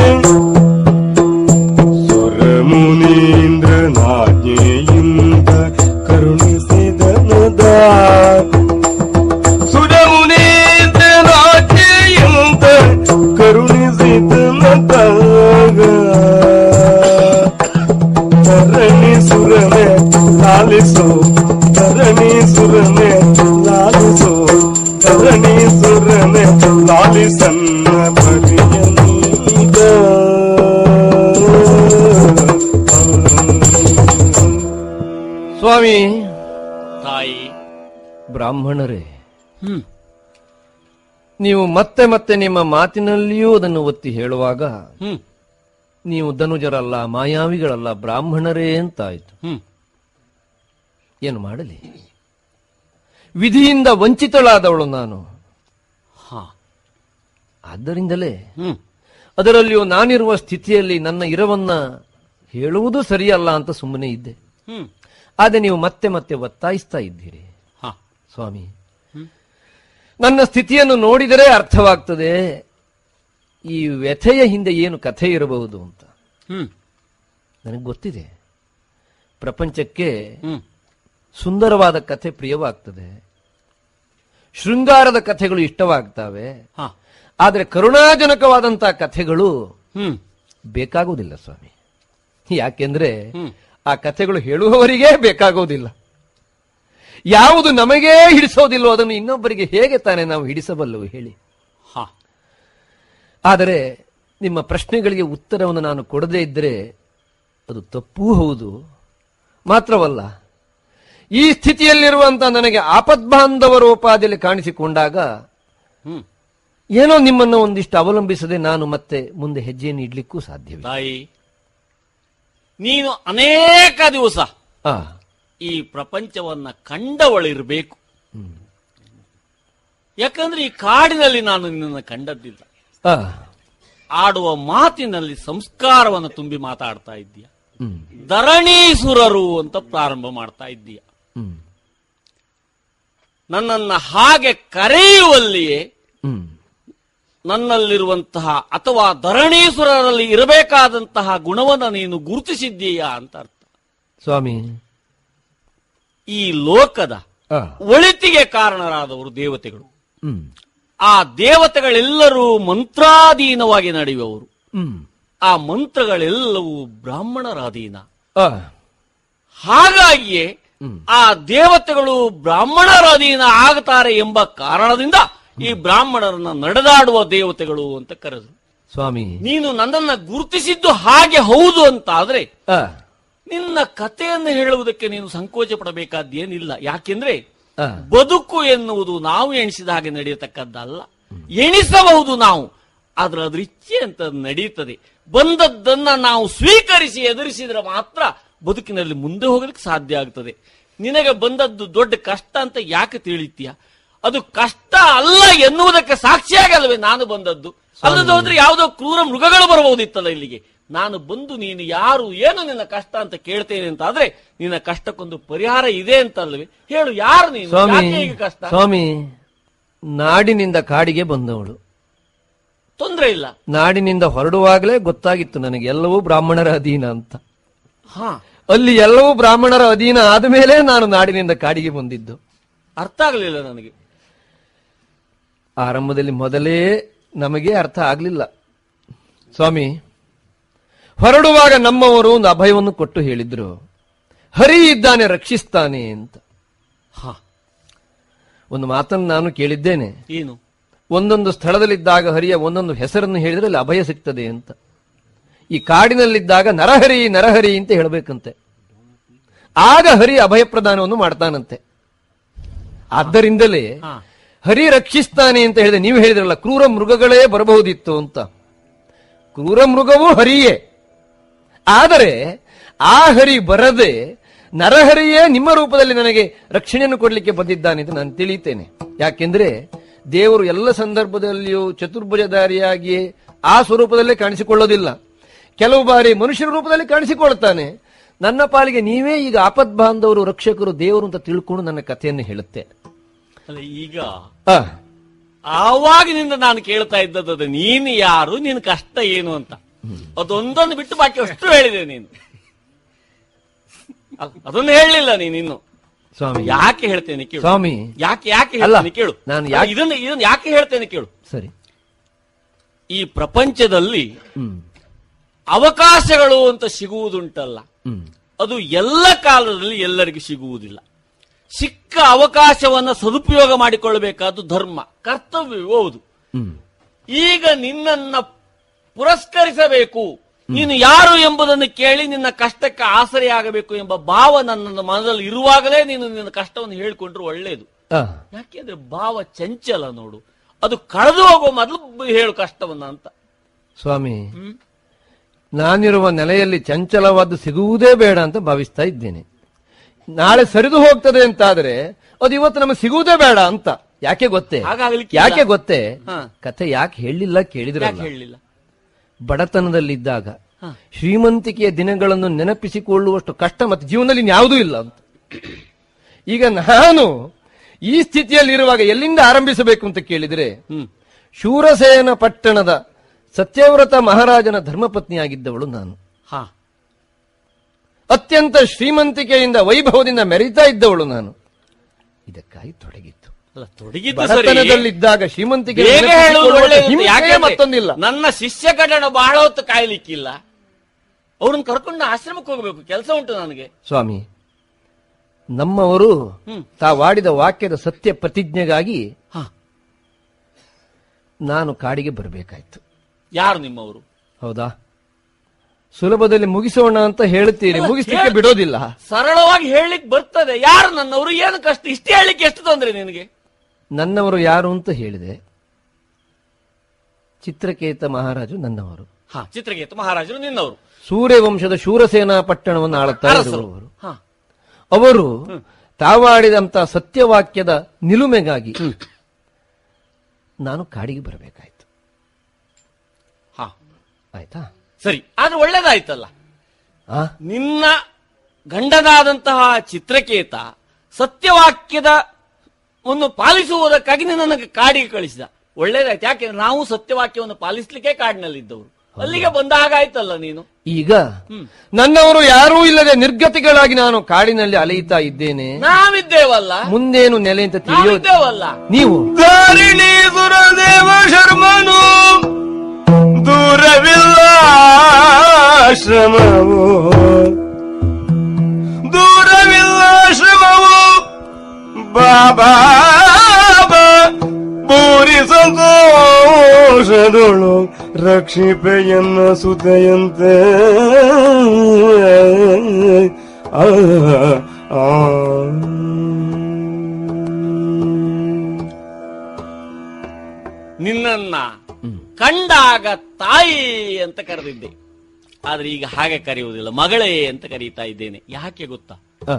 ಸುರಮುನೀಂದ್ರನಾಜ್ಞೆಯಿಂದ ಕರುಣಿಸಿದನದ ಸುರಮು ಧರಣಿ ಸುರನೆ ಲಾಲಿಸೋ ಧರಣಿ ಸುರನೆ ಲಾಲಿಸನ್ನ ಪರಿಯನೀಗ. ಸ್ವಾಮಿ, ತಾಯಿ, ಬ್ರಾಹ್ಮಣರೇ, ಹ್ಮ್ ನೀವು ಮತ್ತೆ ಮತ್ತೆ ನಿಮ್ಮ ಮಾತಿನಲ್ಲಿಯೂ ಅದನ್ನು ಒತ್ತಿ ಹೇಳುವಾಗ ಹ್ಮ್ ನೀವು ಧನುಜರಲ್ಲ, ಮಾಯಾವಿಗಳಲ್ಲ, ಬ್ರಾಹ್ಮಣರೇ ಅಂತಾಯ್ತು. ಹ್ಮ್ ಏನು ಮಾಡಲಿ? ವಿಧಿಯಿಂದ ವಂಚಿತಳಾದವಳು ನಾನು. ಹಾ ಆದ್ದರಿಂದಲೇ ಹ್ಮ್ ಅದರಲ್ಲಿಯೂ ನಾನಿರುವ ಸ್ಥಿತಿಯಲ್ಲಿ ನನ್ನ ಇರವನ್ನ ಹೇಳುವುದು ಸರಿಯಲ್ಲ ಅಂತ ಸುಮ್ಮನೆ ಇದ್ದೆ. ಹ್ಮ್ ಆದರೆ ನೀವು ಮತ್ತೆ ಮತ್ತೆ ಒತ್ತಾಯಿಸ್ತಾ ಇದ್ದೀರಿ. ಹಾ ಸ್ವಾಮಿ, ನನ್ನ ಸ್ಥಿತಿಯನ್ನು ನೋಡಿದರೆ ಅರ್ಥವಾಗ್ತದೆ ಈ ವ್ಯಥೆಯ ಹಿಂದೆ ಏನು ಕಥೆ ಇರಬಹುದು ಅಂತ. ಹ್ಮ್ ನನಗೆ ಗೊತ್ತಿದೆ, ಪ್ರಪಂಚಕ್ಕೆ ಹ್ಮ್ ಸುಂದರವಾದ ಕಥೆ ಪ್ರಿಯವಾಗ್ತದೆ, ಶೃಂಗಾರದ ಕಥೆಗಳು ಇಷ್ಟವಾಗ್ತವೆ. ಹಾ ಆದರೆ ಕರುಣಾಜನಕವಾದಂತಹ ಕಥೆಗಳು ಹ್ಮ್ ಬೇಕಾಗುವುದಿಲ್ಲ ಸ್ವಾಮಿ. ಯಾಕೆಂದ್ರೆ ಹ್ಮ್ ಆ ಕಥೆಗಳು ಹೇಳುವವರಿಗೇ ಬೇಕಾಗೋದಿಲ್ಲ. ಯಾವುದು ನಮಗೇ ಹಿಡಿಸೋದಿಲ್ಲೋ ಅದನ್ನು ಇನ್ನೊಬ್ಬರಿಗೆ ಹೇಗೆ ತಾನೇ ನಾವು ಹಿಡಿಸಬಲ್ಲವು ಹೇಳಿ? ಹಾ ಆದರೆ ನಿಮ್ಮ ಪ್ರಶ್ನೆಗಳಿಗೆ ಉತ್ತರವನ್ನು ನಾನು ಕೊಡದೇ ಇದ್ದರೆ ಅದು ತಪ್ಪೂ ಹೌದು. ಮಾತ್ರವಲ್ಲ, ಈ ಸ್ಥಿತಿಯಲ್ಲಿರುವಂತಹ ನನಗೆ ಆಪದ್ಬಾಂಧವರ ಉಪಾದಿಯಲ್ಲಿ ಕಾಣಿಸಿಕೊಂಡಾಗ ಹ್ಮ್ ಏನೋ ನಿಮ್ಮನ್ನು ಒಂದಿಷ್ಟು ಅವಲಂಬಿಸದೆ ನಾನು ಮತ್ತೆ ಮುಂದೆ ಹೆಜ್ಜೆಯನ್ನು ಇಡ್ಲಿಕ್ಕೂ ಸಾಧ್ಯವಿಲ್ಲ. ತಾಯಿ, ನೀನು ಅನೇಕ ದಿವಸ ಆ ಈ ಪ್ರಪಂಚವನ್ನ ಕಂಡವಳಿರಬೇಕು. ಯಾಕಂದ್ರೆ ಈ ಕಾಡಿನಲ್ಲಿ ನಾನು ನಿನ್ನನ್ನು ಕಂಡದ್ದಿಲ್ಲ. ಆ ಆಡುವ ಮಾತಿನಲ್ಲಿ ಸಂಸ್ಕಾರವನ್ನು ತುಂಬಿ ಮಾತಾಡ್ತಾ ಇದ್ದೀಯ. ಹ್ಮ್ ಧರಣೀಸುರರು ಅಂತ ಪ್ರಾರಂಭ ಮಾಡ್ತಾ ಇದ್ದೀಯ. ಹ್ಮ್ ನನ್ನನ್ನ ಹಾಗೆ ಕರೆಯುವಲ್ಲಿಯೇ ಹ್ಮ್ ನನ್ನಲ್ಲಿರುವಂತಹ ಅಥವಾ ಧರಣೀಸುರರಲ್ಲಿ ಇರಬೇಕಾದಂತಹ ಗುಣವನ್ನು ನೀನು ಗುರುತಿಸಿದ್ದೀಯಾ ಅಂತ ಅರ್ಥ. ಸ್ವಾಮಿ, ಈ ಲೋಕದ ಆ ಒಳಿತಿಗೆ ಕಾರಣರಾದವರು ದೇವತೆಗಳು. ಹ್ಮ್ ಆ ದೇವತೆಗಳೆಲ್ಲರೂ ಮಂತ್ರಾಧೀನವಾಗಿ ನಡೆಯುವವರು. ಹ್ಮ್ ಆ ಮಂತ್ರಗಳೆಲ್ಲವೂ ಬ್ರಾಹ್ಮಣರ ಅಧೀನ. ಆ ಹಾಗಾಗಿಯೇ ಆ ದೇವತೆಗಳು ಬ್ರಾಹ್ಮಣರ ಅಧೀನ ಆಗ್ತಾರೆ ಎಂಬ ಕಾರಣದಿಂದ ಈ ಬ್ರಾಹ್ಮಣರನ್ನ ನಡೆದಾಡುವ ದೇವತೆಗಳು ಅಂತ ಕರೆದರು. ಸ್ವಾಮಿ, ನೀನು ನನ್ನನ್ನ ಗುರುತಿಸಿದ್ದು ಹಾಗೆ ಹೌದು ಅಂತ ಆದ್ರೆ ಆ ನಿನ್ನ ಕಥೆಯನ್ನು ಹೇಳುವುದಕ್ಕೆ ನೀನು ಸಂಕೋಚ ಪಡಬೇಕಾದ್ದೇನಿಲ್ಲ. ಯಾಕೆಂದ್ರೆ ಆ ಬದುಕು ಎನ್ನುವುದು ನಾವು ಎಣಿಸಿದ ಹಾಗೆ ನಡೆಯತಕ್ಕದ್ದಲ್ಲ. ಎಣಿಸಬಹುದು ನಾವು, ಆದ್ರೆ ಅದ್ರ ಇಚ್ಛೆ ಅಂತ ನಡೆಯುತ್ತದೆ. ಬಂದದ್ದನ್ನ ನಾವು ಸ್ವೀಕರಿಸಿ ಎದುರಿಸಿದ್ರೆ ಮಾತ್ರ ಬದುಕಿನಲ್ಲಿ ಮುಂದೆ ಹೋಗಲಿಕ್ಕೆ ಸಾಧ್ಯ ಆಗ್ತದೆ. ನಿನಗೆ ಬಂದದ್ದು ದೊಡ್ಡ ಕಷ್ಟ ಅಂತ ಯಾಕೆ ತಿಳಿತೀಯ? ಅದು ಕಷ್ಟ ಅಲ್ಲ ಎನ್ನುವುದಕ್ಕೆ ಸಾಕ್ಷಿಯಾಗಲ್ವೇ ನಾನು ಬಂದದ್ದು? ಅಲ್ಲದೆ ಹೋದ್ರೆ ಯಾವುದೋ ಕ್ರೂರ ಮೃಗಗಳು ಬರಬಹುದಿತ್ತಲ್ಲ ಇಲ್ಲಿಗೆ. ನಾನು ಬಂದು ನೀನು ಯಾರು, ಏನು ನಿನ್ನ ಕಷ್ಟ ಅಂತ ಕೇಳ್ತೇನೆ ಅಂತ ಆದ್ರೆ ನಿನ್ನ ಕಷ್ಟಕ್ಕೊಂದು ಪರಿಹಾರ ಇದೆ ಅಂತ ಅಲ್ವೇ? ಹೇಳು, ಯಾರು ನೀನು, ಸ್ವಾಮಿ, ಯಾಕೆ ಹೀಗೆ ಕಷ್ಟ? ಸ್ವಾಮಿ, ನಾಡಿನಿಂದ ಕಾಡಿಗೆ ಬಂದವಳು. ತೊಂದ್ರೆ ಇಲ್ಲ. ನಾಡಿನಿಂದ ಹೊರಡುವಾಗಲೇ ಗೊತ್ತಾಗಿತ್ತು ನನಗೆ ಎಲ್ಲವೂ ಬ್ರಾಹ್ಮಣರ ಅಧೀನ ಅಂತ. ಹಾ, ಅಲ್ಲಿ ಎಲ್ಲವೂ ಬ್ರಾಹ್ಮಣರ ಅಧೀನ ಆದ ಮೇಲೆ ನಾನು ನಾಡಿನಿಂದ ಕಾಡಿಗೆ ಬಂದಿದ್ದು. ಅರ್ಥ ಆಗಲಿಲ್ಲ ನನಗೆ. ಆರಂಭದಲ್ಲಿ ಮೊದಲೇ ನಮಗೆ ಅರ್ಥ ಆಗಲಿಲ್ಲ. ಸ್ವಾಮಿ, ಹೊರಡುವಾಗ ನಮ್ಮವರು ಒಂದು ಅಭಯವನ್ನು ಕೊಟ್ಟು ಹೇಳಿದ್ರು, ಹರಿ ಇದ್ದಾನೆ ರಕ್ಷಿಸ್ತಾನೆ ಅಂತ. ಹಾ, ಒಂದು ಮಾತನ್ನು ನಾನು ಕೇಳಿದ್ದೇನೆ, ಏನು? ಒಂದೊಂದು ಸ್ಥಳದಲ್ಲಿದ್ದಾಗ ಹರಿಯ ಒಂದೊಂದು ಹೆಸರನ್ನು ಹೇಳಿದ್ರೆ ಅಲ್ಲಿ ಅಭಯ ಸಿಗ್ತದೆ ಅಂತ. ಈ ಕಾಡಿನಲ್ಲಿದ್ದಾಗ ನರಹರಿ ನರಹರಿ ಅಂತ ಹೇಳಬೇಕಂತೆ, ಆಗ ಹರಿ ಅಭಯ ಪ್ರದಾನವನ್ನು ಮಾಡ್ತಾನಂತೆ. ಆದ್ದರಿಂದಲೇ ಹಾ, ಹರಿ ರಕ್ಷಿಸ್ತಾನೆ ಅಂತ ಹೇಳಿದೆ. ನೀವು ಹೇಳಿದ್ರಲ್ಲ ಕ್ರೂರ ಮೃಗಗಳೇ ಬರಬಹುದಿತ್ತು ಅಂತ. ಕ್ರೂರ ಮೃಗವೂ ಹರಿಯೇ, ಆದರೆ ಆ ಹರಿ ಬರದೆ ನರಹರಿಯೇ ನಿಮ್ಮ ರೂಪದಲ್ಲಿ ನನಗೆ ರಕ್ಷಣೆಯನ್ನು ಕೊಡಲಿಕ್ಕೆ ಬಂದಿದ್ದಾನೆ ಅಂತ ನಾನು ತಿಳಿಯುತ್ತೇನೆ. ಯಾಕೆಂದ್ರೆ ದೇವರು ಎಲ್ಲ ಸಂದರ್ಭದಲ್ಲಿಯೂ ಚತುರ್ಭುಜಧಾರಿಯಾಗಿಯೇ ಆ ಸ್ವರೂಪದಲ್ಲೇ ಕಾಣಿಸಿಕೊಳ್ಳೋದಿಲ್ಲ. ಕೆಲವು ಬಾರಿ ಮನುಷ್ಯರ ರೂಪದಲ್ಲಿ ಕಾಣಿಸಿಕೊಳ್ತಾನೆ. ನನ್ನ ಪಾಲಿಗೆ ನೀವೇ ಈಗ ಆಪದ್ಬಾಂಧವರು, ರಕ್ಷಕರು, ದೇವರು ಅಂತ ತಿಳ್ಕೊಂಡು ನನ್ನ ಕಥೆಯನ್ನು ಹೇಳುತ್ತೆ. ಅಲ್ಲ, ಈಗ ಆ, ಆವಾಗಿನಿಂದ ನಾನು ಕೇಳ್ತಾ ಇದ್ದದ್ದು ನೀನು ಯಾರು, ನಿನ್ ಕಷ್ಟ ಏನು ಅಂತ. ಅದೊಂದನ್ನು ಬಿಟ್ಟು ಬಾಕಿ ಅಷ್ಟು ಹೇಳಿದೆ ನೀನು. ಅ- ಅದನ್ನು ಹೇಳಲಿಲ್ಲ ನೀನು ಇನ್ನು. ಸ್ವಾಮಿ, ಯಾಕೆ ಹೇಳ್ತೇನೆ ಕೇಳು. ಸ್ವಾಮಿ, ಯಾಕೆ ಯಾಕೆ ಅಲ್ಲ, ಹೇಳ್ತೇನೆ ಕೇಳು. ನಾನು ಯಾಕೆ- ಇದನ್ನ ಇದನ್ನ ಯಾಕೆ ಹೇಳ್ತೇನೆ ಕೇಳು. ಸರಿ. ಈ ಪ್ರಪಂಚದಲ್ಲಿ ಹ್ಮ್ ಅವಕಾಶಗಳು ಅಂತ ಸಿಗುವುದುಂಟಲ್ಲ, ಹ್ಮ್ ಅದು ಎಲ್ಲ ಕಾಲದಲ್ಲಿ ಎಲ್ಲರಿಗೂ ಸಿಗುವುದಿಲ್ಲ. ಸಿಕ್ಕ ಅವಕಾಶವನ್ನು ಸದುಪಯೋಗ ಮಾಡಿಕೊಳ್ಳಬೇಕಾದ್ದು ಧರ್ಮ, ಕರ್ತವ್ಯವೂ ಹೌದು. ಈಗ ನಿನ್ನನ್ನ ಪುರಸ್ಕರಿಸಬೇಕು, ನೀನು ಯಾರು ಎಂಬುದನ್ನು ಕೇಳಿ ನಿನ್ನ ಕಷ್ಟಕ್ಕೆ ಆಸರೆಯಾಗಬೇಕು ಎಂಬ ಭಾವ ನನ್ನ ಮನದಲ್ಲಿ ಇರುವಾಗಲೇ ನೀನು ನಿನ್ನ ಕಷ್ಟವನ್ನು ಹೇಳಿಕೊಂಡ್ರೆ ಒಳ್ಳೆಯದು. ಯಾಕೆಂದ್ರೆ ಭಾವ ಚಂಚಲ ನೋಡು, ಅದು ಕಳೆದು ಹೋಗುವ ಮೊದಲು ಹೇಳು ಕಷ್ಟವನ್ನ ಅಂತ. ಸ್ವಾಮಿ, ನಾನಿರುವ ನೆಲೆಯಲ್ಲಿ ಚಂಚಲವಾದ್ದು ಸಿಗುವುದೇ ಬೇಡ ಅಂತ ಭಾವಿಸ್ತಾ ಇದ್ದೇನೆ. ನಾಳೆ ಸರಿದು ಹೋಗ್ತದೆ ಅಂತಾದ್ರೆ ಅದು ಇವತ್ತು ನಮಗೆ ಸಿಗುವುದೇ ಬೇಡ ಅಂತ. ಯಾಕೆ ಗೊತ್ತೇ ಯಾಕೆ ಗೊತ್ತೇ ಕಥೆ ಯಾಕೆ ಹೇಳಿಲ್ಲ ಕೇಳಿದ್ರೆ ಹೇಳಿಲ್ಲ. ಬಡತನದಲ್ಲಿದ್ದಾಗ ಶ್ರೀಮಂತಿಕೆಯ ದಿನಗಳನ್ನು ನೆನಪಿಸಿಕೊಳ್ಳುವಷ್ಟು ಕಷ್ಟ ಮತ್ತೆ ಜೀವನದಲ್ಲಿ ಯಾವುದೂ ಇಲ್ಲ ಅಂತ. ಈಗ ನಾನು ಈ ಸ್ಥಿತಿಯಲ್ಲಿರುವಾಗ ಎಲ್ಲಿಂದ ಆರಂಭಿಸಬೇಕು ಅಂತ ಕೇಳಿದ್ರೆ, ಶೂರಸೇನ ಪಟ್ಟಣದ ಸತ್ಯವ್ರತ ಮಹಾರಾಜನ ಧರ್ಮಪತ್ನಿಯಾಗಿದ್ದವಳು ನಾನು. ಅತ್ಯಂತ ಶ್ರೀಮಂತಿಕೆಯಿಂದ ವೈಭವದಿಂದ ಮೆರೀತಾ ಇದ್ದವಳು ನಾನು. ಇದಕ್ಕಾಗಿ ತೊಡಗಿತ್ತು. ಬಡತನದಲ್ಲಿದ್ದಾಗ ಶ್ರೀಮಂತಿಕೆ ಮತ್ತೊಂದಿಲ್ಲ. ನನ್ನ ಶಿಷ್ಯ ಕಡಣ ಬಹಳ ಹೊತ್ತು ಕಾಯ್ಲಿಕ್ಕಿಲ್ಲ, ಅವ್ರನ್ನ ಕರ್ಕೊಂಡು ಆಶ್ರಮಕ್ಕೆ ಹೋಗಬೇಕು, ಕೆಲಸ ಉಂಟು ನನಗೆ. ಸ್ವಾಮಿ, ನಮ್ಮವರು ತಾವಾಡಿದ ವಾಕ್ಯದ ಸತ್ಯ ಪ್ರತಿಜ್ಞೆಗಾಗಿ ನಾನು ಕಾಡಿಗೆ ಬರಬೇಕಾಯ್ತು. ಯಾರು ನಿಮ್ಮವರು? ಹೌದಾ, ಸುಲಭದಲ್ಲಿ ಮುಗಿಸೋಣ ಅಂತ ಹೇಳ್ತೀರಿ, ಮುಗಿಸ್ಲಿಕ್ಕೆ ಬಿಡೋದಿಲ್ಲ. ಸರಳವಾಗಿ ಹೇಳಲಿಕ್ಕೆ ಬರ್ತದೆ. ಯಾರು ನನ್ನವರು, ಏನು ಕಷ್ಟ, ಇಷ್ಟೇ ಹೇಳಲಿಕ್ಕೆ ಎಷ್ಟು ತೊಂದರೆ ನಿನಗೆ? ನನ್ನವರು ಯಾರು ಅಂತ ಹೇಳಿದೆ. ಚಿತ್ರಕೇತ ಮಹಾರಾಜು ನನ್ನವರು. ಹಾ, ಚಿತ್ರಕೇತ ಮಹಾರಾಜರು ನಿನ್ನವರು. ಸೂರ್ಯವಂಶದ ಶೂರಸೇನಾ ಪಟ್ಟಣವನ್ನು ಆಳುತ್ತಾ ಇರುವವರು. ಅವರು ತಾವಾಡಿದಂತ ಸತ್ಯವಾಕ್ಯದ ನಿಲುಮೆಗಾಗಿ ನಾನು ಕಾಡಿಗೆ ಬರಬೇಕಾಯ್ತು. ಹಾ, ಆಯ್ತಾ? ಸರಿ, ಆದ್ರೆ ಒಳ್ಳೇದಾಯ್ತಲ್ಲ. ನಿನ್ನ ಗಂಡನಾದಂತಹ ಚಿತ್ರಕೇತ ಸತ್ಯವಾಕ್ಯದ ಒಂದು ಪಾಲಿಸುವುದಕ್ಕಾಗಿ ನನಗೆ ಕಾಡಿಗೆ ಕಳಿಸಿದ. ಒಳ್ಳೇದಾಯ್ತು. ಯಾಕೆಂದ್ರೆ ನಾವು ಸತ್ಯವಾಕ್ಯವನ್ನು ಪಾಲಿಸ್ಲಿಕ್ಕೆ ಕಾಡಿನಲ್ಲಿದ್ದವರು. ಅಲ್ಲಿಗೆ ಬಂದ ಹಾಗಾಯ್ತಲ್ಲ ನೀನು. ಈಗ ನನ್ನವರು ಯಾರೂ ಇಲ್ಲದೆ ನಿರ್ಗತಿಗಳಾಗಿ ನಾನು ಕಾಡಿನಲ್ಲಿ ಅಲೆಯುತ್ತಾ ಇದ್ದೇನೆ. ನಾವಿದ್ದೇವಲ್ಲ, ಮುಂದೇನು ನೆಲೆ ಅಂತ ತಿಳಿಯೋದೇವಲ್ಲ. ನೀವು ಧಾರಿಣಿ ಸುರದೇವ ಶರ್ಮನು ದೂರವಿಲ್ಲ ಶ್ರಮವು, ದೂರವಿಲ್ಲ ಶ್ರಮವು ಬಾಬಾ ಬೂರಿ ಸಂತೋಷದೊಳು ರಕ್ಷಿಪೆಯನ್ನ ಸುತೆಯಂತೆ. ಆ ನಿನ್ನನ್ನ ಕಂಡಾಗ ತಾಯಿ ಅಂತ ಕರೆದಿದ್ದೆ, ಆದ್ರೆ ಈಗ ಹಾಗೆ ಕರೆಯುವುದಿಲ್ಲ, ಮಗಳೇ ಅಂತ ಕರೀತಾ ಇದ್ದೇನೆ. ಯಾಕೆ ಗೊತ್ತಾ?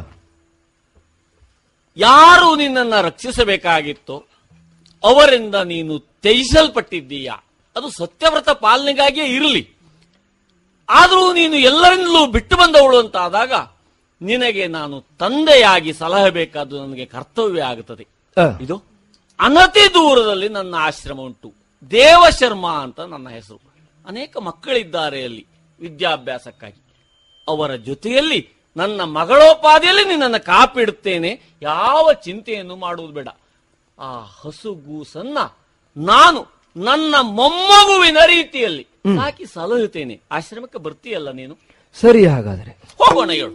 ಯಾರು ನಿನ್ನನ್ನ ರಕ್ಷಿಸಬೇಕಾಗಿತ್ತೋ ಅವರಿಂದ ನೀನು ತ್ಯಜಿಸಲ್ಪಟ್ಟಿದ್ದೀಯ. ಅದು ಸತ್ಯವ್ರತ ಪಾಲನೆಗಾಗಿಯೇ ಇರಲಿ. ಆದರೂ ನೀನು ಎಲ್ಲರಿಂದಲೂ ಬಿಟ್ಟು ಬಂದವಳು ಅಂತ ಆದಾಗ ನಿನಗೆ ನಾನು ತಂದೆಯಾಗಿ ಸಲಹಬೇಕಾದ್ದು ನನಗೆ ಕರ್ತವ್ಯ ಆಗುತ್ತದೆ. ಇದು ಅನತಿ ದೂರದಲ್ಲಿ ನನ್ನ ಆಶ್ರಮ ಉಂಟು, ದೇವಶರ್ಮ ಅಂತ ನನ್ನ ಹೆಸರು. ಅನೇಕ ಮಕ್ಕಳಿದ್ದಾರೆ ಅಲ್ಲಿ ವಿದ್ಯಾಭ್ಯಾಸಕ್ಕಾಗಿ. ಅವರ ಜೊತೆಯಲ್ಲಿ ನನ್ನ ಮಗಳೋಪಾದಿಯಲ್ಲಿ ನಿನ್ನನ್ನು ಕಾಪಿಡುತ್ತೇನೆ. ಯಾವ ಚಿಂತೆಯನ್ನು ಮಾಡುವುದು ಬೇಡ. ಆ ಹಸುಗೂಸನ್ನ ನಾನು ನನ್ನ ಮೊಮ್ಮಗುವಿನ ರೀತಿಯಲ್ಲಿ ಸಾಕಿ ಸಲಹುತ್ತೇನೆ. ಆಶ್ರಮಕ್ಕೆ ಬರ್ತೀಯಲ್ಲ ನೀನು? ಸರಿ, ಹಾಗಾದರೆ ಹೋಗೋಣ. ಹೇಳು.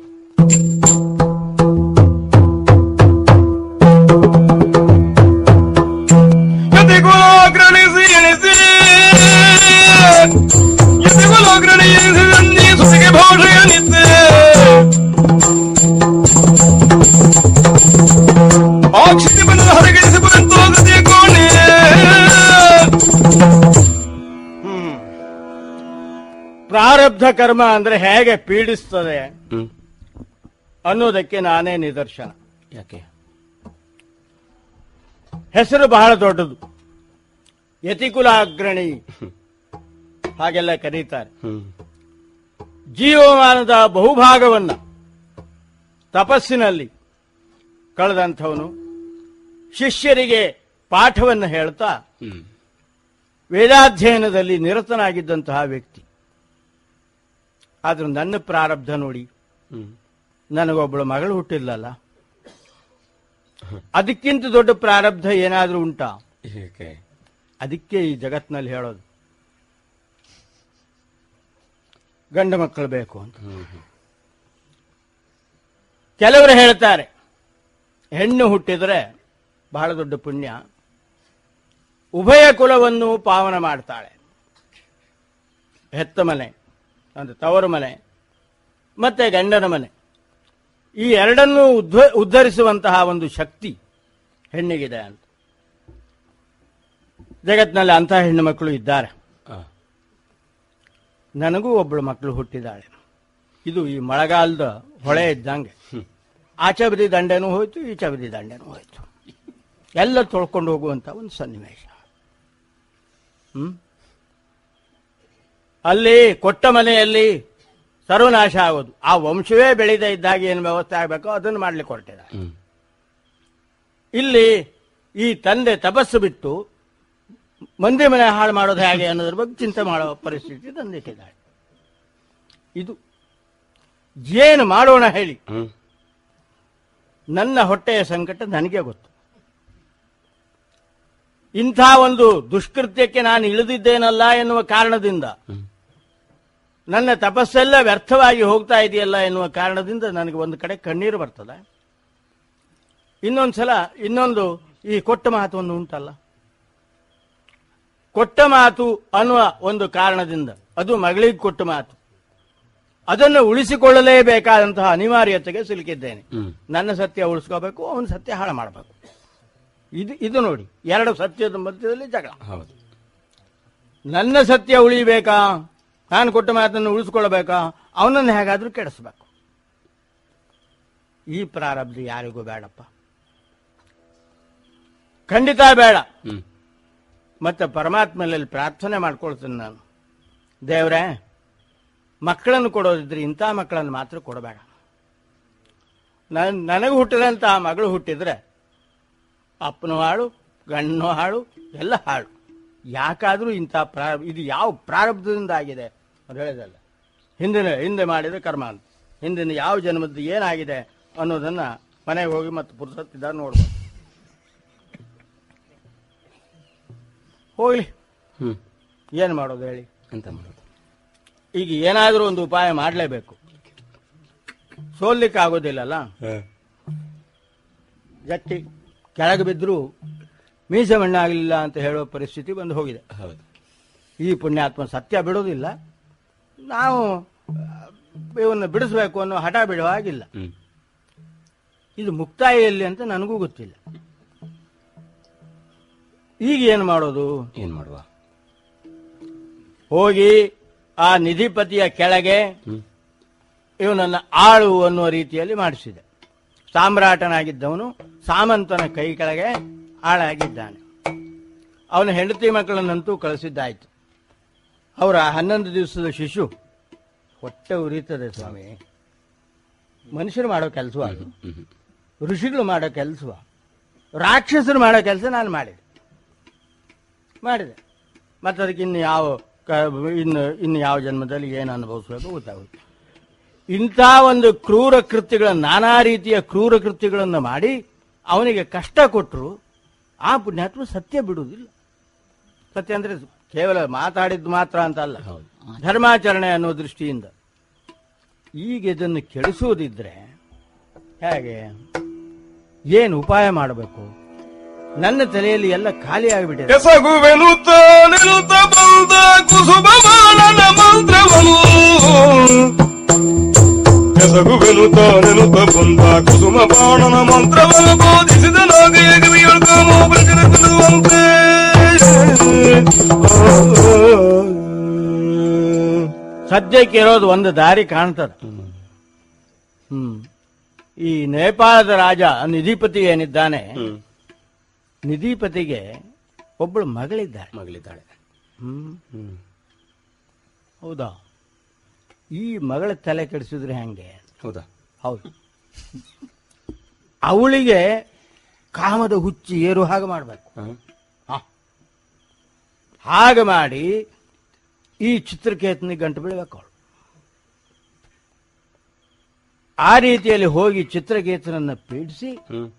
ಯತಿಗುಲಾಗ್ರಣಿಸಿ ಎಣಿಸಿ ಯತಿಗುಲಾಗ್ರಣಿ ಎಣಿಸಿ ಸುತಿಗೆ ಭಾಷೆಯ ನಿದ್ದೆ ಆಕ್ಷಿತಿ ಬಂದ ಹೊರಗಿರಿಸಿ ಬಂತು ಗತಿಯ ಕೋಣೆ. ಪ್ರಾರಬ್ಧ ಕರ್ಮ ಅಂದ್ರೆ ಹೇಗೆ ಪೀಡಿಸ್ತದೆ ಅನ್ನೋದಕ್ಕೆ ನಾನೇ ನಿದರ್ಶನ. ಯಾಕೆ? ಹೆಸರು ಬಹಳ ದೊಡ್ಡದು, ಯತಿಕುಲಾಗ್ರಣಿ ಹಾಗೆಲ್ಲ ಕರೀತಾರೆ. ಜೀವಮಾನದ ಬಹುಭಾಗವನ್ನ ತಪಸ್ಸಿನಲ್ಲಿ ಕಳೆದಂಥವನು, ಶಿಷ್ಯರಿಗೆ ಪಾಠವನ್ನು ಹೇಳ್ತಾ ವೇದಾಧ್ಯಯನದಲ್ಲಿ ನಿರತನಾಗಿದ್ದಂತಹ ವ್ಯಕ್ತಿ. ಆದ್ರೂ ನನ್ನ ಪ್ರಾರಬ್ಧ ನೋಡಿ, ನನಗೊಬ್ಬಳು ಮಗಳು ಹುಟ್ಟಿಲ್ಲಲ್ಲ. ಅದಕ್ಕಿಂತ ದೊಡ್ಡ ಪ್ರಾರಬ್ಧ ಏನಾದ್ರೂ ಉಂಟಾ? ಅದಕ್ಕೆ ಈ ಜಗತ್ತಿನಲ್ಲಿ ಹೇಳೋದು ಗಂಡು ಮಕ್ಕಳು ಬೇಕು ಅಂತ. ಕೆಲವರು ಹೇಳ್ತಾರೆ ಹೆಣ್ಣು ಹುಟ್ಟಿದರೆ ಬಹಳ ದೊಡ್ಡ ಪುಣ್ಯ, ಉಭಯ ಕುಲವನ್ನು ಪಾವನ ಮಾಡ್ತಾಳೆ. ಹೆತ್ತ ಮನೆ ಅಂದ್ರೆ ತವರು ಮನೆ ಮತ್ತೆ ಗಂಡನ ಮನೆ, ಈ ಎರಡನ್ನೂ ಉದ್ಧ ಉದ್ಧರಿಸುವಂತಹ ಒಂದು ಶಕ್ತಿ ಹೆಣ್ಣಿಗಿದೆ ಅಂತ. ಜಗತ್ತಿನಲ್ಲಿ ಅಂತಹ ಹೆಣ್ಣು ಮಕ್ಕಳು ಇದ್ದಾರೆ. ನನಗೂ ಒಬ್ಬಳು ಮಕ್ಕಳು ಹುಟ್ಟಿದಾಳೆ. ಇದು ಈ ಮಳೆಗಾಲದ ಹೊಳೆ ಇದ್ದಂಗೆ, ಆಚೆ ಬದಿ ದಂಡೆನೂ ಹೋಯ್ತು, ಈಚೆ ಬದಿ ದಂಡೆನೂ ಹೋಯ್ತು, ಎಲ್ಲ ತೊಳ್ಕೊಂಡು ಹೋಗುವಂತ ಒಂದು ಸನ್ನಿವೇಶ. ಹ್ಮ್ ಅಲ್ಲಿ ಕೊಟ್ಟ ಮನೆಯಲ್ಲಿ ಸರ್ವನಾಶ ಆಗೋದು, ಆ ವಂಶವೇ ಬೆಳೀತಾ ಇದ್ದಾಗ ಏನು ವ್ಯವಸ್ಥೆ ಆಗಬೇಕೋ ಅದನ್ನು ಮಾಡ್ಲಿಕ್ಕೆ ಹೊರಟಿದ್ದಾರೆ. ಇಲ್ಲಿ ಈ ತಂದೆ ತಪಸ್ಸು ಬಿಟ್ಟು ಮಂದಿ ಮನೆ ಹಾಳು ಮಾಡೋದು ಹೇಗೆ ಅನ್ನೋದ್ರ ಬಗ್ಗೆ ಚಿಂತೆ ಮಾಡೋ ಪರಿಸ್ಥಿತಿ ತಂದಿಟ್ಟಿದ್ದಾಳೆ. ಇದು ಏನು ಮಾಡೋಣ ಹೇಳಿ? ನನ್ನ ಹೊಟ್ಟೆಯ ಸಂಕಟ ನನಗೆ ಗೊತ್ತು. ಇಂಥ ಒಂದು ದುಷ್ಕೃತ್ಯಕ್ಕೆ ನಾನು ಇಳಿದಿದ್ದೇನಲ್ಲ ಎನ್ನುವ ಕಾರಣದಿಂದ, ನನ್ನ ತಪಸ್ಸೆಲ್ಲ ವ್ಯರ್ಥವಾಗಿ ಹೋಗ್ತಾ ಇದೆಯಲ್ಲ ಎನ್ನುವ ಕಾರಣದಿಂದ ನನಗೆ ಒಂದು ಕಡೆ ಕಣ್ಣೀರು ಬರ್ತದೆ. ಇನ್ನೊಂದ್ಸಲ ಇನ್ನೊಂದು ಈ ಕೊಟ್ಟ ಮಾತು ಒಂದು ಉಂಟಲ್ಲ, ಕೊಟ್ಟ ಮಾತು ಅನ್ನುವ ಒಂದು ಕಾರಣದಿಂದ, ಅದು ಮಗಳಿಗೆ ಕೊಟ್ಟ ಮಾತು, ಅದನ್ನು ಉಳಿಸಿಕೊಳ್ಳಲೇಬೇಕಾದಂತಹ ಅನಿವಾರ್ಯತೆಗೆ ಸಿಲುಕಿದ್ದೇನೆ. ನನ್ನ ಸತ್ಯ ಉಳಿಸ್ಕೋಬೇಕು, ಅವನ ಸತ್ಯ ಹಾಳು ಮಾಡಬೇಕು. ಇದು ಇದು ನೋಡಿ, ಎರಡು ಸತ್ಯದ ಮಧ್ಯದಲ್ಲಿ ಜಗಳ. ನನ್ನ ಸತ್ಯ ಉಳಿಬೇಕಾ, ನಾನು ಕೊಟ್ಟ ಮಾತನ್ನು ಉಳಿಸ್ಕೊಳ್ಬೇಕಾ, ಅವನನ್ನು ಹೇಗಾದ್ರೂ ಕೆಡಿಸ್ಬೇಕು. ಈ ಪ್ರಾರಬ್ಧ ಯಾರಿಗೂ ಬೇಡಪ್ಪ, ಖಂಡಿತ ಬೇಡ. ಮತ್ತೆ ಪರಮಾತ್ಮನಲ್ಲಿ ಪ್ರಾರ್ಥನೆ ಮಾಡ್ಕೊಳ್ತೀನಿ ನಾನು, ದೇವ್ರೇ ಮಕ್ಕಳನ್ನು ಕೊಡೋದಿದ್ರೆ ಇಂಥ ಮಕ್ಕಳನ್ನು ಮಾತ್ರ ಕೊಡಬೇಡ. ನನ್ ನನಗೆ ಹುಟ್ಟಿದಂತಹ ಮಗಳು ಹುಟ್ಟಿದ್ರೆ ಅಪ್ಪನೂ ಹಾಳು, ಗಂಡನೂ ಹಾಳು, ಎಲ್ಲ ಹಾಳು. ಯಾಕಾದ್ರೂ ಇಂಥ ಪ್ರಾ ಇದು ಯಾವ ಪ್ರಾರಬ್ಧದಿಂದ ಆಗಿದೆ ಅಂತ ಹೇಳಿದಲ್ಲ, ಹಿಂದಿನ ಹಿಂದೆ ಮಾಡಿದ ಕರ್ಮ ಅಂತ, ಹಿಂದಿನ ಯಾವ ಜನ್ಮದ್ದು ಏನಾಗಿದೆ ಅನ್ನೋದನ್ನ ಮನೆಗೆ ಹೋಗಿ ಮತ್ತೆ ಪುರುಸತ್ತಿದ್ದಾಗ ನೋಡ್ಬೋದು. ಹೋಗ್ಲಿ, ಏನು ಮಾಡೋದು ಹೇಳಿ? ಎಂತ ಮಾಡೋದು? ಈಗ ಏನಾದರೂ ಒಂದು ಉಪಾಯ ಮಾಡಲೇಬೇಕು, ಸೋಲ್ಲಿಕ್ಕೆ ಆಗೋದಿಲ್ಲಲ್ಲ. ಗಟ್ಟಿ ಕೆಳಗೆ ಬಿದ್ದರೂ ಮೀಸೆ ಮಣ್ಣಾಗಲಿಲ್ಲ ಅಂತ ಹೇಳುವ ಪರಿಸ್ಥಿತಿ ಬಂದು ಹೋಗಿದೆ. ಈ ಪುಣ್ಯಾತ್ಮ ಸತ್ಯ ಬಿಡೋದಿಲ್ಲ, ನಾವು ಇವನ್ನ ಬಿಡಿಸ್ಬೇಕು ಅನ್ನೋ ಹಠ ಬಿಡುವ ಹಾಗಿಲ್ಲ. ಇದು ಮುಕ್ತಾಯಿಯಲ್ಲಿ ಅಂತ ನನಗೂ ಗೊತ್ತಿಲ್ಲ. ಈಗ ಏನು ಮಾಡೋದು? ಏನ್ ಮಾಡುವ? ಹೋಗಿ ಆ ನಿಧಿಪತಿಯ ಕೆಳಗೆ ಇವನನ್ನ ಆಳು ಅನ್ನುವ ರೀತಿಯಲ್ಲಿ ಮಾಡಿಸಿದೆ. ಸಾಮ್ರಾಟನಾಗಿದ್ದವನು ಸಾಮಂತನ ಕೈ ಕೆಳಗೆ ಆಳಾಗಿದ್ದಾನೆ. ಅವನ ಹೆಂಡತಿ ಮಕ್ಕಳನ್ನಂತೂ ಕಳಿಸಿದ್ದಾಯ್ತು. ಅವರ ಹನ್ನೊಂದು ದಿವಸದ ಶಿಶು ಹೊಟ್ಟೆ ಉರಿತದೆ ಸ್ವಾಮಿ. ಮನುಷ್ಯರು ಮಾಡೋ ಕೆಲಸ ಅದು, ಋಷಿಗಳು ಮಾಡೋ ಕೆಲಸ, ರಾಕ್ಷಸರು ಮಾಡೋ ಕೆಲಸ ನಾನು ಮಾಡಿದೆ ಮಾಡಿದೆ ಮತ್ತೆ ಅದಕ್ಕೆ ಇನ್ನು ಯಾವ ಇನ್ನು ಇನ್ನು ಯಾವ ಜನ್ಮದಲ್ಲಿ ಏನು ಅನುಭವಿಸ್ಬೇಕು ಗೊತ್ತಾಗುತ್ತೆ. ಇಂಥ ಒಂದು ಕ್ರೂರ ಕೃತ್ಯಗಳನ್ನು, ನಾನಾ ರೀತಿಯ ಕ್ರೂರ ಕೃತ್ಯಗಳನ್ನು ಮಾಡಿ ಅವನಿಗೆ ಕಷ್ಟ ಕೊಟ್ಟರು ಆ ಪುಣ್ಯಾತ್ಮ ಸತ್ಯ ಬಿಡುವುದಿಲ್ಲ. ಸತ್ಯ ಅಂದ್ರೆ ಕೇವಲ ಮಾತಾಡಿದ್ದು ಮಾತ್ರ ಅಂತ ಅಲ್ಲ, ಧರ್ಮಾಚರಣೆ ಅನ್ನೋ ದೃಷ್ಟಿಯಿಂದ. ಈಗ ಇದನ್ನು ಕೆಡಿಸುವುದಿದ್ರೆ ಹೇಗೆ? ಏನು ಉಪಾಯ ಮಾಡಬೇಕು? ನನ್ನ ತಲೆಯಲ್ಲಿ ಎಲ್ಲ ಖಾಲಿ ಆಗಿಬಿಟ್ಟಿದೆ. ಎಸಗುವೆನುತ್ತ ನಿರುತ್ತ ಬಂದ ಕುಸುಮಮಾಲನ ಮಂತ್ರವನು, ಎಸಗುವೆನುತ್ತ ನಿರುತ್ತ ಬಂದ ಕುಸುಮ ಬಾಣನ ಮಂತ್ರವನ್ನು ಬೋಧಿಸಿದ ನಾಗಯಗವಿಯೊಳ್ಕಾಮೋ ಪ್ರಚರಿಸುವಂತೆ ಸದ್ಯಕ್ಕೆ ಇರೋದು ಒಂದು ದಾರಿ ಕಾಣ್ತದೆ. ಹ್ಮ್ ಈ ನೇಪಾಳದ ರಾಜ ನಿಧಿಪತಿ ಏನಿದ್ದಾನೆ, ನಿಧಿಪತಿಗೆ ಒಬ್ಬಳು ಮಗಳಿದ್ದಾಳೆ ಮಗಳಿದ್ದಾಳೆ ಹ್ಮ್ ಹೌದಾ? ಈ ಮಗಳ ತಲೆ ಕೆಡಿಸಿದ್ರೆ ಹೆಂಗೆ? ಹೌದಾ? ಹೌದು. ಅವಳಿಗೆ ಕಾಮದ ಹುಚ್ಚಿ ಏರು ಹಾಗೆ ಮಾಡಬೇಕು. ಹಾಗೆ ಮಾಡಿ ಈ ಚಿತ್ರಕೇತನಿಗೆ ಗಂಟು ಬೀಳಬೇಕು ಅವಳು. ಆ ರೀತಿಯಲ್ಲಿ ಹೋಗಿ ಚಿತ್ರಕೇತನನ್ನ ಪೀಡಿಸಿ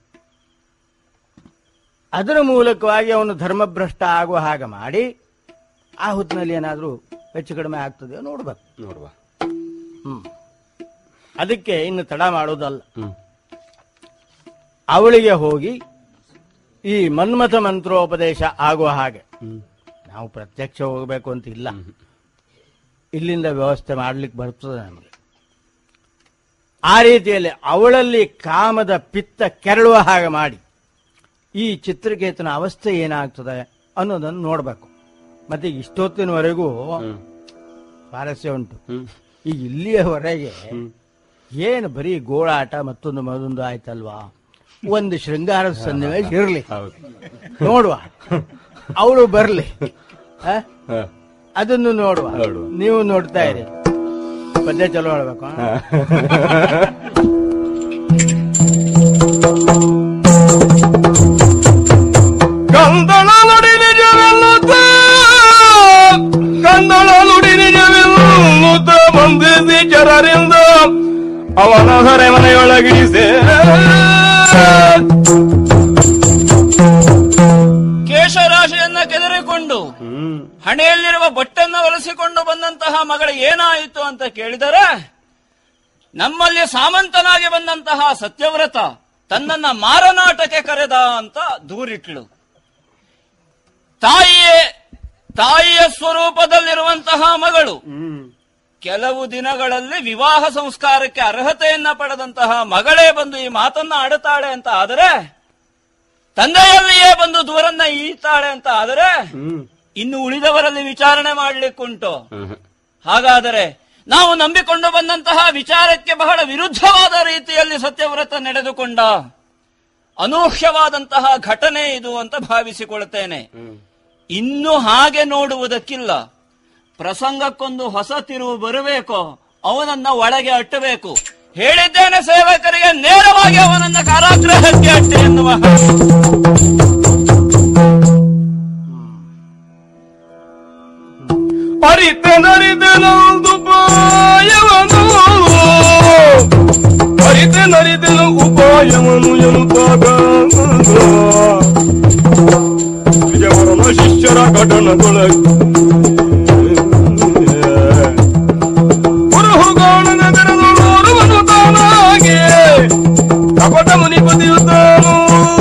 ಅದರ ಮೂಲಕವಾಗಿ ಅವನು ಧರ್ಮಭ್ರಷ್ಟ ಆಗುವ ಹಾಗೆ ಮಾಡಿ ಆ ಹೊತ್ತಿನಲ್ಲಿ ಏನಾದರೂ ಹೆಚ್ಚು ಕಡಿಮೆ ಆಗ್ತದೆಯೋ ನೋಡ್ಬೇಕು. ನೋಡುವ. ಹ್ಮ್ ಅದಕ್ಕೆ ಇನ್ನು ತಡ ಮಾಡೋದಲ್ಲ. ಅವಳಿಗೆ ಹೋಗಿ ಈ ಮನ್ಮಥ ಮಂತ್ರೋಪದೇಶ ಆಗುವ ಹಾಗೆ, ನಾವು ಪ್ರತ್ಯಕ್ಷ ಹೋಗಬೇಕು ಅಂತ ಇಲ್ಲ, ಇಲ್ಲಿಂದ ವ್ಯವಸ್ಥೆ ಮಾಡ್ಲಿಕ್ಕೆ ಬರ್ತದೆ ನಮಗೆ. ಆ ರೀತಿಯಲ್ಲಿ ಅವಳಲ್ಲಿ ಕಾಮದ ಪಿತ್ತ ಕೆರಳುವ ಹಾಗೆ ಮಾಡಿ ಈ ಚಿತ್ರಕೇತನ ಅವಸ್ಥೆ ಏನಾಗ್ತದೆ ಅನ್ನೋದನ್ನು ನೋಡ್ಬೇಕು. ಮತ್ತೆ ಈಗ ಇಷ್ಟೊತ್ತಿನವರೆಗೂ ಸ್ವಾರಸ್ಯ ಉಂಟು. ಈಗ ಇಲ್ಲಿಯವರೆಗೆ ಏನು ಬರೀ ಗೋಳಾಟ ಮತ್ತೊಂದು ಮತ್ತೊಂದು ಆಯ್ತಲ್ವಾ, ಒಂದು ಶೃಂಗಾರದ ಸನ್ನಿವೇಶ ಇರಲಿ, ನೋಡುವ, ಅವಳು ಬರ್ಲಿ, ಅದನ್ನು ನೋಡುವ. ನೀವು ನೋಡ್ತಾ ಇರಿ, ಪದ್ಯ ಚಲೋ ಹೇಳ್ಬೇಕು. ಕಂದಳ ನುಡಿ ನಿಜವೆನ್ನುತ್ತ ಕಂದಳ ನುಡಿ ನಿಜವೆನ್ನುತ್ತ ಬಂದಿಸಿ ಜನರಿಂದ ಅವನ ಸೆರೆಮನೆಯೊಳಗಿರಿಸೆ. ಕೇಶರಾಶಿಯನ್ನ ಕೆದರಿಕೊಂಡು ಹಣೆಯಲ್ಲಿರುವ ಬೊಟ್ಟನ್ನ ಒಲಿಸಿಕೊಂಡು ಬಂದಂತಹ ಮಗಳು ಏನಾಯಿತು ಅಂತ ಕೇಳಿದರೆ, ನಮ್ಮಲ್ಲಿ ಸಾಮಂತನಾಗಿ ಬಂದಂತಹ ಸತ್ಯವ್ರತ ತನ್ನನ್ನ ಮಾರನಾಟಕ್ಕೆ ಕರೆದ ಅಂತ ದೂರಿಟ್ಲು. ತಾಯಿಯೇ ತಾಯಿಯ ಸ್ವರೂಪದಲ್ಲಿರುವಂತಹ ಮಗಳು ಕೆಲವು ದಿನಗಳಲ್ಲಿ ವಿವಾಹ ಸಂಸ್ಕಾರಕ್ಕೆ ಅರ್ಹತೆಯನ್ನ ಪಡೆದಂತಹ ಮಗಳೇ ಬಂದು ಈ ಮಾತನ್ನ ಆಡುತ್ತಾಳೆ ಅಂತ ಆದರೆ, ತಂದೆಯಲ್ಲಿಯೇ ಬಂದು ದೂರನ್ನ ಈತಾಳೆ ಅಂತ ಆದರೆ, ಇನ್ನು ಉಳಿದವರಲ್ಲಿ ವಿಚಾರಣೆ ಮಾಡ್ಲಿಕ್ಕುಂಟು. ಹಾಗಾದರೆ ನಾವು ನಂಬಿಕೊಂಡು ಬಂದಂತಹ ವಿಚಾರಕ್ಕೆ ಬಹಳ ವಿರುದ್ಧವಾದ ರೀತಿಯಲ್ಲಿ ಸತ್ಯವ್ರತ ನಡೆದುಕೊಂಡ ಅನೂಹ್ಯವಾದಂತಹ ಘಟನೆ ಇದು ಅಂತ ಭಾವಿಸಿಕೊಳ್ಳುತ್ತೇನೆ. ಇನ್ನು ಹಾಗೆ ನೋಡುವುದಕ್ಕಿಲ್ಲ. ಪ್ರಸಂಗಕ್ಕೊಂದು ಹೊಸ ತಿರುವು ಬರಬೇಕು, ಅವನನ್ನ ಒಳಗೆ ಅಟ್ಟಬೇಕು. ಹೇಳಿದ್ದೇನೆ ಸೇವಕರಿಗೆ, ನೇರವಾಗಿ ಅವನನ್ನ ಕಾರಾಗೃಹಕ್ಕೆ ಅಟ್ಟೆ ಎನ್ನುವ ಅರಿತೆನರಿದೆನೊಂದು ಉಪಾಯವನು ಅರಿತೆನರಿದೆನು ಉಪಾಯವನು ಎನ್ನುತ್ತಾಗ ವಿಜಯವರನ ಶಿಷ್ಯರ ಘಟನದೊಳಗೆ ಗುರುಹುಗಾಣನ ಬೆರೆದು ನೋಡುವನು ತಾನಾಗೆ ಕಪಟ ಮುನಿಪತಿಯುತ್ತಾನು.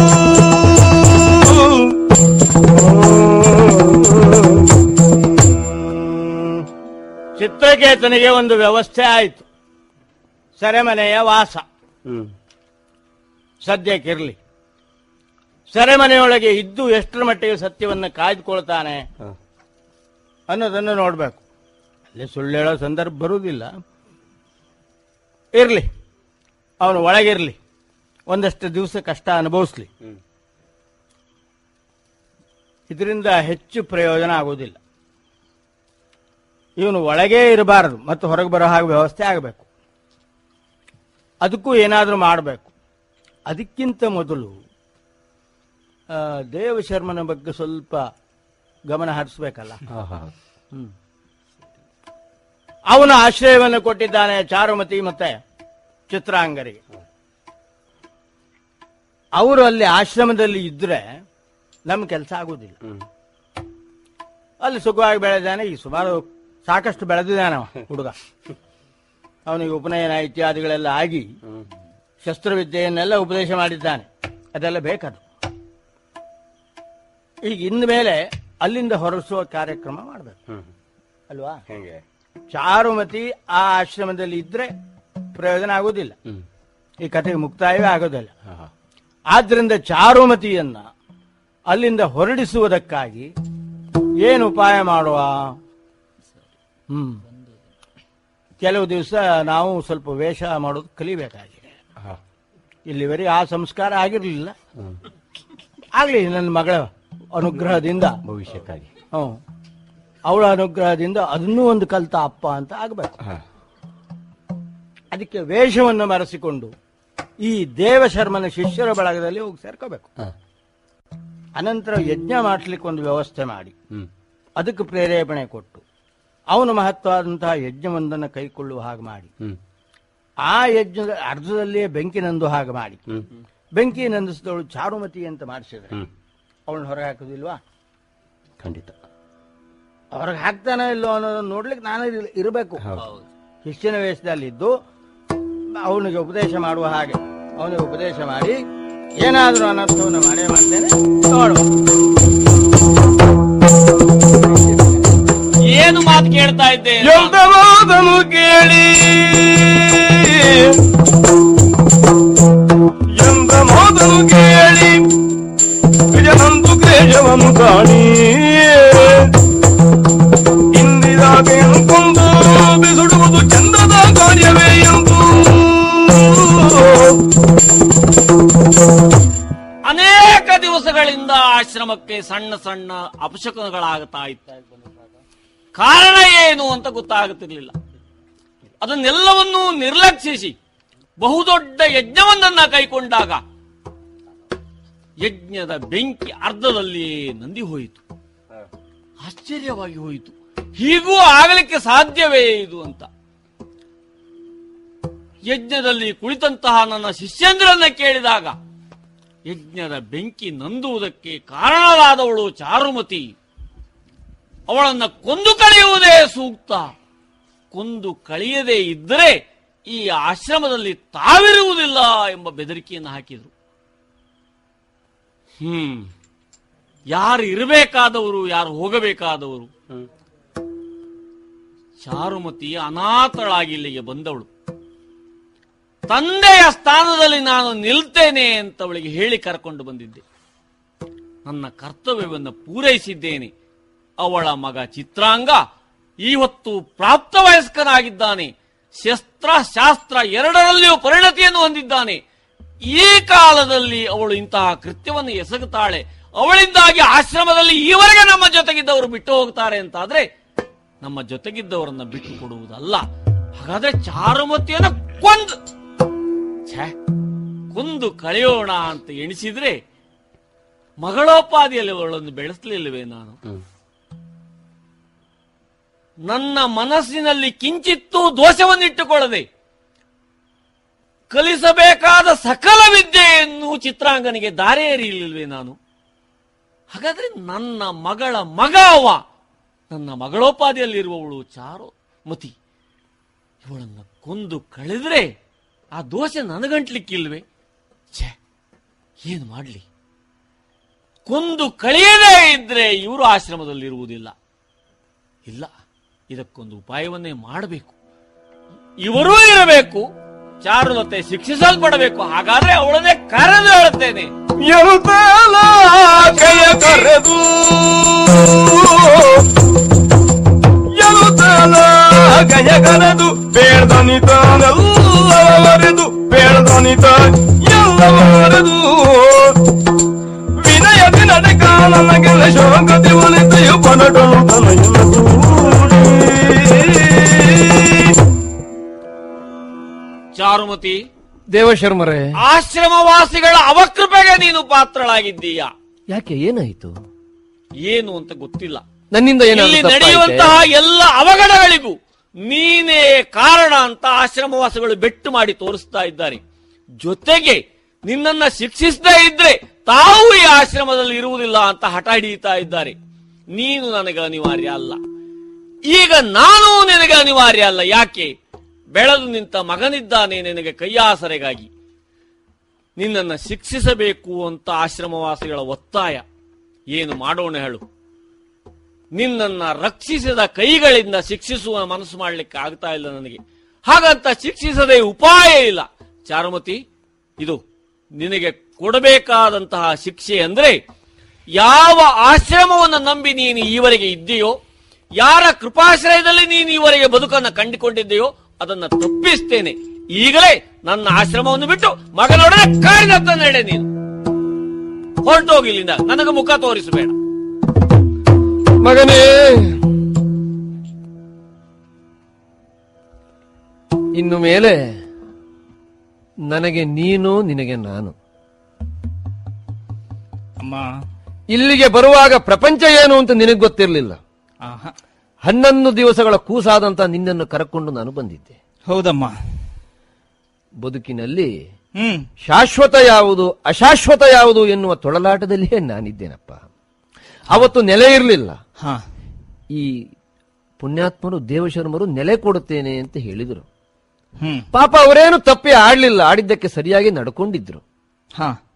ಚಿತ್ರಕೇತನಿಗೆ ಒಂದು ವ್ಯವಸ್ಥೆ ಆಯಿತು, ಸೆರೆಮನೆಯ ವಾಸ ಸದ್ಯಕ್ಕಿರಲಿ. ಸೆರೆಮನೆಯೊಳಗೆ ಇದ್ದು ಎಷ್ಟರ ಮಟ್ಟಿಗೆ ಸತ್ಯವನ್ನು ಕಾಯ್ದುಕೊಳ್ತಾನೆ ಅನ್ನೋದನ್ನು ನೋಡಬೇಕು. ಅಲ್ಲಿ ಸುಳ್ಳು ಹೇಳೋ ಸಂದರ್ಭ ಬರುವುದಿಲ್ಲ, ಇರಲಿ, ಅವನು ಒಳಗಿರಲಿ, ಒಂದಷ್ಟು ದಿವಸ ಕಷ್ಟ ಅನುಭವಿಸ್ಲಿ, ಇದರಿಂದ ಹೆಚ್ಚು ಪ್ರಯೋಜನ ಆಗುವುದಿಲ್ಲ. ಇವನು ಒಳಗೇ ಇರಬಾರದು ಮತ್ತು ಹೊರಗೆ ಬರೋ ಹಾಗೆ ವ್ಯವಸ್ಥೆ ಆಗಬೇಕು. ಅದಕ್ಕೂ ಏನಾದರೂ ಮಾಡಬೇಕು. ಅದಕ್ಕಿಂತ ಮೊದಲು ದೇವಶರ್ಮನ ಬಗ್ಗೆ ಸ್ವಲ್ಪ ಗಮನ ಹರಿಸಬೇಕಲ್ಲ. ಹ್ಮ್ ಅವನ ಆಶ್ರಯವನ್ನು ಕೊಟ್ಟಿದ್ದಾನೆ ಚಾರುಮತಿ ಮತ್ತೆ ಚಿತ್ರಾಂಗರಿಗೆ. ಅವರು ಅಲ್ಲಿ ಆಶ್ರಮದಲ್ಲಿ ಇದ್ರೆ ನಮ್ಮ ಕೆಲಸ ಆಗುವುದಿಲ್ಲ. ಅಲ್ಲಿ ಸುಖವಾಗಿ ಬೆಳೆದಾನೆ. ಈ ಸುಮಾರು ಸಾಕಷ್ಟು ಬೆಳೆದಿದ್ದಾನೆ ಹುಡುಗ. ಅವನಿಗೆ ಉಪನಯನ ಇತ್ಯಾದಿಗಳೆಲ್ಲ ಆಗಿ ಶಸ್ತ್ರವಿದ್ಯೆಯನ್ನೆಲ್ಲ ಉಪದೇಶ ಮಾಡಿದ್ದಾನೆ. ಅದೆಲ್ಲ ಬೇಕದು. ಈಗ ಇನ್ನು ಮೇಲೆ ಅಲ್ಲಿಂದ ಹೊರಡಿಸುವ ಕಾರ್ಯಕ್ರಮ ಮಾಡಬೇಕು ಅಲ್ವಾ. ಚಾರುಮತಿ ಆ ಆಶ್ರಮದಲ್ಲಿ ಇದ್ರೆ ಪ್ರಯೋಜನ ಆಗುವುದಿಲ್ಲ, ಈ ಕಥೆಗೆ ಮುಕ್ತಾಯವೇ ಆಗೋದಿಲ್ಲ. ಆದ್ರಿಂದ ಚಾರುಮತಿಯನ್ನ ಅಲ್ಲಿಂದ ಹೊರಡಿಸುವುದಕ್ಕಾಗಿ ಏನು ಉಪಾಯ ಮಾಡುವ? ಹ್ಮ್ ಕೆಲವು ದಿವಸ ನಾವು ಸ್ವಲ್ಪ ವೇಷ ಮಾಡೋದು ಕಲಿಬೇಕಾಗಿದೆ. ಇಲ್ಲಿವರೆಗೆ ಆ ಸಂಸ್ಕಾರ ಆಗಿರಲಿಲ್ಲ. ಆಗ್ಲಿ, ನನ್ನ ಮಗಳ ಅನುಗ್ರಹದಿಂದ ಭವಿಷ್ಯಕ್ಕಾಗಿ ಹ್ಮ್ ಅವಳ ಅನುಗ್ರಹದಿಂದ ಅದನ್ನೂ ಒಂದು ಕಲ್ತ ಅಪ್ಪ ಅಂತ ಆಗಬೇಕು. ಅದಕ್ಕೆ ವೇಷವನ್ನು ಮರೆಸಿಕೊಂಡು ಈ ದೇವಶರ್ಮನ ಶಿಷ್ಯರ ಬಳಗದಲ್ಲಿ ಹೋಗಿ ಸೇರ್ಕೋಬೇಕು. ಅನಂತರ ಯಜ್ಞ ಮಾಡಿಸ್ಲಿಕ್ಕೆ ಒಂದು ವ್ಯವಸ್ಥೆ ಮಾಡಿ ಅದಕ್ಕೆ ಪ್ರೇರೇಪಣೆ ಕೊಟ್ಟು ಅವನು ಮಹತ್ವವಾದಂತಹ ಯಜ್ಞವೊಂದನ್ನು ಕೈಕೊಳ್ಳುವ ಹಾಗೆ ಮಾಡಿ, ಆ ಯಜ್ಞದ ಅರ್ಧದಲ್ಲಿಯೇ ಬೆಂಕಿ ನಂದು ಹಾಗೆ ಮಾಡಿ, ಬೆಂಕಿ ನಂದಿಸಿದವಳು ಚಾರುಮತಿ ಅಂತ ಮಾಡಿಸಿದ್ರೆ ಅವಳನ್ನ ಹೊರಗೆ ಹಾಕುದಿಲ್ವಾ? ಖಂಡಿತ ಹೊರಗೆ ಹಾಕ್ತಾನೆ ಇಲ್ಲೋ ಅನ್ನೋದನ್ನ ನೋಡ್ಲಿಕ್ಕೆ ನಾನು ಇರಬೇಕು. ಶಿಷ್ಯನ ವೇಷದಲ್ಲಿದ್ದು ಅವನಿಗೆ ಉಪದೇಶ ಮಾಡುವ ಹಾಗೆ ಅವನಿಗೆ ಉಪದೇಶ ಮಾಡಿ ಏನಾದ್ರೂ ಅನರ್ಥವನ್ನು ಮಾಡೇ ಮಾಡ್ತೇನೆ, ನೋಡುವ. ಏನು ಮಾತು ಕೇಳ್ತಾ ಇದ್ದೆ? ಎಂದವಾದನು ಕೇಳಿ ಎಂದ ಮಾತನು ಕೇಳಿ ವಿಜಯನಂತು ಕ್ಲೇಶವನ್ನು ಕಾಣಿ ಇಂದಿರಾಗೆ ಕೊಂದು ಬಿಸುಡುವುದು ಚಂದದ ಕಾರ್ಯವೇ ಎಂದು ಅನೇಕ ದಿವಸಗಳಿಂದ ಆಶ್ರಮಕ್ಕೆ ಸಣ್ಣ ಸಣ್ಣ ಅಪಶಕುನಗಳಾಗುತ್ತಾ ಇತ್ತ. ಕಾರಣ ಏನು ಅಂತ ಗೊತ್ತಾಗುತ್ತಿರಲಿಲ್ಲ. ಅದನ್ನೆಲ್ಲವನ್ನೂ ನಿರ್ಲಕ್ಷಿಸಿ ಬಹುದೊಡ್ಡ ಯಜ್ಞವನ್ನ ಕೈಕೊಂಡಾಗ ಯಜ್ಞದ ಬೆಂಕಿ ಅರ್ಧದಲ್ಲಿಯೇ ನಂದಿ ಹೋಯಿತು. ಆಶ್ಚರ್ಯವಾಗಿ ಹೋಯಿತು, ಹೀಗೂ ಆಗಲಿಕ್ಕೆ ಸಾಧ್ಯವೇ ಇದು ಅಂತ. ಯಜ್ಞದಲ್ಲಿ ಕುಳಿತಂತಹ ನನ್ನ ಶಿಷ್ಯಂದ್ರನ್ನ ಕೇಳಿದಾಗ ಯಜ್ಞದ ಬೆಂಕಿ ನಂದುವುದಕ್ಕೆ ಕಾರಣವಾದವಳು ಚಾರುಮತಿ. ಅವಳನ್ನ ಕೊಂದು ಕಳೆಯುವುದೇ ಸೂಕ್ತ. ಕೊಂದು ಕಳೆಯದೇ ಇದ್ದರೆ ಈ ಆಶ್ರಮದಲ್ಲಿ ತಾವಿರುವುದಿಲ್ಲ ಎಂಬ ಬೆದರಿಕೆಯನ್ನು ಹಾಕಿದರು. ಹ್ಮ್ ಯಾರು ಇರಬೇಕಾದವರು, ಯಾರು ಹೋಗಬೇಕಾದವರು? ಚಾರುಮತಿ ಅನಾಥಳಾಗಿ ಇಲ್ಲಿಗೆ ಬಂದವಳು. ತಂದೆಯ ಸ್ಥಾನದಲ್ಲಿ ನಾನು ನಿಲ್ತೇನೆ ಅಂತ ಅವಳಿಗೆ ಹೇಳಿ ಕರ್ಕೊಂಡು ಬಂದಿದ್ದೆ. ನನ್ನ ಕರ್ತವ್ಯವನ್ನು ಪೂರೈಸಿದ್ದೇನೆ. ಅವಳ ಮಗ ಚಿತ್ರಾಂಗ ಇವತ್ತು ಪ್ರಾಪ್ತ ವಯಸ್ಕನಾಗಿದ್ದಾನೆ. ಶಸ್ತ್ರ ಶಾಸ್ತ್ರ ಎರಡರಲ್ಲಿಯೂ ಪರಿಣತಿಯನ್ನು ಹೊಂದಿದ್ದಾನೆ. ಈ ಕಾಲದಲ್ಲಿ ಅವಳು ಇಂತಹ ಕೃತ್ಯವನ್ನು ಎಸಗುತ್ತಾಳೆ. ಅವಳಿಂದಾಗಿ ಆಶ್ರಮದಲ್ಲಿ ಈವರೆಗೆ ನಮ್ಮ ಜೊತೆಗಿದ್ದವರು ಬಿಟ್ಟು ಹೋಗ್ತಾರೆ ಅಂತಾದ್ರೆ ನಮ್ಮ ಜೊತೆಗಿದ್ದವರನ್ನ ಬಿಟ್ಟು ಕೊಡುವುದಲ್ಲ. ಹಾಗಾದ್ರೆ ಚಾರುಮತಿಯನ್ನು ಕೊಂದು ಛೇ ಕೊಂದು ಕಳೆಯೋಣ ಅಂತ ಎಣಿಸಿದ್ರೆ ಮಗಳೋಪಾದಿಯಲ್ಲಿ ಅವಳನ್ನು ಬೆಳೆಸಲಿಲ್ಲವೇ ನಾನು? ನನ್ನ ಮನಸ್ಸಿನಲ್ಲಿ ಕಿಂಚಿತ್ತೂ ದೋಷವನ್ನಿಟ್ಟುಕೊಳ್ಳದೆ ಕಲಿಸಬೇಕಾದ ಸಕಲ ವಿದ್ಯೆಯನ್ನು ಚಿತ್ರಾಂಗನಿಗೆ ದಾರಿ ಎರೆಯಲಿಲ್ವೇ ನಾನು? ಹಾಗಾದ್ರೆ ನನ್ನ ಮಗಳ ಮಗ ಅವ, ನನ್ನ ಮಗಳೋಪಾದಿಯಲ್ಲಿರುವವಳು ಚಾರುಮತಿ. ಇವಳನ್ನು ಕೊಂದು ಕಳೆದ್ರೆ ಆ ದೋಷ ನನಗಂಟ್ಲಿಕ್ಕಿಲ್ವೇ? ಛೇ ಏನು ಮಾಡಲಿ? ಕೊಂದು ಕಳೆಯದೇ ಇದ್ರೆ ಇವರು ಆಶ್ರಮದಲ್ಲಿರುವುದಿಲ್ಲ. ಇಲ್ಲ, ಇದಕ್ಕೊಂದು ಉಪಾಯವನ್ನೇ ಮಾಡಬೇಕು. ಇವರೂ ಇರಬೇಕು, ಚಾರುಲತೆ ಶಿಕ್ಷಿಸಲ್ಪಡಬೇಕು. ಹಾಗಾದ್ರೆ ಅವಳನ್ನೇ ಕರೆದು ಹೇಳುತ್ತೇನೆ. ಕೈಯ ಕರೆದು ಎರುತ್ತಲ ಕೈಯ ಕರೆದು ಬೇಡ್ದನಿತಾನೆಲ್ಲವರೆದು ಬೇಡ್ದನಿತ ಎಲ್ಲವರೆದು ವಿನಯದಿ ನಡೆಕ ನನಗೆಲ್ಲ ಶೋಕತಿ ಒಲಿತೆಯು ಪನಟನು ತನಯನ ಚಾರುಮತಿ, ದೇವಶರ್ಮರೇ, ಆಶ್ರಮವಾಸಿಗಳ ಅವಕೃಪೆಗೆ ನೀನು ಪಾತ್ರಳಾಗಿದ್ದೀಯ. ಯಾಕೆ, ಏನಾಯಿತು? ಏನು ಅಂತ ಗೊತ್ತಿಲ್ಲ. ನನ್ನಿಂದ ಇಲ್ಲಿ ನಡೆಯುವಂತಹ ಎಲ್ಲ ಅವಘಡಗಳಿಗೂ ನೀನೇ ಕಾರಣ ಅಂತ ಆಶ್ರಮವಾಸಿಗಳು ಬೆಟ್ಟು ಮಾಡಿ ತೋರಿಸ್ತಾ ಇದ್ದಾರೆ. ಜೊತೆಗೆ ನಿನ್ನನ್ನ ಶಿಕ್ಷಿಸದೇ ಇದ್ರೆ ತಾವು ಈ ಆಶ್ರಮದಲ್ಲಿ ಇರುವುದಿಲ್ಲ ಅಂತ ಹಠ ಹಿಡಿಯುತ್ತಾ ಇದ್ದಾರೆ. ನೀನು ನನಗೆ ಅನಿವಾರ್ಯ ಅಲ್ಲ, ಈಗ ನಾನು ನಿನಗೆ ಅನಿವಾರ್ಯ ಅಲ್ಲ. ಯಾಕೆ? ಬೆಳೆದು ನಿಂತ ಮಗನಿದ್ದಾನೆ ನಿನಗೆ ಕೈಯಾಸರೆಗಾಗಿ. ನಿನ್ನನ್ನು ಶಿಕ್ಷಿಸಬೇಕು ಅಂತ ಆಶ್ರಮವಾಸಿಗಳ ಒತ್ತಾಯ. ಏನು ಮಾಡೋಣ ಹೇಳು? ನಿನ್ನನ್ನ ರಕ್ಷಿಸಿದ ಕೈಗಳಿಂದ ಶಿಕ್ಷಿಸುವ ಮನಸ್ಸು ಮಾಡಲಿಕ್ಕೆ ಆಗ್ತಾ ಇಲ್ಲ ನನಗೆ. ಹಾಗಂತ ಶಿಕ್ಷಿಸದೆ ಉಪಾಯ ಇಲ್ಲ. ಚಾರುಮತಿ, ಇದು ನಿನಗೆ ಕೊಡಬೇಕಾದಂತಹ ಶಿಕ್ಷೆ ಅಂದ್ರೆ, ಯಾವ ಆಶ್ರಮವನ್ನು ನಂಬಿ ನೀನು ಈವರೆಗೆ ಇದ್ದೀಯೋ, ಯಾರ ಕೃಪಾಶ್ರಯದಲ್ಲಿ ನೀನು ಈವರೆಗೆ ಬದುಕನ್ನು ಕಂಡುಕೊಂಡಿದ್ದೀಯೋ ಅದನ್ನ ತಪ್ಪಿಸ್ತೇನೆ. ಈಗಲೇ ನನ್ನ ಆಶ್ರಮವನ್ನು ಬಿಟ್ಟು ಮಗನೊಡನೆ ಕಾಡಿನತ್ತ ನಡೆ. ನೀನು ಹೊರಟೋಗಿಲ್ಲಿಂದ, ನನಗೆ ಮುಖ ತೋರಿಸಬೇಡ. ಮಗನೇ, ಇನ್ನು ಮೇಲೆ ನನಗೆ ನೀನು, ನಿನಗೆ ನಾನು. ಅಮ್ಮ, ಇಲ್ಲಿಗೆ ಬರುವಾಗ ಪ್ರಪಂಚ ಏನು ಅಂತ ನಿನಗೆ ಗೊತ್ತಿರಲಿಲ್ಲ. ಆಹಾ, ಹನ್ನೊಂದು ದಿವಸಗಳ ಕೂಸಾದಂತ ನಿನ್ನನ್ನು ಕರೆಕೊಂಡು ನಾನು ಬಂದಿದ್ದೆ. ಹೌದಮ್ಮ. ಬದುಕಿನಲ್ಲಿ ಹ್ಮ್ ಶಾಶ್ವತ ಯಾವುದು ಅಶಾಶ್ವತ ಯಾವುದು ಎನ್ನುವ ತೊಳಲಾಟದಲ್ಲಿಯೇ ನಾನಿದ್ದೇನಪ್ಪ. ಅವತ್ತು ನೆಲೆ ಇರಲಿಲ್ಲ. ಹಾ, ಈ ಪುಣ್ಯಾತ್ಮರು ದೇವಶರ್ಮರು ನೆಲೆ ಕೊಡುತ್ತೇನೆ ಅಂತ ಹೇಳಿದರು. ಹ್ಮ್ ಪಾಪ ಅವರೇನು ತಪ್ಪಿ ಆಡ್ಲಿಲ್ಲ, ಆಡಿದ್ದಕ್ಕೆ ಸರಿಯಾಗಿ ನಡ್ಕೊಂಡಿದ್ರು. ಹಾ,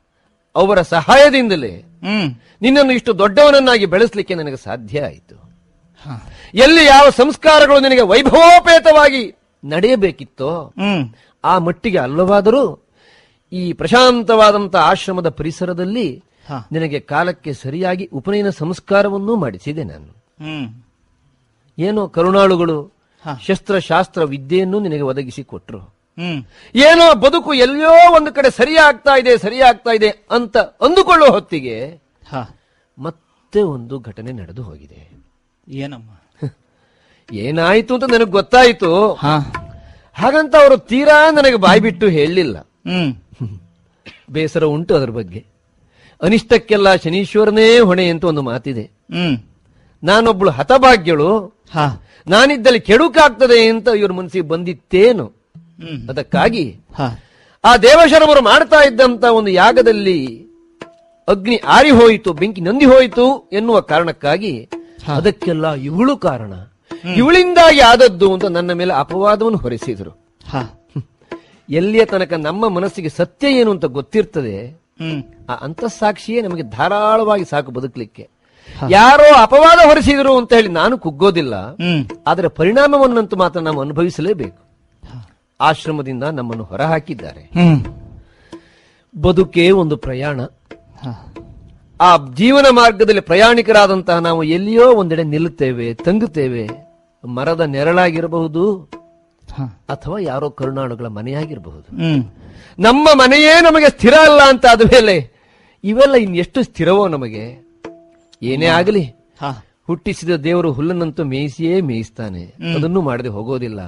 ಅವರ ಸಹಾಯದಿಂದಲೇ ಹ್ಮ್ ನಿನ್ನನ್ನು ಇಷ್ಟು ದೊಡ್ಡವನನ್ನಾಗಿ ಬೆಳೆಸಲಿಕ್ಕೆ ನನಗೆ ಸಾಧ್ಯ ಆಯಿತು. ಎಲ್ಲಿ ಯಾವ ಸಂಸ್ಕಾರಗಳು ನಿನಗೆ ವೈಭವೋಪೇತವಾಗಿ ನಡೆಯಬೇಕಿತ್ತೋ ಹ್ಮ್ ಆ ಮಟ್ಟಿಗೆ ಅಲ್ಲವಾದರೂ ಈ ಪ್ರಶಾಂತವಾದಂತಹ ಆಶ್ರಮದ ಪರಿಸರದಲ್ಲಿ ನಿನಗೆ ಕಾಲಕ್ಕೆ ಸರಿಯಾಗಿ ಉಪನಯನ ಸಂಸ್ಕಾರವನ್ನೂ ಮಾಡಿಸಿದೆ ನಾನು. ಹ್ಮ್ ಏನೋ ಕರುಣಾಳುಗಳು ಶಸ್ತ್ರಶಾಸ್ತ್ರ ವಿದ್ಯೆಯನ್ನು ನಿನಗೆ ಒದಗಿಸಿ ಕೊಟ್ರು. ಹ್ಮ್ ಏನೋ ಬದುಕು ಎಲ್ಲೋ ಒಂದು ಕಡೆ ಸರಿಯಾಗ್ತಾ ಇದೆ ಸರಿಯಾಗ್ತಾ ಇದೆ ಅಂತ ಅಂದುಕೊಳ್ಳುವ ಹೊತ್ತಿಗೆ ಮತ್ತೆ ಒಂದು ಘಟನೆ ನಡೆದು ಹೋಗಿದೆ. ಏನಮ್ಮ ಏನಾಯ್ತು ಅಂತ ನನಗೆ ಗೊತ್ತಾಯಿತು. ಹಾಗಂತ ಅವರು ತೀರಾ ನನಗೆ ಬಾಯ್ಬಿಟ್ಟು ಹೇಳಲಿಲ್ಲ. ಹ್ಮ್ ಬೇಸರ ಉಂಟು ಅದರ ಬಗ್ಗೆ. ಅನಿಷ್ಟಕ್ಕೆಲ್ಲ ಶನೀಶ್ವರನೇ ಹೊಣೆ ಅಂತ ಒಂದು ಮಾತಿದೆ. ಹ್ಮ್ ನಾನೊಬ್ಳು ಹತಭಾಗ್ಯಳು, ನಾನಿದ್ದಲ್ಲಿ ಕೆಡುಕಾಗ್ತದೆ ಅಂತ ಇವ್ರ ಮನಸ್ಸಿಗೆ ಬಂದಿತ್ತೇನು. ಅದಕ್ಕಾಗಿ ಆ ದೇವಶರಮರು ಮಾಡ್ತಾ ಇದ್ದಂತ ಒಂದು ಯಾಗದಲ್ಲಿ ಅಗ್ನಿ ಆರಿ ಹೋಯಿತು, ಬೆಂಕಿ ನಂದಿ ಹೋಯಿತು ಎನ್ನುವ ಕಾರಣಕ್ಕಾಗಿ ಅದಕ್ಕೆಲ್ಲ ಇವಳು ಕಾರಣ, ಇವಳಿಂದಾಗಿ ಆದದ್ದು ಅಂತ ನನ್ನ ಮೇಲೆ ಅಪವಾದವನ್ನು ಹೊರಿಸಿದರು. ಎಲ್ಲಿಯ ತನಕ ನಮ್ಮ ಮನಸ್ಸಿಗೆ ಸತ್ಯ ಏನು ಅಂತ ಗೊತ್ತಿರ್ತದೆ, ಆ ಅಂತಸ್ಸಾಕ್ಷಿಯೇ ನಮಗೆ ಧಾರಾಳವಾಗಿ ಸಾಕು ಬದುಕಲಿಕ್ಕೆ. ಯಾರೋ ಅಪವಾದ ಹೊರಿಸಿದರು ಅಂತ ಹೇಳಿ ನಾನು ಕುಗ್ಗೋದಿಲ್ಲ, ಆದರೆ ಪರಿಣಾಮವನ್ನಂತೂ ಮಾತ್ರ ನಾವು ಅನುಭವಿಸಲೇಬೇಕು. ಆಶ್ರಮದಿಂದ ನಮ್ಮನ್ನು ಹೊರಹಾಕಿದ್ದಾರೆ. ಬದುಕೇ ಒಂದು ಪ್ರಯಾಣ. ಆ ಜೀವನ ಮಾರ್ಗದಲ್ಲಿ ಪ್ರಯಾಣಿಕರಾದಂತಹ ನಾವು ಎಲ್ಲಿಯೋ ಒಂದೆಡೆ ನಿಲ್ಲುತ್ತೇವೆ, ತಂಗುತ್ತೇವೆ. ಮರದ ನೆರಳಾಗಿರಬಹುದು ಅಥವಾ ಯಾರೋ ಕರುಣಾಳುಗಳ ಮನೆಯಾಗಿರಬಹುದು. ನಮ್ಮ ಮನೆಯೇ ನಮಗೆ ಸ್ಥಿರ ಅಲ್ಲ ಅಂತ ಆದ ಮೇಲೆ ಇವೆಲ್ಲ ಇನ್ನೆಷ್ಟು ಸ್ಥಿರವೋ ನಮಗೆ. ಏನೇ ಆಗಲಿ, ಹುಟ್ಟಿಸಿದ ದೇವರು ಹುಲ್ಲನ್ನಂತೂ ಮೇಯಿಸಿಯೇ ಮೇಯಿಸ್ತಾನೆ, ಅದನ್ನು ಮಾಡದೆ ಹೋಗೋದಿಲ್ಲ.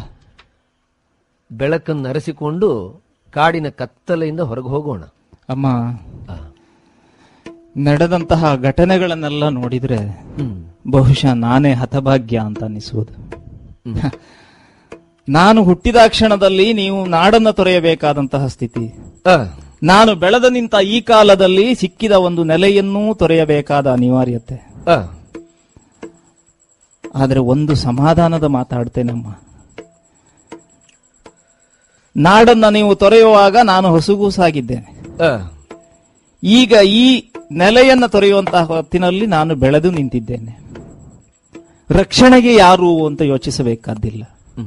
ಬೆಳಕನ್ನು ಅರಸಿಕೊಂಡು ಕಾಡಿನ ಕತ್ತಲೆಯಿಂದ ಹೊರಗೆ ಹೋಗೋಣ. ಅಮ್ಮ, ನಡೆದಂತಹ ಘಟನೆಗಳನ್ನೆಲ್ಲ ನೋಡಿದ್ರೆ ಬಹುಶಃ ನಾನೇ ಹತಭಾಗ್ಯ ಅಂತ ಅನಿಸುವುದು. ನಾನು ಹುಟ್ಟಿದ ಕ್ಷಣದಲ್ಲಿ ನೀವು ನಾಡನ್ನ ತೊರೆಯಬೇಕಾದಂತಹ ಸ್ಥಿತಿ, ನಾನು ಬೆಳೆದ ನಿಂತ ಈ ಕಾಲದಲ್ಲಿ ಸಿಕ್ಕಿದ ಒಂದು ನೆಲೆಯನ್ನೂ ತೊರೆಯಬೇಕಾದ ಅನಿವಾರ್ಯತೆ. ಆದ್ರೆ ಒಂದು ಸಮಾಧಾನದ ಮಾತಾಡ್ತೇನಮ್ಮ, ನಾಡನ್ನ ನೀವು ತೊರೆಯುವಾಗ ನಾನು ಹೊಸಗೂಸಾಗಿದ್ದೇನೆ. ಈಗ ಈ ನೆಲೆಯನ್ನ ತೊರೆಯುವಂತಹ ಹೊತ್ತಿನಲ್ಲಿ ನಾನು ಬೆಳೆದು ನಿಂತಿದ್ದೇನೆ. ರಕ್ಷಣೆಗೆ ಯಾರು ಅಂತ ಯೋಚಿಸಬೇಕಾದ್ದಿಲ್ಲ.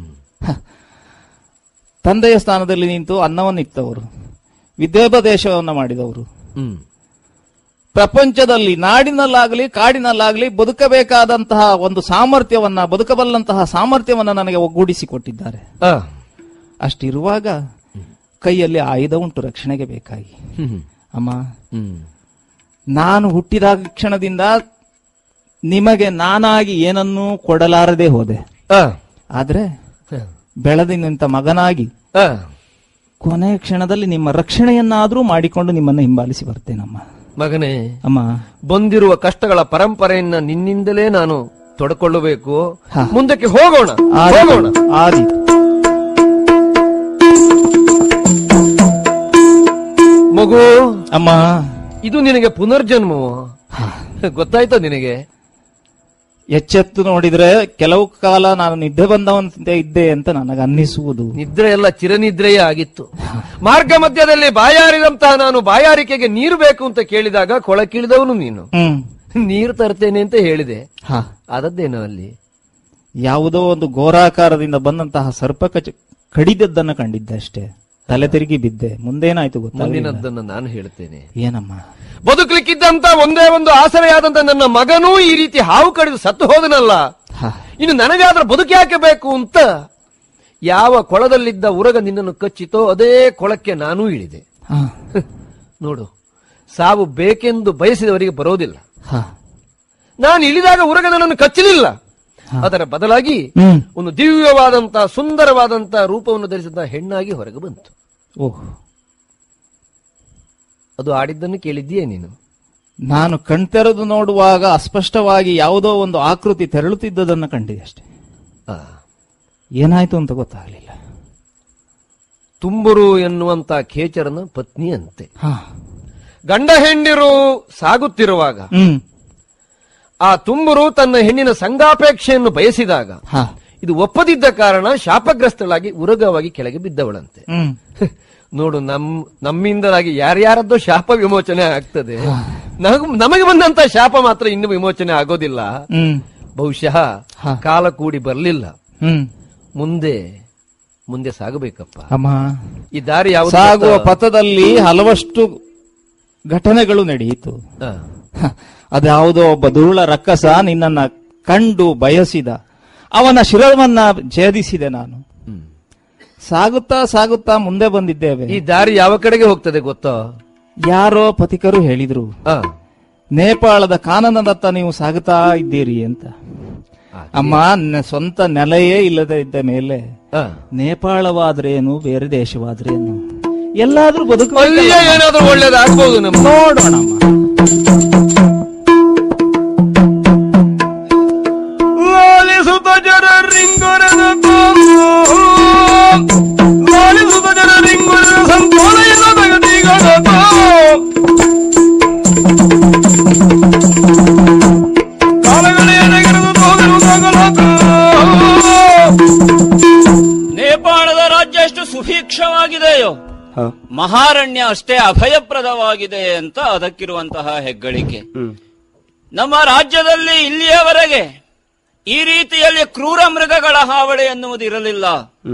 ತಂದೆಯ ಸ್ಥಾನದಲ್ಲಿ ನಿಂತು ಅನ್ನವನ್ನಿತ್ತವರು, ವಿದ್ಯೋಪದೇಶವನ್ನ ಮಾಡಿದವರು, ಪ್ರಪಂಚದಲ್ಲಿ ನಾಡಿನಲ್ಲಾಗಲಿ ಕಾಡಿನಲ್ಲಾಗಲಿ ಬದುಕಬೇಕಾದಂತಹ ಒಂದು ಸಾಮರ್ಥ್ಯವನ್ನ, ಬದುಕಬಲ್ಲಂತಹ ಸಾಮರ್ಥ್ಯವನ್ನ ನನಗೆ ಒಗ್ಗೂಡಿಸಿಕೊಟ್ಟಿದ್ದಾರೆ. ಅಷ್ಟಿರುವಾಗ ಕೈಯಲ್ಲಿ ಆಯುಧ ಉಂಟು ರಕ್ಷಣೆಗೆ ಬೇಕಾಗಿ. ಅಮ್ಮ, ನಾನು ಹುಟ್ಟಿದ ಕ್ಷಣದಿಂದ ನಿಮಗೆ ನಾನಾಗಿ ಏನನ್ನೂ ಕೊಡಲಾರದೆ ಹೋದೆ. ಆದ್ರೆ ಬೆಳೆದ ನಿಂತ ಮಗನಾಗಿ ಕೊನೆಯ ಕ್ಷಣದಲ್ಲಿ ನಿಮ್ಮ ರಕ್ಷಣೆಯನ್ನಾದ್ರೂ ಮಾಡಿಕೊಂಡು ನಿಮ್ಮನ್ನು ಹಿಂಬಾಲಿಸಿ ಬರ್ತೇನಮ್ಮ. ಮಗನೇ, ಅಮ್ಮ, ಬಂದಿರುವ ಕಷ್ಟಗಳ ಪರಂಪರೆಯನ್ನ ನಿನ್ನಿಂದಲೇ ನಾನು ತೊಡಕೊಳ್ಳಬೇಕು. ಮುಂದಕ್ಕೆ ಹೋಗೋಣ ಹೋಗೋಣ ಆದಿ. ಮಗು, ಅಮ್ಮ, ಇದು ನಿನಗೆ ಪುನರ್ಜನ್ಮವು ಗೊತ್ತಾಯ್ತಾ ನಿನಗೆ? ಎಚ್ಚೆತ್ತು ನೋಡಿದ್ರೆ ಕೆಲವು ಕಾಲ ನಾನು ನಿದ್ದೆ ಬಂದವಂತೆ ಇದ್ದೆ ಅಂತ ನನಗೆ ಅನ್ನಿಸುವುದು. ನಿದ್ರೆ ಎಲ್ಲ ಚಿರನಿದ್ರೆಯೇ ಆಗಿತ್ತು. ಮಾರ್ಗ ಮಧ್ಯದಲ್ಲಿ ಬಾಯಾರಿದಂತಹ ನಾನು ಬಾಯಾರಿಕೆಗೆ ನೀರು ಬೇಕು ಅಂತ ಕೇಳಿದಾಗ ಕೊಳಕಿಳಿದವನು ನೀನು. ನೀರು ತರ್ತೇನೆ ಅಂತ ಹೇಳಿದೆ, ಆದದ್ದೇನೋ ಅಲ್ಲಿ ಯಾವುದೋ ಒಂದು ಘೋರಾಕಾರದಿಂದ ಬಂದಂತಹ ಸರ್ಪ ಕಚ ಕಡಿದದ್ದನ್ನ ಕಂಡಿದ್ದೆ ಅಷ್ಟೇ. ತಲೆ ತಿರುಗಿ ಬಿದ್ದೆ. ಮುಂದೇನಾಯ್ತು ಗೊತ್ತಿಲ್ಲದನ್ನ ನಾನು ಹೇಳ್ತೇನೆ. ಏನಮ್ಮ? ಬದುಕಲಿಕ್ಕಿದ್ದಂತ ಒಂದೇ ಒಂದು ಆಸರೆಯಾದಂತ ನನ್ನ ಮಗನೂ ಈ ರೀತಿ ಹಾವು ಕಡಿದು ಸತ್ತು ಹೋದನಲ್ಲ, ಇನ್ನು ನನಗಾದ್ರೂ ಬದುಕ್ಯಾಕೆ ಬೇಕು ಅಂತ ಯಾವ ಕೊಳದಲ್ಲಿದ್ದ ಉರಗ ನಿನ್ನನ್ನು ಕಚ್ಚಿತೋ ಅದೇ ಕೊಳಕ್ಕೆ ನಾನೂ ಇಳಿದೆ. ನೋಡು, ಸಾವು ಬೇಕೆಂದು ಬಯಸಿದವರಿಗೆ ಬರೋದಿಲ್ಲ. ನಾನು ಇಳಿದಾಗ ಉರಗ ನನ್ನನ್ನು ಕಚ್ಚಲಿಲ್ಲ, ಅದರ ಬದಲಾಗಿ ಒಂದು ದಿವ್ಯವಾದಂತಹ ಸುಂದರವಾದಂತಹ ರೂಪವನ್ನು ಧರಿಸಿದಂತಹ ಹೆಣ್ಣಾಗಿ ಹೊರಗೆ ಬಂತು. ಓಹ್, ಅದು ಆಡಿದ್ದನ್ನು ಕೇಳಿದ್ದೀಯೇ ನೀನು? ನಾನು ಕಣ್ತೆರೆದು ನೋಡುವಾಗ ಅಸ್ಪಷ್ಟವಾಗಿ ಯಾವುದೋ ಒಂದು ಆಕೃತಿ ತೆರಳುತ್ತಿದ್ದದನ್ನು ಕಂಡಿದೆ ಅಷ್ಟೇ. ಏನಾಯ್ತು ಅಂತ ಗೊತ್ತಾಗಲಿಲ್ಲ. ತುಂಬುರು ಎನ್ನುವಂತ ಖೇಚರನ ಪತ್ನಿಯಂತೆ ಗಂಡ ಹೆಂಡಿರು ಸಾಗುತ್ತಿರುವಾಗ ಆ ತುಂಬುರು ತನ್ನ ಹೆಣ್ಣಿನ ಸಂಗಾಪೇಕ್ಷೆಯನ್ನು ಬಯಸಿದಾಗ ಇದು ಒಪ್ಪದಿದ್ದ ಕಾರಣ ಶಾಪಗ್ರಸ್ತಳಾಗಿ ಉರಗವಾಗಿ ಕೆಳಗೆ ಬಿದ್ದವಳಂತೆ. ನೋಡು, ನಮ್ ನಮ್ಮಿಂದಲಾಗಿ ಯಾರ್ಯಾರದ್ದೋ ಶಾಪ ವಿಮೋಚನೆ ಆಗ್ತದೆ, ನಮಗೆ ಬಂದಂತ ಶಾಪ ಮಾತ್ರ ಇನ್ನು ವಿಮೋಚನೆ ಆಗೋದಿಲ್ಲ. ಬಹುಶಃ ಕಾಲ ಕೂಡಿ ಬರ್ಲಿಲ್ಲ. ಮುಂದೆ ಮುಂದೆ ಸಾಗಬೇಕಪ್ಪ. ಅಮ್ಮ, ಈ ದಾರಿ ಯಾವ ಸಾಗುವ ಪಥದಲ್ಲಿ ಹಲವಷ್ಟು ಘಟನೆಗಳು ನಡೆಯಿತು. ಅದ್ಯಾವುದೋ ಒಬ್ಬ ದುರುಳ ರಕ್ಕಸ ನಿನ್ನನ್ನ ಕಂಡು ಬಯಸಿದ, ಅವನ ಶಿರವನ್ನ ಛೇದಿಸಿದೆ ನಾನು. ಸಾಗುತ್ತಾ ಸಾಗುತ್ತಾ ಮುಂದೆ ಬಂದಿದ್ದೇವೆ. ಈ ದಾರಿ ಯಾವ ಕಡೆಗೆ ಹೋಗ್ತದೆ ಗೊತ್ತೋ? ಯಾರೋ ಪಥಿಕರು ಹೇಳಿದ್ರು, ನೇಪಾಳದ ಕಾನನದತ್ತ ನೀವು ಸಾಗುತ್ತಾ ಇದ್ದೀರಿ ಅಂತ. ಅಮ್ಮ, ಸ್ವಂತ ನೆಲೆಯೇ ಇಲ್ಲದೆ ಇದ್ದ ಮೇಲೆ ನೇಪಾಳವಾದ್ರೇನು ಬೇರೆ ದೇಶವಾದ್ರೇನು ಎಲ್ಲಾದ್ರೂ ಬದುಕು ಏನಾದ್ರೂ ಒಳ್ಳೇದಾಗ್ಬೋದು. ನಮ್ಮ ನೋಡೋಣಮ್ಮ. ಲಾಲಿಸುತ್ತ ಜನರಿಂಗೊರದ ಲಾಲಿಸುತ್ತ ಜನರಿಂಗೊರದ ಸಂತೋಲೆಯಿಂದ ತಗದಿಗದ ನೇಪಾಳದ ರಾಜ್ಯ ಎಷ್ಟು ಸುಭಿಕ್ಷವಾಗಿದೆಯೋ, ಮಹಾರಣ್ಯ ಅಷ್ಟೇ ಅಭಯಪ್ರದವಾಗಿದೆ ಅಂತ ಅದಕ್ಕಿರುವಂತಹ ಹೆಗ್ಗಳಿಕೆ. ನಮ್ಮ ರಾಜ್ಯದಲ್ಲಿ ಇಲ್ಲಿಯವರೆಗೆ ಈ ರೀತಿಯಲ್ಲಿ ಕ್ರೂರ ಮೃಗಗಳ ಹಾವಳಿ ಎನ್ನುವುದು ಇರಲಿಲ್ಲ.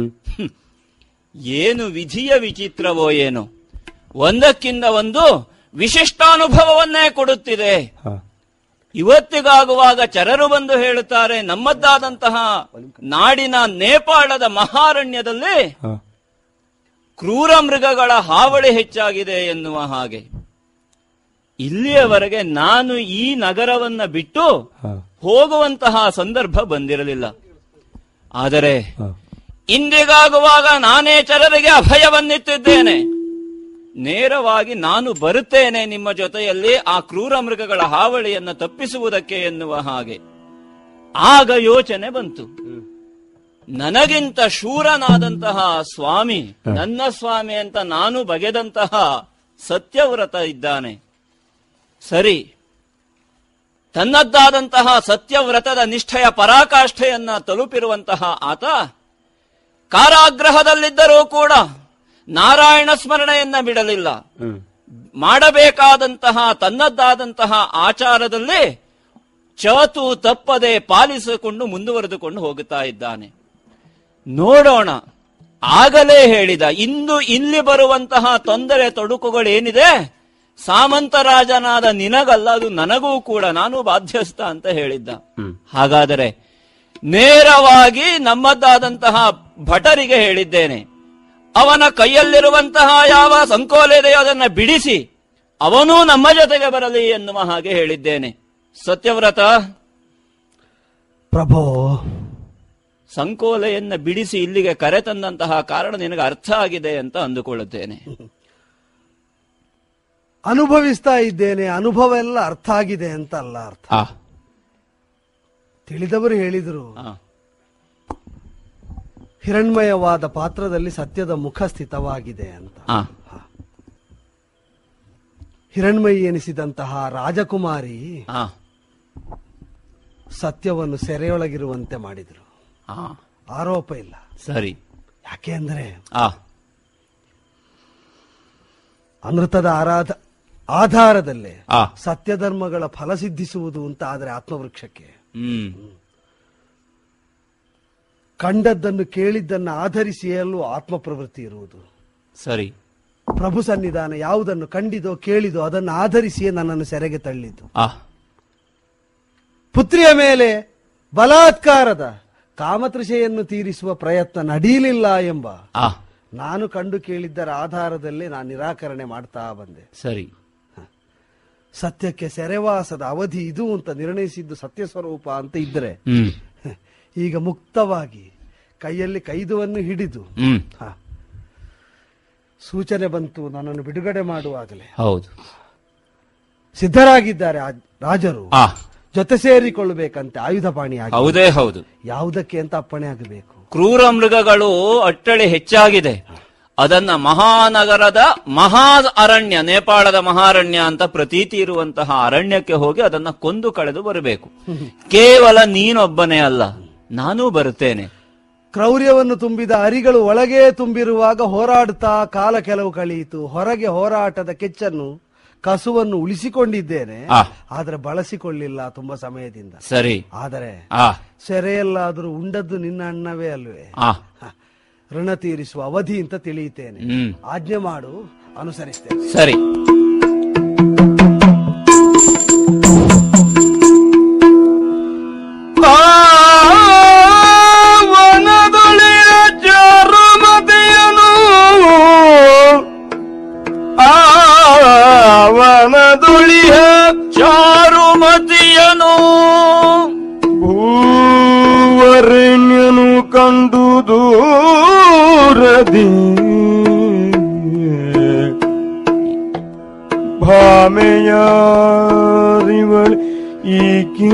ಏನು ವಿಧಿಯ ವಿಚಿತ್ರವೋ ಏನೋ, ಒಂದಕ್ಕಿಂತ ಒಂದು ವಿಶಿಷ್ಟಾನುಭವವನ್ನೇ ಕೊಡುತ್ತಿದೆ. ಇವತ್ತಿಗಾಗುವಾಗ ಚರರು ಬಂದು ಹೇಳುತ್ತಾರೆ, ನಮ್ಮದ್ದಾದಂತಹ ನಾಡಿನ ನೇಪಾಳದ ಮಹಾರಣ್ಯದಲ್ಲಿ ಕ್ರೂರ ಮೃಗಗಳ ಹಾವಳಿ ಹೆಚ್ಚಾಗಿದೆ ಎನ್ನುವ ಹಾಗೆ. ಇಲ್ಲಿಯವರೆಗೆ ನಾನು ಈ ನಗರವನ್ನ ಬಿಟ್ಟು ಹೋಗುವಂತಹ ಸಂದರ್ಭ ಬಂದಿರಲಿಲ್ಲ. ಆದರೆ ಇಂದಿಗಾಗುವಾಗ ನಾನೇ ಚರರಿಗೆ ಅಭಯವನ್ನಿತ್ತಿದ್ದೇನೆ. ನೇರವಾಗಿ ನಾನು ಬರುತ್ತೇನೆ ನಿಮ್ಮ ಜೊತೆಯಲ್ಲಿ ಆ ಕ್ರೂರ ಮೃಗಗಳ ಹಾವಳಿಯನ್ನು ತಪ್ಪಿಸುವುದಕ್ಕೆ ಎನ್ನುವ ಹಾಗೆ. ಆಗ ಯೋಚನೆ ಬಂತು, ನನಗಿಂತ ಶೂರನಾದಂತಹ ಸ್ವಾಮಿ, ನನ್ನ ಸ್ವಾಮಿ ಅಂತ ನಾನು ಬಗೆದಂತಹ ಸತ್ಯವ್ರತ ಇದ್ದಾನೆ. ಸರಿ, ತನ್ನದ್ದಾದಂತಹ ಸತ್ಯವ್ರತದ ನಿಷ್ಠೆಯ ಪರಾಕಾಷ್ಠೆಯನ್ನ ತಲುಪಿರುವಂತಹ ಆತ ಕಾರಾಗೃಹದಲ್ಲಿದ್ದರೂ ಕೂಡ ನಾರಾಯಣ ಸ್ಮರಣೆಯನ್ನ ಬಿಡಲಿಲ್ಲ. ಮಾಡಬೇಕಾದಂತಹ ತನ್ನದ್ದಾದಂತಹ ಆಚಾರದಲ್ಲಿ ಚಾತು ತಪ್ಪದೆ ಪಾಲಿಸಿಕೊಂಡು ಮುಂದುವರೆದುಕೊಂಡು ಹೋಗುತ್ತಾ ಇದ್ದಾನೆ. ನೋಡೋಣ. ಆಗಲೇ ಹೇಳಿದ, ಇಂದು ಇಲ್ಲಿ ಬರುವಂತಹ ತೊಂದರೆ ತೊಡಕುಗಳೇನಿದೆ ಸಾಮಂತರಾಜನಾದ ನಿನಗಲ್ಲ, ಅದು ನನಗೂ ಕೂಡ, ನಾನು ಬಾಧ್ಯಸ್ಥ ಅಂತ ಹೇಳಿದ್ದ. ಹಾಗಾದರೆ ನೇರವಾಗಿ ನಮ್ಮದ್ದಾದಂತಹ ಭಟರಿಗೆ ಹೇಳಿದ್ದೇನೆ, ಅವನ ಕೈಯಲ್ಲಿರುವಂತಹ ಯಾವ ಸಂಕೋಲೆ ಇದೆಯೋ ಅದನ್ನ ಬಿಡಿಸಿ ಅವನೂ ನಮ್ಮ ಜೊತೆಗೆ ಬರಲಿ ಎನ್ನುವ ಹಾಗೆ ಹೇಳಿದ್ದೇನೆ. ಸತ್ಯವ್ರತ, ಪ್ರಭೋ, ಸಂಕೋಲೆಯನ್ನ ಬಿಡಿಸಿ ಇಲ್ಲಿಗೆ ಕರೆತಂದಂತಹ ಕಾರಣ ನಿನಗೆ ಅರ್ಥ ಆಗಿದೆ ಅಂತ ಅಂದುಕೊಳ್ಳುತ್ತೇನೆ. ಅನುಭವಿಸ್ತಾ ಇದ್ದೇನೆ, ಅನುಭವ ಎಲ್ಲ ಅರ್ಥ ಆಗಿದೆ ಅಂತ ಅಲ್ಲ ಅರ್ಥ. ತಿಳಿದವರು ಹೇಳಿದರು, ಹಿರಣ್ಮಯವಾದ ಪಾತ್ರದಲ್ಲಿ ಸತ್ಯದ ಮುಖ ಸ್ಥಿತವಾಗಿದೆ ಅಂತ. ಹಿರಣ್ಮಯಿ ಎನಿಸಿದಂತಹ ರಾಜಕುಮಾರಿ ಸತ್ಯವನ್ನು ಸೆರೆಯೊಳಗಿರುವಂತೆ ಮಾಡಿದ್ರು. ಆರೋಪ ಇಲ್ಲ. ಸರಿ. ಯಾಕೆ ಅಂದ್ರೆ ಆ ಅಮೃತದ ಆರಾಧ ಆಧಾರದಲ್ಲೇ ಸತ್ಯಧರ್ಮಗಳ ಫಲ ಸಿದ್ಧಿಸುವುದು ಅಂತ ಆದರೆ ಆತ್ಮವೃಕ್ಷಕ್ಕೆ ಕಂಡದ್ದನ್ನು ಕೇಳಿದ್ದನ್ನು ಆಧರಿಸಿಯಲ್ಲೂ ಆತ್ಮ ಪ್ರವೃತ್ತಿ ಇರುವುದು. ಸರಿ. ಪ್ರಭು ಸನ್ನಿಧಾನ ಯಾವುದನ್ನು ಕಂಡಿದೋ ಕೇಳಿದೋ ಅದನ್ನು ಆಧರಿಸಿಯೇ ನನ್ನನ್ನು ಸೆರೆಗೆ ತಳ್ಳಿತು. ಪುತ್ರಿಯ ಮೇಲೆ ಬಲಾತ್ಕಾರದ ಕಾಮತೃಷೆಯನ್ನು ತೀರಿಸುವ ಪ್ರಯತ್ನ ನಡೆಯಲಿಲ್ಲ ಎಂಬ ನಾನು ಕಂಡು ಕೇಳಿದ್ದರ ಆಧಾರದಲ್ಲೇ ನಾನು ನಿರಾಕರಣೆ ಮಾಡ್ತಾ ಬಂದೆ. ಸರಿ. ಸತ್ಯಕ್ಕೆ ಸೆರೆವಾಸದ ಅವಧಿ ಇದು ಅಂತ ನಿರ್ಣಯಿಸಿದ್ದು ಸತ್ಯ ಸ್ವರೂಪ ಅಂತ ಇದ್ರೆ ಈಗ ಮುಕ್ತವಾಗಿ ಕೈಯಲ್ಲಿ ಕೈದುವನ್ನು ಹಿಡಿದು ಸೂಚನೆ ಬಂತು ನನ್ನನ್ನು ಬಿಡುಗಡೆ ಮಾಡುವಾಗಲೇ. ಹೌದು, ಸಿದ್ಧರಾಗಿದ್ದಾರೆ ರಾಜರು. ಜೊತೆ ಸೇರಿಕೊಳ್ಳಬೇಕಂತೆ ಆಯುಧಪಾಣಿ ಆಗಿ. ಹೌದೇ ಹೌದು. ಯಾವುದಕ್ಕೆ ಅಂತ ಅಪ್ಪಣೆ ಆಗಬೇಕು. ಕ್ರೂರ ಮೃಗಗಳು ಅಟ್ಟಳಿ ಹೆಚ್ಚಾಗಿದೆ. ಅದನ್ನ ಮಹಾನಗರದ ಮಹಾ ಅರಣ್ಯ, ನೇಪಾಳದ ಮಹಾರಣ್ಯ ಅಂತ ಪ್ರತೀತಿ ಇರುವಂತಹ ಅರಣ್ಯಕ್ಕೆ ಹೋಗಿ ಅದನ್ನ ಕೊಂದು ಕಳೆದು ಬರಬೇಕು. ಕೇವಲ ನೀನೊಬ್ಬನೇ ಅಲ್ಲ, ನಾನೂ ಬರುತ್ತೇನೆ. ಕ್ರೌರ್ಯವನ್ನು ತುಂಬಿದ ಅರಿಗಳು ಒಳಗೇ ತುಂಬಿರುವಾಗ ಹೋರಾಡುತ್ತಾ ಕಾಲ ಕೆಲವು ಕಳೆಯಿತು. ಹೊರಗೆ ಹೋರಾಟದ ಕೆಚ್ಚನ್ನು ಕಸುವನ್ನು ಉಳಿಸಿಕೊಂಡಿದ್ದೇನೆ, ಆದ್ರೆ ಬಳಸಿಕೊಳ್ಳಿಲ್ಲ ತುಂಬಾ ಸಮಯದಿಂದ. ಸರಿ. ಆದರೆ ಸೆರೆಯಲ್ಲಾದರೂ ಉಂಡದ್ದು ನಿನ್ನ ಅಣ್ಣವೇ ಅಲ್ವೇ? ಋಣ ತೀರಿಸುವ ಅವಧಿ ಅಂತ ತಿಳಿಯುತ್ತೇನೆ. ಆಜ್ಞೆ ಮಾಡು, ಅನುಸರಿಸ್ತೇನೆ. ಸರಿ. ವನದೊಳಿಯ ಚಾರುಮತಿಯನು ವನದೊಳಿಯ ಚಾರುಮತಿಯನು ಭೂವರೆಣ್ಯನು ಕಂಡು ದೂರದಿ ಭಾಮೆಯಾರಿವಳು ಈಕೆ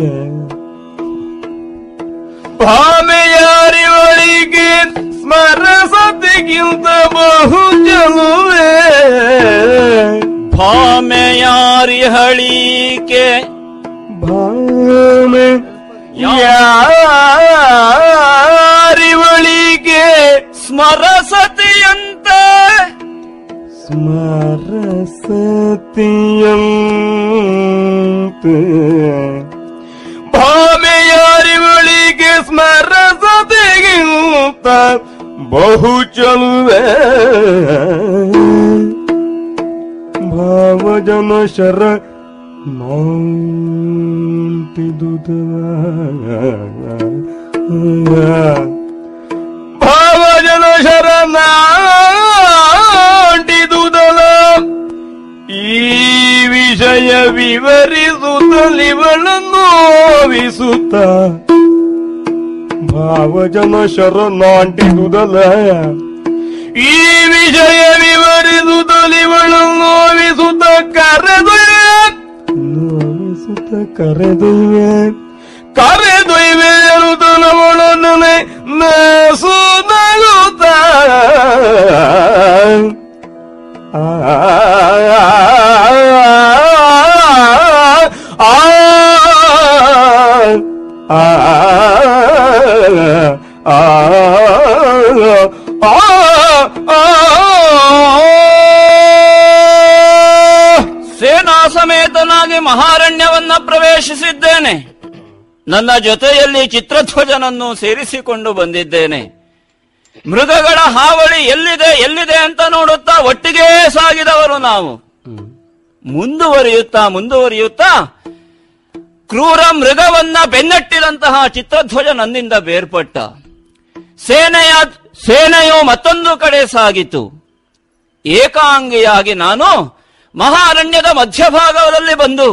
ಭಾಮೆಯಾರಿವಳಿಗೆ ಸ್ಮರಸತಿಗಿಂತ ಬಹು ಚಲುವೆ ಭಾಮೆಯಾರಿಹಳಿಕೆ ಭಾಮೆ ಯಾರಿವಳಿಗೆ ಸ್ಮರಸತಿಯಂತೆ ಸ್ಮರಸತಿಯಂತೆ ಭಾಮೆಯಾರಿವಳಿಗೆ ಸ್ಮರಸತಿಗಿಂತ ಬಹು ಚಲುವೆ ಭಾವಜನ ಶರ ನಾಂಟಿದುದ ಭಾವಜನ ಶರ ನಾಂಟಿದುದಲ ಈ ವಿಷಯ ವಿವರಿಸುತ್ತಲಿವಳನ್ನು ನೋವಿಸುತ್ತ ಭಾವಜನ ಶರ ನಾಂಟಿದುದಲ ಈ ವಿಷಯ ವಿವರಿಸುತ್ತಲಿವಳನ್ನು ನೋವಿಸುತ್ತ ಕರೆದೊಯ್ವೆ ನೋವಿಸುತ್ತ ಕರೆದೊಯ್ವೆ ಕರೆದೊಯ್ವೆ ಎನ್ನುತ್ತಲವಳನ್ನು ನಸು ನಗುತ್ತ ಆ ಸೇನಾ ಸಮೇತನಾಗಿ ಮಹಾರಣ್ಯವನ್ನ ಪ್ರವೇಶಿಸಿದ್ದೇನೆ. ನನ್ನ ಜೊತೆಯಲ್ಲಿ ಚಿತ್ರಧ್ವಜನನ್ನು ಸೇರಿಸಿಕೊಂಡು ಬಂದಿದ್ದೇನೆ. ಮೃಗಗಳ ಹಾವಳಿ ಎಲ್ಲಿದೆ ಎಲ್ಲಿದೆ ಅಂತ ನೋಡುತ್ತಾ ಒಟ್ಟಿಗೆ ಸಾಗಿದವರು ನಾವು. ಮುಂದುವರಿಯುತ್ತಾ ಮುಂದುವರಿಯುತ್ತಾ ಕ್ರೂರ ಮೃಗವನ್ನ ಬೆನ್ನಟ್ಟಿದಂತಹ ಚಿತ್ರಧ್ವಜ ನನ್ನಿಂದ ಬೇರ್ಪಟ್ಟ. ಸೇನೆಯ ಸೇನೆಯು ಮತ್ತೊಂದು ಕಡೆ ಸಾಗಿತು. ಏಕಾಂಗಿಯಾಗಿ ನಾನು ಮಹಾರಣ್ಯದ ಮಧ್ಯಭಾಗದಲ್ಲಿ ಬಂದು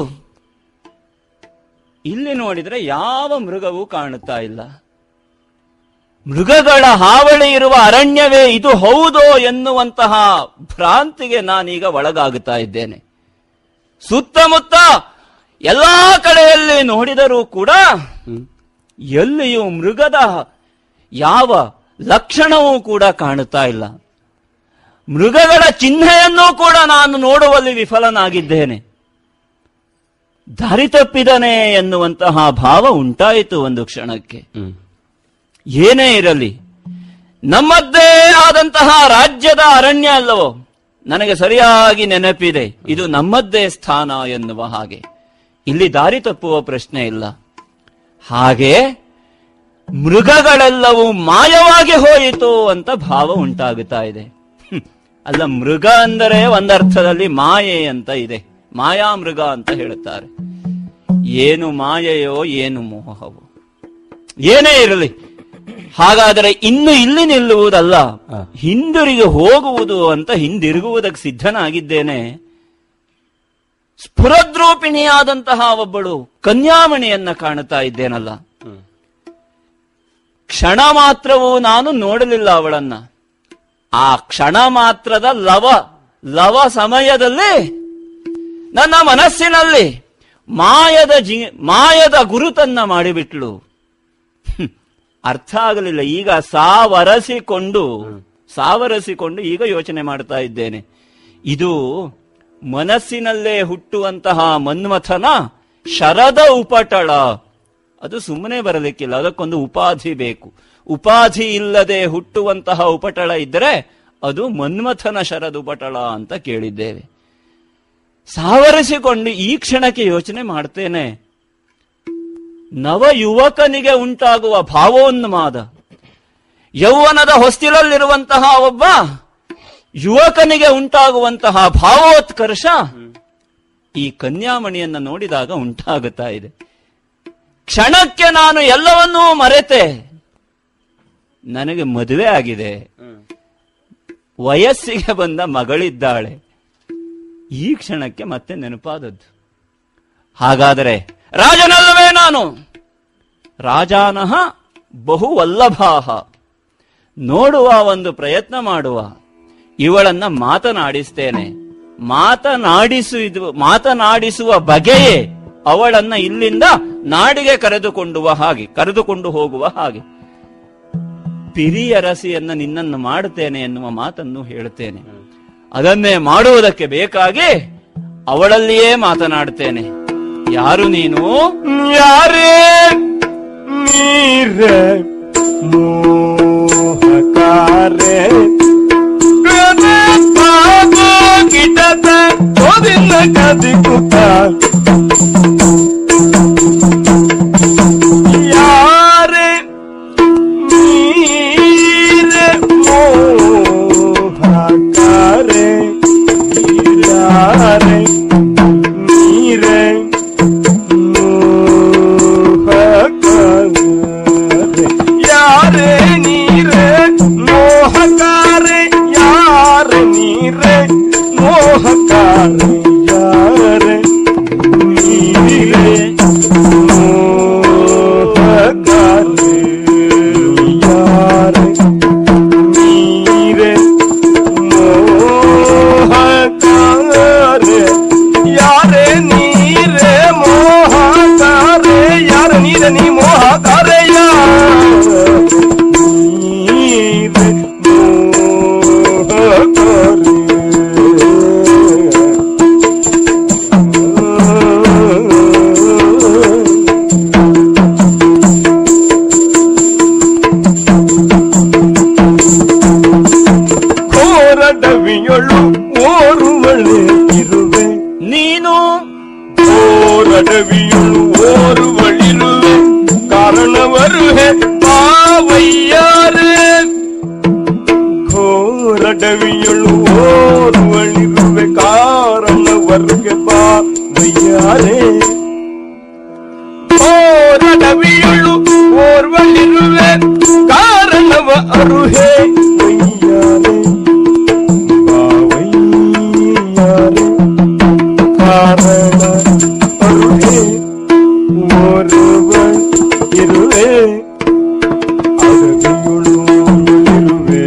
ಇಲ್ಲಿ ನೋಡಿದ್ರೆ ಯಾವ ಮೃಗವೂ ಕಾಣುತ್ತಾ ಇಲ್ಲ. ಮೃಗಗಳ ಹಾವಳಿ ಇರುವ ಅರಣ್ಯವೇ ಇದು ಹೌದೋ ಎನ್ನುವಂತಹ ಭ್ರಾಂತಿಗೆ ನಾನೀಗ ಒಳಗಾಗುತ್ತಾ ಇದ್ದೇನೆ. ಸುತ್ತಮುತ್ತ ಎಲ್ಲಾ ಕಡೆಯಲ್ಲಿ ನೋಡಿದರೂ ಕೂಡ ಎಲ್ಲಿಯೂ ಮೃಗದ ಯಾವ ಲಕ್ಷಣವೂ ಕೂಡ ಕಾಣುತ್ತಾ ಇಲ್ಲ. ಮೃಗಗಳ ಚಿಹ್ನೆಯನ್ನೂ ಕೂಡ ನಾನು ನೋಡುವಲ್ಲಿ ವಿಫಲನಾಗಿದ್ದೇನೆ. ದಾರಿ ತಪ್ಪಿದನೆ ಎನ್ನುವಂತಹ ಭಾವ ಉಂಟಾಯಿತು ಒಂದು ಕ್ಷಣಕ್ಕೆ. ಏನೇ ಇರಲಿ, ನಮ್ಮದ್ದೇ ಆದಂತಹ ರಾಜ್ಯದ ಅರಣ್ಯ ಅಲ್ಲವೋ, ನನಗೆ ಸರಿಯಾಗಿ ನೆನಪಿದೆ, ಇದು ನಮ್ಮದ್ದೇ ಸ್ಥಾನ ಎನ್ನುವ ಹಾಗೆ. ಇಲ್ಲಿ ದಾರಿ ತಪ್ಪುವ ಪ್ರಶ್ನೆ ಇಲ್ಲ. ಹಾಗೆ ಮೃಗಗಳೆಲ್ಲವೂ ಮಾಯವಾಗಿ ಹೋಯಿತು ಅಂತ ಭಾವ ಉಂಟಾಗುತ್ತಾ ಇದೆ. ಅಲ್ಲ, ಮೃಗ ಅಂದರೆ ಒಂದರ್ಥದಲ್ಲಿ ಮಾಯೆ ಅಂತ ಇದೆ, ಮಾಯಾ ಮೃಗ ಅಂತ ಹೇಳುತ್ತಾರೆ. ಏನು ಮಾಯೆಯೋ ಏನು ಮೋಹವೋ ಏನೇ ಇರಲಿ, ಹಾಗಾದರೆ ಇನ್ನು ಇಲ್ಲಿ ನಿಲ್ಲುವುದಲ್ಲ, ಹಿಂದಿರುಗಿ ಹೋಗುವುದು ಅಂತ ಹಿಂದಿರುಗುವುದಕ್ಕೆ ಸಿದ್ಧನಾಗಿದ್ದೇನೆ. ಸ್ಫುರದ್ರೂಪಿಣಿಯಾದಂತಹ ಒಬ್ಬಳು ಕನ್ಯಾಮಣಿಯನ್ನ ಕಾಣುತ್ತಾ ಇದ್ದೇನಲ್ಲ. ಕ್ಷಣ ಮಾತ್ರವೂ ನಾನು ನೋಡಲಿಲ್ಲ ಅವಳನ್ನ. ಆ ಕ್ಷಣ ಮಾತ್ರದ ಲವ ಲವ ಸಮಯದಲ್ಲಿ ನನ್ನ ಮನಸ್ಸಿನಲ್ಲಿ ಮಾಯದ ಜಿ ಮಾಯದ ಗುರುತನ್ನ ಮಾಡಿಬಿಟ್ಲು. ಅರ್ಥ ಆಗಲಿಲ್ಲ. ಈಗ ಸಾವರಸಿಕೊಂಡು ಸಾವರಸಿಕೊಂಡು ಈಗ ಯೋಚನೆ ಮಾಡ್ತಾ ಇದ್ದೇನೆ. ಇದು ಮನಸ್ಸಿನಲ್ಲೇ ಹುಟ್ಟುವಂತಹ ಮನ್ಮಥನ ಶರದ ಉಪಟಳ. ಅದು ಸುಮ್ಮನೆ ಬರಲಿಕ್ಕಿಲ್ಲ, ಅದಕ್ಕೊಂದು ಉಪಾಧಿ ಬೇಕು. ಉಪಾಧಿ ಇಲ್ಲದೆ ಹುಟ್ಟುವಂತಹ ಉಪಟಳ ಇದ್ದರೆ ಅದು ಮನ್ಮಥನ ಶರದ ಉಪಟಳ ಅಂತ ಕೇಳಿದ್ದೇವೆ. ಸಾವರಿಸಿಕೊಂಡು ಈ ಕ್ಷಣಕ್ಕೆ ಯೋಚನೆ ಮಾಡ್ತೇನೆ, ನವ ಯುವಕನಿಗೆ ಉಂಟಾಗುವ ಭಾವೋನ್ಮಾದ, ಯೌವನದ ಹೊಸ್ತಿಲಲ್ಲಿರುವಂತಹ ಒಬ್ಬ ಯುವಕನಿಗೆ ಉಂಟಾಗುವಂತಹ ಭಾವೋತ್ಕರ್ಷ ಈ ಕನ್ಯಾಮಣಿಯನ್ನ ನೋಡಿದಾಗ ಉಂಟಾಗುತ್ತಾ ಇದೆ. ಕ್ಷಣಕ್ಕೆ ನಾನು ಎಲ್ಲವನ್ನೂ ಮರೆತೆ, ನನಗೆ ಮದುವೆ ಆಗಿದೆ, ವಯಸ್ಸಿಗೆ ಬಂದ ಮಗಳಿದ್ದಾಳೆ, ಈ ಕ್ಷಣಕ್ಕೆ ಮತ್ತೆ ನೆನಪಾದದ್ದು. ಹಾಗಾದರೆ ರಾಜನಲ್ಲವೇ ನಾನು? ರಾಜಾನಃ ಬಹು ವಲ್ಲಭಾಹ. ನೋಡುವ ಒಂದು ಪ್ರಯತ್ನ ಮಾಡುವ, ಇವಳನ್ನ ಮಾತನಾಡಿಸ್ತೇನೆ. ಮಾತನಾಡಿಸುವ ಮಾತನಾಡಿಸುವ ಬಗೆಯೇ ಅವಳನ್ನ ಇಲ್ಲಿಂದ ನಾಡಿಗೆ ಕರೆದುಕೊಂಡುವ ಹಾಗೆ ಕರೆದುಕೊಂಡು ಹೋಗುವ ಹಾಗೆ. ಪಿರಿಯರಸಿಯನ್ನ ನಿನ್ನನ್ನು ಮಾಡುತ್ತೇನೆ ಎನ್ನುವ ಮಾತನ್ನು ಹೇಳುತ್ತೇನೆ. ಅದನ್ನೇ ಮಾಡುವುದಕ್ಕೆ ಬೇಕಾಗಿ ಅವಳಲ್ಲಿಯೇ ಮಾತನಾಡುತ್ತೇನೆ. ಯಾರು ನೀನು? ಯಾರೇ ನೀರ ಮೋಹಕಾರೆ ಗಿಡದ ಓದಿನ ಕದಿಗುತ್ತ ಯಾರೇ ನೀರ ಮೋಹಕಾರೆ ಯಾರೇ ನೀರೇ ಯಾರೇ ನೀರೇ ಮೋಹಕಾರೆ ಯಾರೇ ನೀರೇ ಮೋಹಕಾರೆ ಯಾರೇ ನೀರೇ ಮೋಹಕಾರೆ ಯಾರೇ ನೀರೇ ಮೋಹಕಾರೆ ಯಾರೇ ನೀರೇ ಮೋಹಕಾರೆ ಯಾರ ನೀರ ನೀ ಮೋಹಕಾರೆ ನೀರೇ ಮೋಹಕಾರೆ ಘೋರಡವಿಯೊಳು ಓರುವಳೆ ಇರುವೆ ನೀನು ಘೋರಡವಿಯೊಳು ಓರುವಳಿರುವೆ ಕಾರಣವರು ಹೇ ಬಾವಯ್ಯಾರೆ ಘೋರಡವಿಯೊಳು ಓರುವಳಿರುವೆ ಕಾರಣವರ್ಗೆ ಬಾವಯ್ಯಾರೆ ಘೋರಡವಿಯೊಳು ಓರ್ವಳಿರುವೆ ಕಾರಣವ ಅರುಹೇ ವಯ್ಯಾರೆ ಬಾವಯ್ಯಾರೆ ಕಾರಣ ಅರುಹೇ ಓರ್ವ ಇರುವೆ ಅಡವಿಯೊಳು ಇರುವೆ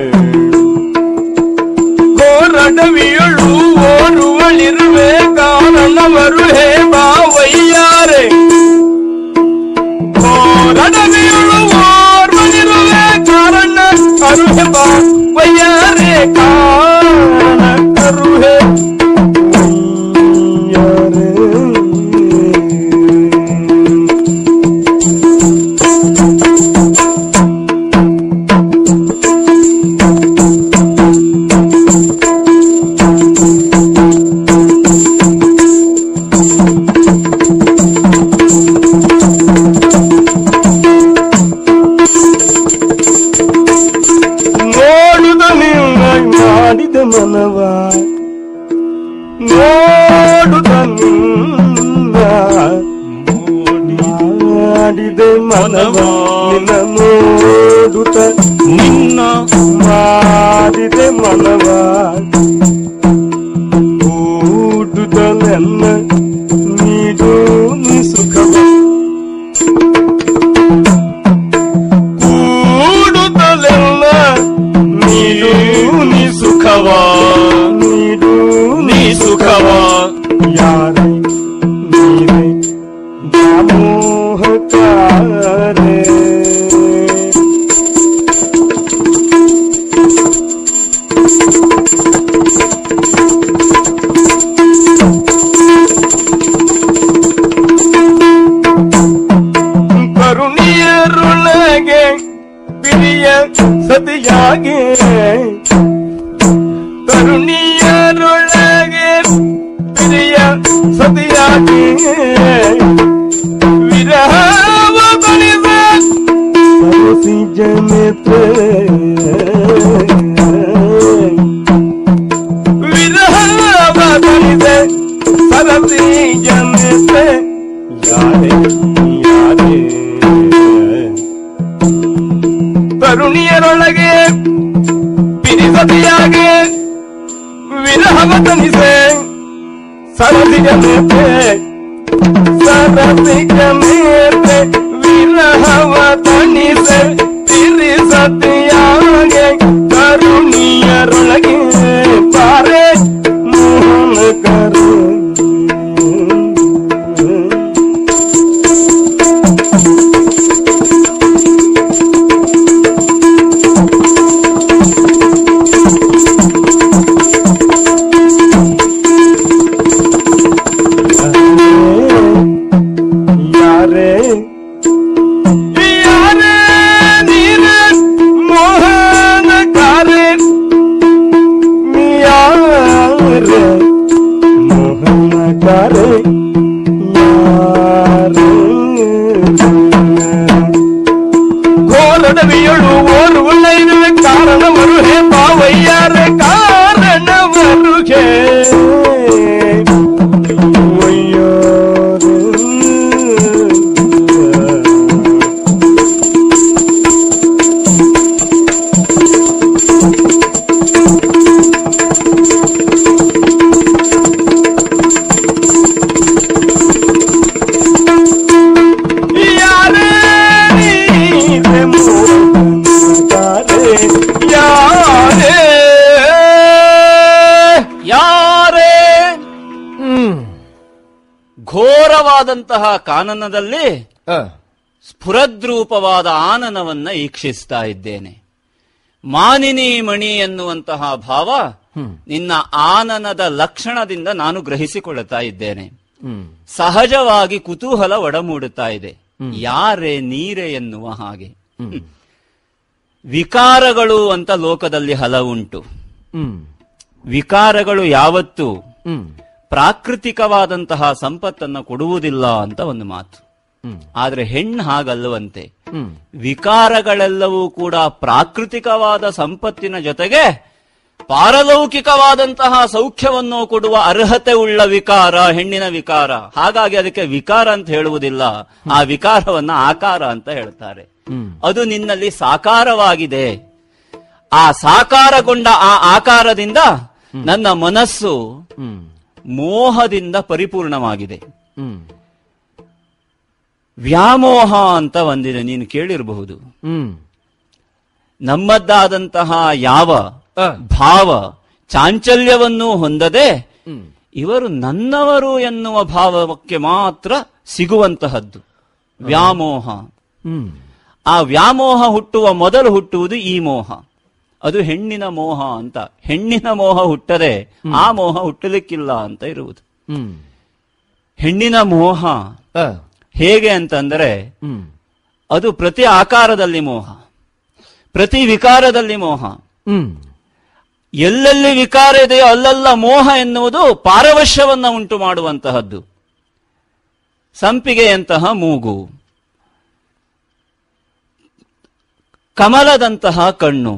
ಘೋರಡವಿಯೊಳು ಓರುವಳಿರುವೆ ಕಾರಣವರು ಹೇ ಬಾವಯ್ಯಾರೆ ಘೋರಡವಿಯೊಳು ಓರ್ವಳಿರುವೆ ಕಾರಣ ಅರುಹೆ ಬಾವಯ್ಯಾರೆ ಕಾರಣ ಅರುಹೆ ವಯ್ಯಾರೆ ಮಾಡಿದ ಮನವ ನೋಡುತ್ತ ನಿನ್ನ ಮಾಡಿದ ಮನವ ನಿನ್ನ ನೋಡುತ್ತ ನಿನ್ನ ಮಾಡಿದ ಮನವ ಕೂಡುತ್ತಲೆಲ್ಲ ನೀಡು ನೀ ಸುಖವ ಕೂಡುತ್ತಲೆಲ್ಲ ನೀಡು ನೀ ಸುಖವ ನೀಡು ನೀ ಸುಖವ ಯಾರೇ ನೀರೇ ಮೋಹಕಾರೆ ಸತಿಯಾಗಿ ತರುಣಿಯರೊಳಗೆ ಪ್ರಿಯ ಸತಿಯಾಗಿ ವಿರಹವ ಬಳಿದ ಸರಸಿ ಜನತೆ ವಿರಹವ ಬಳಿದ ಸರಸಿ ಜನತೆ ಯಾರೇ ಯಾರೇ ತರುಣಿಯರೊಳಗೆ ಪಿರಿಸತಿಯಾಗೆ ವಿರಹವ ತನಿಸೆ ಸರಸಿಯ ಮೇತೆ ಸರಸಿಯ ಮೇತೆ ವಿರಹವ ತನಿಸೆ ಪಿರಿಸತಿಯಾಗೆ ತರುಣಿಯರೊಳಗೆ ಪಾರೆ ಮೋಹನ ಕರು ಘೋರಡವಿಯಳು ಓರ್ವುಳ್ಳೈರುವೆ ಕಾರಣ ಮರುಹೆ ಬಾವಯ್ಯಾರೆ ಕಾರಣ ಮರುಹೆ ಘೋರವಾದಂತಹ ಕಾನನದಲ್ಲಿ ಸ್ಫುರದ್ರೂಪವಾದ ಆನನವನ್ನ ಈಕ್ಷಿಸ್ತಾ ಇದ್ದೇನೆ. ಮಾನಿನಿ ಮಣಿ ಎನ್ನುವಂತಹ ಭಾವ ನಿನ್ನ ಆನನದ ಲಕ್ಷಣದಿಂದ ನಾನು ಗ್ರಹಿಸಿಕೊಳ್ಳುತ್ತಾ ಇದ್ದೇನೆ. ಸಹಜವಾಗಿ ಕುತೂಹಲ ಒಡಮೂಡುತ್ತಾ ಇದೆ. ಯಾರೇ ನೀರೇ ಎನ್ನುವ ಹಾಗೆ. ವಿಕಾರಗಳು ಅಂತ ಲೋಕದಲ್ಲಿ ಹಲವುಂಟು. ವಿಕಾರಗಳು ಯಾವತ್ತೂ ಪ್ರಾಕೃತಿಕವಾದಂತಹ ಸಂಪತ್ತನ್ನು ಕೊಡುವುದಿಲ್ಲ ಅಂತ ಒಂದು ಮಾತು. ಆದ್ರೆ ಹೆಣ್ಣು ಹಾಗಲ್ಲವಂತೆ. ವಿಕಾರಗಳೆಲ್ಲವೂ ಕೂಡ ಪ್ರಾಕೃತಿಕವಾದ ಸಂಪತ್ತಿನ ಜೊತೆಗೆ ಪಾರಲೌಕಿಕವಾದಂತಹ ಸೌಖ್ಯವನ್ನು ಕೊಡುವ ಅರ್ಹತೆ ಉಳ್ಳ ವಿಕಾರ ಹೆಣ್ಣಿನ ವಿಕಾರ. ಹಾಗಾಗಿ ಅದಕ್ಕೆ ವಿಕಾರ ಅಂತ ಹೇಳುವುದಿಲ್ಲ, ಆ ವಿಕಾರವನ್ನ ಆಕಾರ ಅಂತ ಹೇಳ್ತಾರೆ. ಅದು ನಿನ್ನಲ್ಲಿ ಸಾಕಾರವಾಗಿದೆ. ಆ ಸಾಕಾರಗೊಂಡ ಆ ಆಕಾರದಿಂದ ನನ್ನ ಮನಸ್ಸು ಮೋಹದಿಂದ ಪರಿಪೂರ್ಣವಾಗಿದೆ. ವ್ಯಾಮೋಹ ಅಂತ ಒಂದಿದೆ, ನೀನು ಕೇಳಿರಬಹುದು. ನಮ್ಮದ್ದಾದಂತಹ ಯಾವ ಭಾವ ಚಾಂಚಲ್ಯವನ್ನು ಹೊಂದದೆ ಇವರು ನನ್ನವರು ಎನ್ನುವ ಭಾವಕ್ಕೆ ಮಾತ್ರ ಸಿಗುವಂತಹದ್ದು ವ್ಯಾಮೋಹ. ಆ ವ್ಯಾಮೋಹ ಹುಟ್ಟುವ ಮೊದಲು ಹುಟ್ಟುವುದು ಈ ಮೋಹ. ಅದು ಹೆಣ್ಣಿನ ಮೋಹ ಅಂತ. ಹೆಣ್ಣಿನ ಮೋಹ ಹುಟ್ಟದೆ ಆ ಮೋಹ ಹುಟ್ಟಲಿಕ್ಕಿಲ್ಲ ಅಂತ ಇರುವುದು. ಹೆಣ್ಣಿನ ಮೋಹ ಹೇಗೆ ಅಂತಂದ್ರೆ ಅದು ಪ್ರತಿ ಆಕಾರದಲ್ಲಿ ಮೋಹ, ಪ್ರತಿ ವಿಕಾರದಲ್ಲಿ ಮೋಹ. ಎಲ್ಲೆಲ್ಲಿ ವಿಕಾರ ಇದೆಯೋ ಅಲ್ಲೆಲ್ಲ ಮೋಹ ಎನ್ನುವುದು ಪಾರವಶ್ಯವನ್ನ ಉಂಟು ಮಾಡುವಂತಹದ್ದು. ಸಂಪಿಗೆಯಂತಹ ಮೂಗು, ಕಮಲದಂತಹ ಕಣ್ಣು,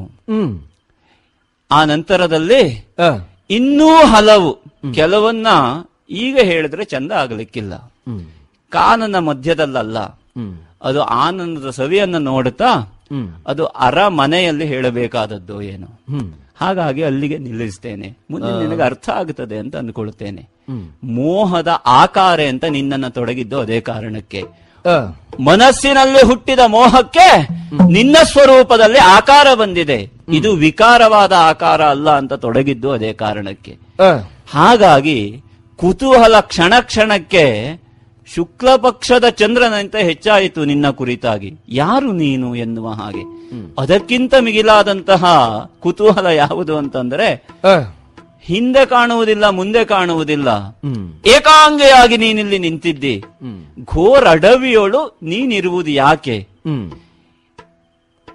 ಆ ನಂತರದಲ್ಲಿ ಇನ್ನೂ ಹಲವು. ಕೆಲವನ್ನ ಈಗ ಹೇಳಿದ್ರೆ ಚಂದ ಆಗಲಿಕ್ಕಿಲ್ಲ. ಕಾನನ ಮಧ್ಯದಲ್ಲಲ್ಲ, ಅದು ಆನಂದದ ಸವಿಯನ್ನು ನೋಡುತ್ತಾ ಅದು ಅರ ಮನೆಯಲ್ಲಿ ಹೇಳಬೇಕಾದದ್ದು ಏನು. ಹಾಗಾಗಿ ಅಲ್ಲಿಗೆ ನಿಲ್ಲಿಸ್ತೇನೆ. ಮುಂದೆ ನಿನಗೆ ಅರ್ಥ ಆಗುತ್ತದೆ ಅಂತ ಅಂದ್ಕೊಳ್ತೇನೆ. ಮೋಹದ ಆಕಾರ ಅಂತ ನಿನ್ನನ್ನ ತೊಡಗಿದ್ದು ಅದೇ ಕಾರಣಕ್ಕೆ. ಮನಸ್ಸಿನಲ್ಲಿ ಹುಟ್ಟಿದ ಮೋಹಕ್ಕೆ ನಿನ್ನ ಸ್ವರೂಪದಲ್ಲಿ ಆಕಾರ ಬಂದಿದೆ. ಇದು ವಿಕಾರವಾದ ಆಕಾರ ಅಲ್ಲ ಅಂತ ತೊಡಗಿದ್ದು ಅದೇ ಕಾರಣಕ್ಕೆ. ಹಾಗಾಗಿ ಕುತೂಹಲ ಕ್ಷಣ ಕ್ಷಣಕ್ಕೆ ಶುಕ್ಲ ಪಕ್ಷದ ಚಂದ್ರನಂತೆ ಹೆಚ್ಚಾಯಿತು ನಿನ್ನ ಕುರಿತಾಗಿ. ಯಾರು ನೀನು ಎನ್ನುವ ಹಾಗೆ. ಅದಕ್ಕಿಂತ ಮಿಗಿಲಾದಂತಹ ಕುತೂಹಲ ಯಾವುದು ಅಂತಂದ್ರೆ ಹಿಂದೆ ಕಾಣುವುದಿಲ್ಲ, ಮುಂದೆ ಕಾಣುವುದಿಲ್ಲ, ಏಕಾಂಗಿಯಾಗಿ ನೀನಿಲ್ಲಿ ನಿಂತಿದ್ದಿ. ಘೋರ ಅಡವಿಯೋಳು ನೀನಿರುವುದು ಯಾಕೆ?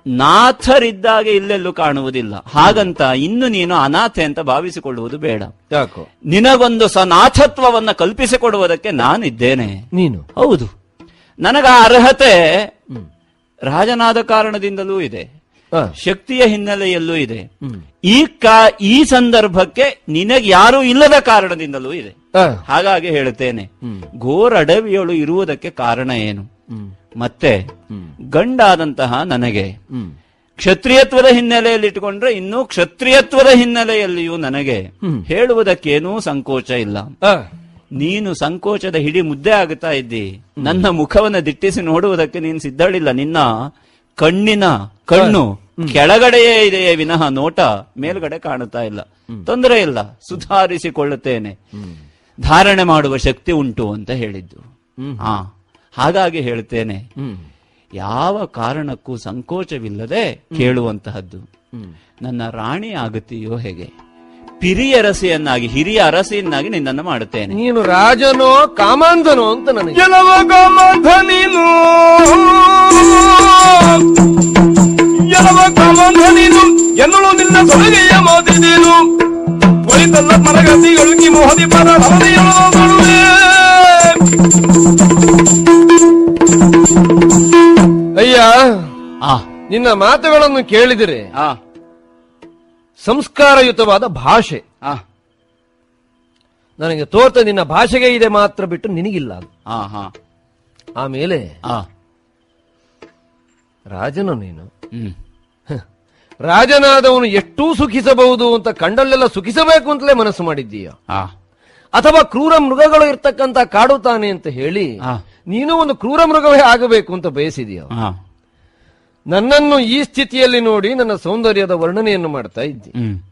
ನಾಥರಿದ್ದಾಗ ಇಲ್ಲೆಲ್ಲೂ ಕಾಣುವುದಿಲ್ಲ. ಹಾಗಂತ ಇನ್ನು ನೀನು ಅನಾಥೆ ಅಂತ ಭಾವಿಸಿಕೊಳ್ಳುವುದು ಬೇಡ. ಯಾಕೋ? ನಿನಗೊಂದು ಸನಾಥತ್ವವನ್ನ ಕಲ್ಪಿಸಿಕೊಡುವುದಕ್ಕೆ ನಾನಿದ್ದೇನೆ. ನೀನು ಹೌದು, ನನಗ ಅರ್ಹತೆ ರಾಜನಾದ ಕಾರಣದಿಂದಲೂ ಇದೆ, ಶಕ್ತಿಯ ಹಿನ್ನೆಲೆಯಲ್ಲೂ ಇದೆ. ಈ ಕಾ ಈ ಸಂದರ್ಭಕ್ಕೆ ನಿನಗೆ ಯಾರೂ ಇಲ್ಲದ ಕಾರಣದಿಂದಲೂ ಇದೆ. ಹಾಗಾಗಿ ಹೇಳುತ್ತೇನೆ, ಘೋರ ಅಡವಿಯಳು ಇರುವುದಕ್ಕೆ ಕಾರಣ ಏನು? ಮತ್ತೆ ಗಂಡಾದಂತಹ ನನಗೆ ಕ್ಷತ್ರಿಯತ್ವದ ಹಿನ್ನೆಲೆಯಲ್ಲಿ ಇಟ್ಟುಕೊಂಡ್ರೆ ಇನ್ನೂ ಕ್ಷತ್ರಿಯತ್ವದ ಹಿನ್ನೆಲೆಯಲ್ಲಿಯೂ ನನಗೆ ಹೇಳುವುದಕ್ಕೇನೂ ಸಂಕೋಚ ಇಲ್ಲ. ನೀನು ಸಂಕೋಚದ ಹಿಡಿ ಮುದ್ದೆ ಆಗುತ್ತಾ ಇದ್ದಿ. ನನ್ನ ಮುಖವನ್ನು ದಿಟ್ಟಿಸಿ ನೋಡುವುದಕ್ಕೆ ನೀನು ಸಿದ್ಧಳಿಲ್ಲ. ನಿನ್ನ ಕಣ್ಣಿನ ಕಣ್ಣು ಕೆಳಗಡೆಯೇ ಇದೆಯೇ ವಿನಃ ನೋಟ ಮೇಲ್ಗಡೆ ಕಾಣುತ್ತಾ ಇಲ್ಲ. ತೊಂದರೆ ಇಲ್ಲ, ಸುಧಾರಿಸಿಕೊಳ್ಳುತ್ತೇನೆ. ಧಾರಣೆ ಮಾಡುವ ಶಕ್ತಿ ಉಂಟು ಅಂತ ಹೇಳಿದ್ದು. ಹಾ, ಹಾಗಾಗಿ ಹೇಳ್ತೇನೆ, ಯಾವ ಕಾರಣಕ್ಕೂ ಸಂಕೋಚವಿಲ್ಲದೆ ಕೇಳುವಂತಹದ್ದು. ನನ್ನ ರಾಣಿ ಆಗುತ್ತೀಯೋ ಹೇಗೆ? ಪಿರಿಯ ಅರಸಿಯನ್ನಾಗಿ, ಹಿರಿಯ ಅರಸಿಯನ್ನಾಗಿ ನಿನ್ನನ್ನು ಮಾಡುತ್ತೇನೆ. ನೀನು ರಾಜನೋ ಕಾಮಾಂಧನೋ ಅಂತ ನನಗೆ. ಕೆಲವ ಕಾಮಾಂಧ ನೀನು, ಕೆಲವ ಕಾಮಾಂಧ ನೀನು ಎನ್ನಳು ನಿನ್ನ ಸೊಲಗೆಯ ಮಾತಿದೇನು. ಒಳಿತಲ್ಲ ಮರಗತಿಗೊಳಗಿ ಮೋಹದಿ ಪದ ಹರದಿಯಳುವೆ. ಅಯ್ಯ, ನಿನ್ನ ಮಾತುಗಳನ್ನು ಕೇಳಿದರೆ ಸಂಸ್ಕಾರಯುತವಾದ ಭಾಷೆ ನನಗೆ ತೋರ್ತ. ನಿನ್ನ ಭಾಷೆಗೆ ಇದೆ ಮಾತ್ರ, ಬಿಟ್ಟು ನಿನಗಿಲ್ಲ. ಆಮೇಲೆ ರಾಜನು ನೀನು, ರಾಜನಾದವನು ಎಷ್ಟೂ ಸುಖಿಸಬಹುದು ಅಂತ ಕಂಡಲ್ಲೆಲ್ಲ ಸುಖಿಸಬೇಕು ಅಂತಲೇ ಮನಸ್ಸು ಮಾಡಿದ್ದೀಯ, ಅಥವಾ ಕ್ರೂರ ಮೃಗಗಳು ಇರ್ತಕ್ಕಂಥ ಕಾಡು ತಾನೆ ಅಂತ ಹೇಳಿ ನೀನು ಒಂದು ಕ್ರೂರ ಮೃಗವೇ ಆಗಬೇಕು ಅಂತ ಬಯಸಿದೀಯ. ನನ್ನನ್ನು ಈ ಸ್ಥಿತಿಯಲ್ಲಿ ನೋಡಿ ನನ್ನ ಸೌಂದರ್ಯದ ವರ್ಣನೆಯನ್ನು ಮಾಡ್ತಾ ಇದ್ದಿ.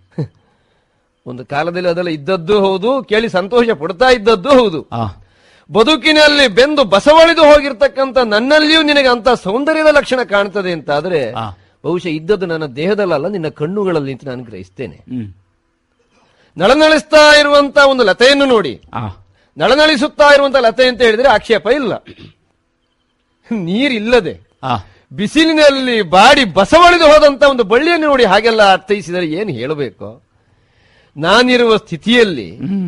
ಒಂದು ಕಾಲದಲ್ಲಿ ಅದೆಲ್ಲ ಇದ್ದದ್ದು ಹೌದು, ಕೇಳಿ ಸಂತೋಷ ಪಡ್ತಾ ಇದ್ದದ್ದು ಹೌದು. ಬದುಕಿನಲ್ಲಿ ಬೆಂದು ಬಸವಳಿದು ಹೋಗಿರ್ತಕ್ಕಂಥ ನನ್ನಲ್ಲಿಯೂ ನಿನಗೆ ಅಂತ ಸೌಂದರ್ಯದ ಲಕ್ಷಣ ಕಾಣ್ತದೆ ಅಂತ ಆದ್ರೆ ಬಹುಶಃ ಇದ್ದದ್ದು ನನ್ನ ದೇಹದಲ್ಲ, ನಿನ್ನ ಕಣ್ಣುಗಳಲ್ಲಿ ಅಂತ ನಾನು ಗ್ರಹಿಸ್ತೇನೆ. ನಳನಳಿಸ್ತಾ ಇರುವಂತ ಒಂದು ಲತೆಯನ್ನು ನೋಡಿ, ನಳನಳಿಸುತ್ತಾ ಇರುವಂತ ಲತೆ ಅಂತ ಹೇಳಿದ್ರೆ ಆಕ್ಷೇಪ ಇಲ್ಲ. ನೀರಿಲ್ಲದೆ ಬಿಸಿಲಿನಲ್ಲಿ ಬಾಡಿ ಬಸವಳಿದು ಹೋದಂತ ಒಂದು ಬಳ್ಳಿಯನ್ನು ನೋಡಿ ಹಾಗೆಲ್ಲ ಅರ್ಥೈಸಿದರೆ ಏನು ಹೇಳಬೇಕು? ನಾನಿರುವ ಸ್ಥಿತಿಯಲ್ಲಿ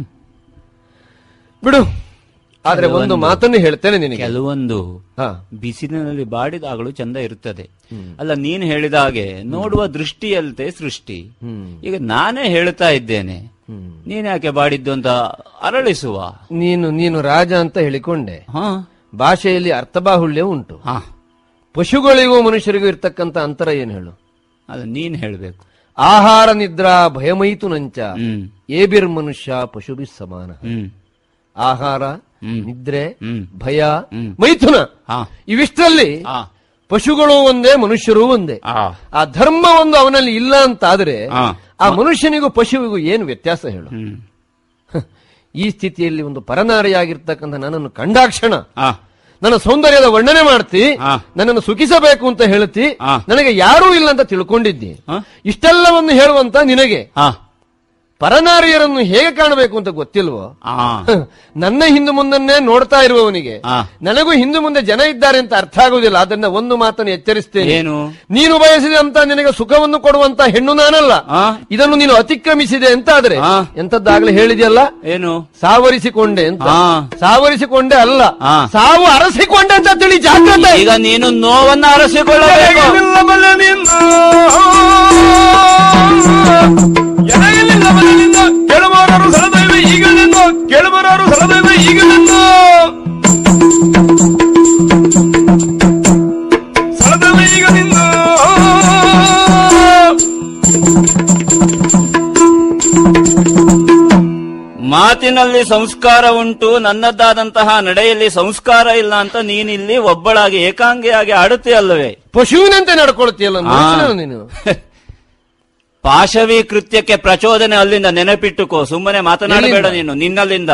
ಬಿಡು. ಆದ್ರೆ ಒಂದು ಮಾತನ್ನು ಹೇಳ್ತೇನೆ ನಿನಗೆ. ಕೆಲವೊಂದು ಬಿಸಿಲಿನಲ್ಲಿ ಬಾಡಿದಾಗಲೂ ಚಂದ ಇರುತ್ತದೆ ಅಲ್ಲ. ನೀನು ಹೇಳಿದ ಹಾಗೆ ನೋಡುವ ದೃಷ್ಟಿಯಲ್ಲದೆ ಸೃಷ್ಟಿ. ಈಗ ನಾನೇ ಹೇಳ್ತಾ ಇದ್ದೇನೆ, ನೀನ್ ಯಾಕೆ ಬಾಡಿದ್ದು ಅಂತ ಅರಳಿಸುವ. ನೀನು ನೀನು ರಾಜ ಅಂತ ಹೇಳಿಕೊಂಡೆ. ಭಾಷೆಯಲ್ಲಿ ಅರ್ಥಬಾಹುಳ್ಯ ಉಂಟು. ಪಶುಗಳಿಗೂ ಮನುಷ್ಯರಿಗೂ ಇರ್ತಕ್ಕಂಥ ಅಂತರ ಏನು ಹೇಳು? ಅದು ನೀನ್ ಹೇಳ್ಬೇಕು. ಆಹಾರ ನಿದ್ರಾ ಭಯಮೈತು ನಂಚ ಏಬಿರ್ ಮನುಷ್ಯ ಪಶುಭಿ ಸಮಾನ. ಆಹಾರ, ನಿದ್ರೆ, ಭಯ, ಮೈಥುನ ಇವಿಷ್ಟರಲ್ಲಿ ಪಶುಗಳು ಒಂದೇ, ಮನುಷ್ಯರು ಒಂದೇ. ಆ ಧರ್ಮ ಒಂದು ಅವನಲ್ಲಿ ಇಲ್ಲ ಅಂತಾದ್ರೆ ಆ ಮನುಷ್ಯನಿಗೂ ಪಶುವಿಗೂ ಏನು ವ್ಯತ್ಯಾಸ ಹೇಳು? ಈ ಸ್ಥಿತಿಯಲ್ಲಿ ಒಂದು ಪರನಾರಿಯಾಗಿರ್ತಕ್ಕಂಥ ನನ್ನನ್ನು ಕಂಡಾಕ್ಷಣ ನನ್ನ ಸೌಂದರ್ಯದ ವರ್ಣನೆ ಮಾಡ್ತಿ, ನನ್ನನ್ನು ಸುಖಿಸಬೇಕು ಅಂತ ಹೇಳ್ತಿ, ನನಗೆ ಯಾರೂ ಇಲ್ಲ ಅಂತ ತಿಳ್ಕೊಂಡಿದ್ದಿ. ಇಷ್ಟೆಲ್ಲವನ್ನು ಹೇಳುವಂತ ನಿನಗೆ ಪರನಾರಿಯರನ್ನು ಹೇಗೆ ಕಾಣಬೇಕು ಅಂತ ಗೊತ್ತಿಲ್ವೋ? ನನ್ನ ಹಿಂದೆ ಮುಂದನ್ನೇ ನೋಡ್ತಾ ಇರುವವನಿಗೆ ನನಗೂ ಹಿಂದೆ ಮುಂದೆ ಜನ ಇದ್ದಾರೆ ಅಂತ ಅರ್ಥ ಆಗುವುದಿಲ್ಲ. ಅದನ್ನ ಒಂದು ಮಾತನ್ನು ಎಚ್ಚರಿಸ್ತೇನೆ. ನೀನು ಬಯಸಿದಂತ ನಿನಗೆ ಸುಖವನ್ನು ಕೊಡುವಂತ ಹೆಣ್ಣು ನಾನಲ್ಲ. ಇದನ್ನು ನೀನು ಅತಿಕ್ರಮಿಸಿದೆ ಅಂತ ಆದ್ರೆ ಎಂತದ್ದಾಗ್ಲೇ ಹೇಳಿದೆಯಲ್ಲ, ಏನು ಸಾವರಿಸಿಕೊಂಡೆ ಅಂತ. ಸಾವರಿಸಿಕೊಂಡೆ ಅಲ್ಲ, ಸಾವು ಅರಸಿಕೊಂಡೆ ಅಂತ ತಿಳಿ ಜಾಗ್ರತೆ. ಈಗ ನೀನು ನೋವನ್ನು ಅರಸಿಕೊಳ್ಳಬೇಕು. ಕೆಳಬರಾರು ಸರದೈವೆ ಈಗಲಿಂದ, ಕೆಳಬರಾರು ಸರದೈವೆ ಈಗಲಿಂದ, ಸರದೈವೆ ಈಗಲಿಂದ. ಮಾತಿನಲ್ಲಿ ಸಂಸ್ಕಾರ ಉಂಟು, ನನ್ನದ್ದಾದಂತಹ ನಡೆಯಲ್ಲಿ ಸಂಸ್ಕಾರ ಇಲ್ಲ ಅಂತ ನೀನಿಲ್ಲಿ ಒಬ್ಬಳಾಗಿ ಏಕಾಂಗಿಯಾಗಿ ಆಡುತ್ತೀಯಲ್ಲವೇ? ಪಶುವಿನಂತೆ ನಡ್ಕೊಳ್ತೀಯಲ್ಲ ನೀನು. ಪಾಶವಿ ಕೃತ್ಯಕ್ಕೆ ಪ್ರಚೋದನೆ ಅಲ್ಲಿಂದ ನೆನಪಿಟ್ಟುಕೋ. ಸುಮ್ಮನೆ ಮಾತನಾಡಬೇಡ ನೀನು. ನಿನ್ನಲ್ಲಿಂದ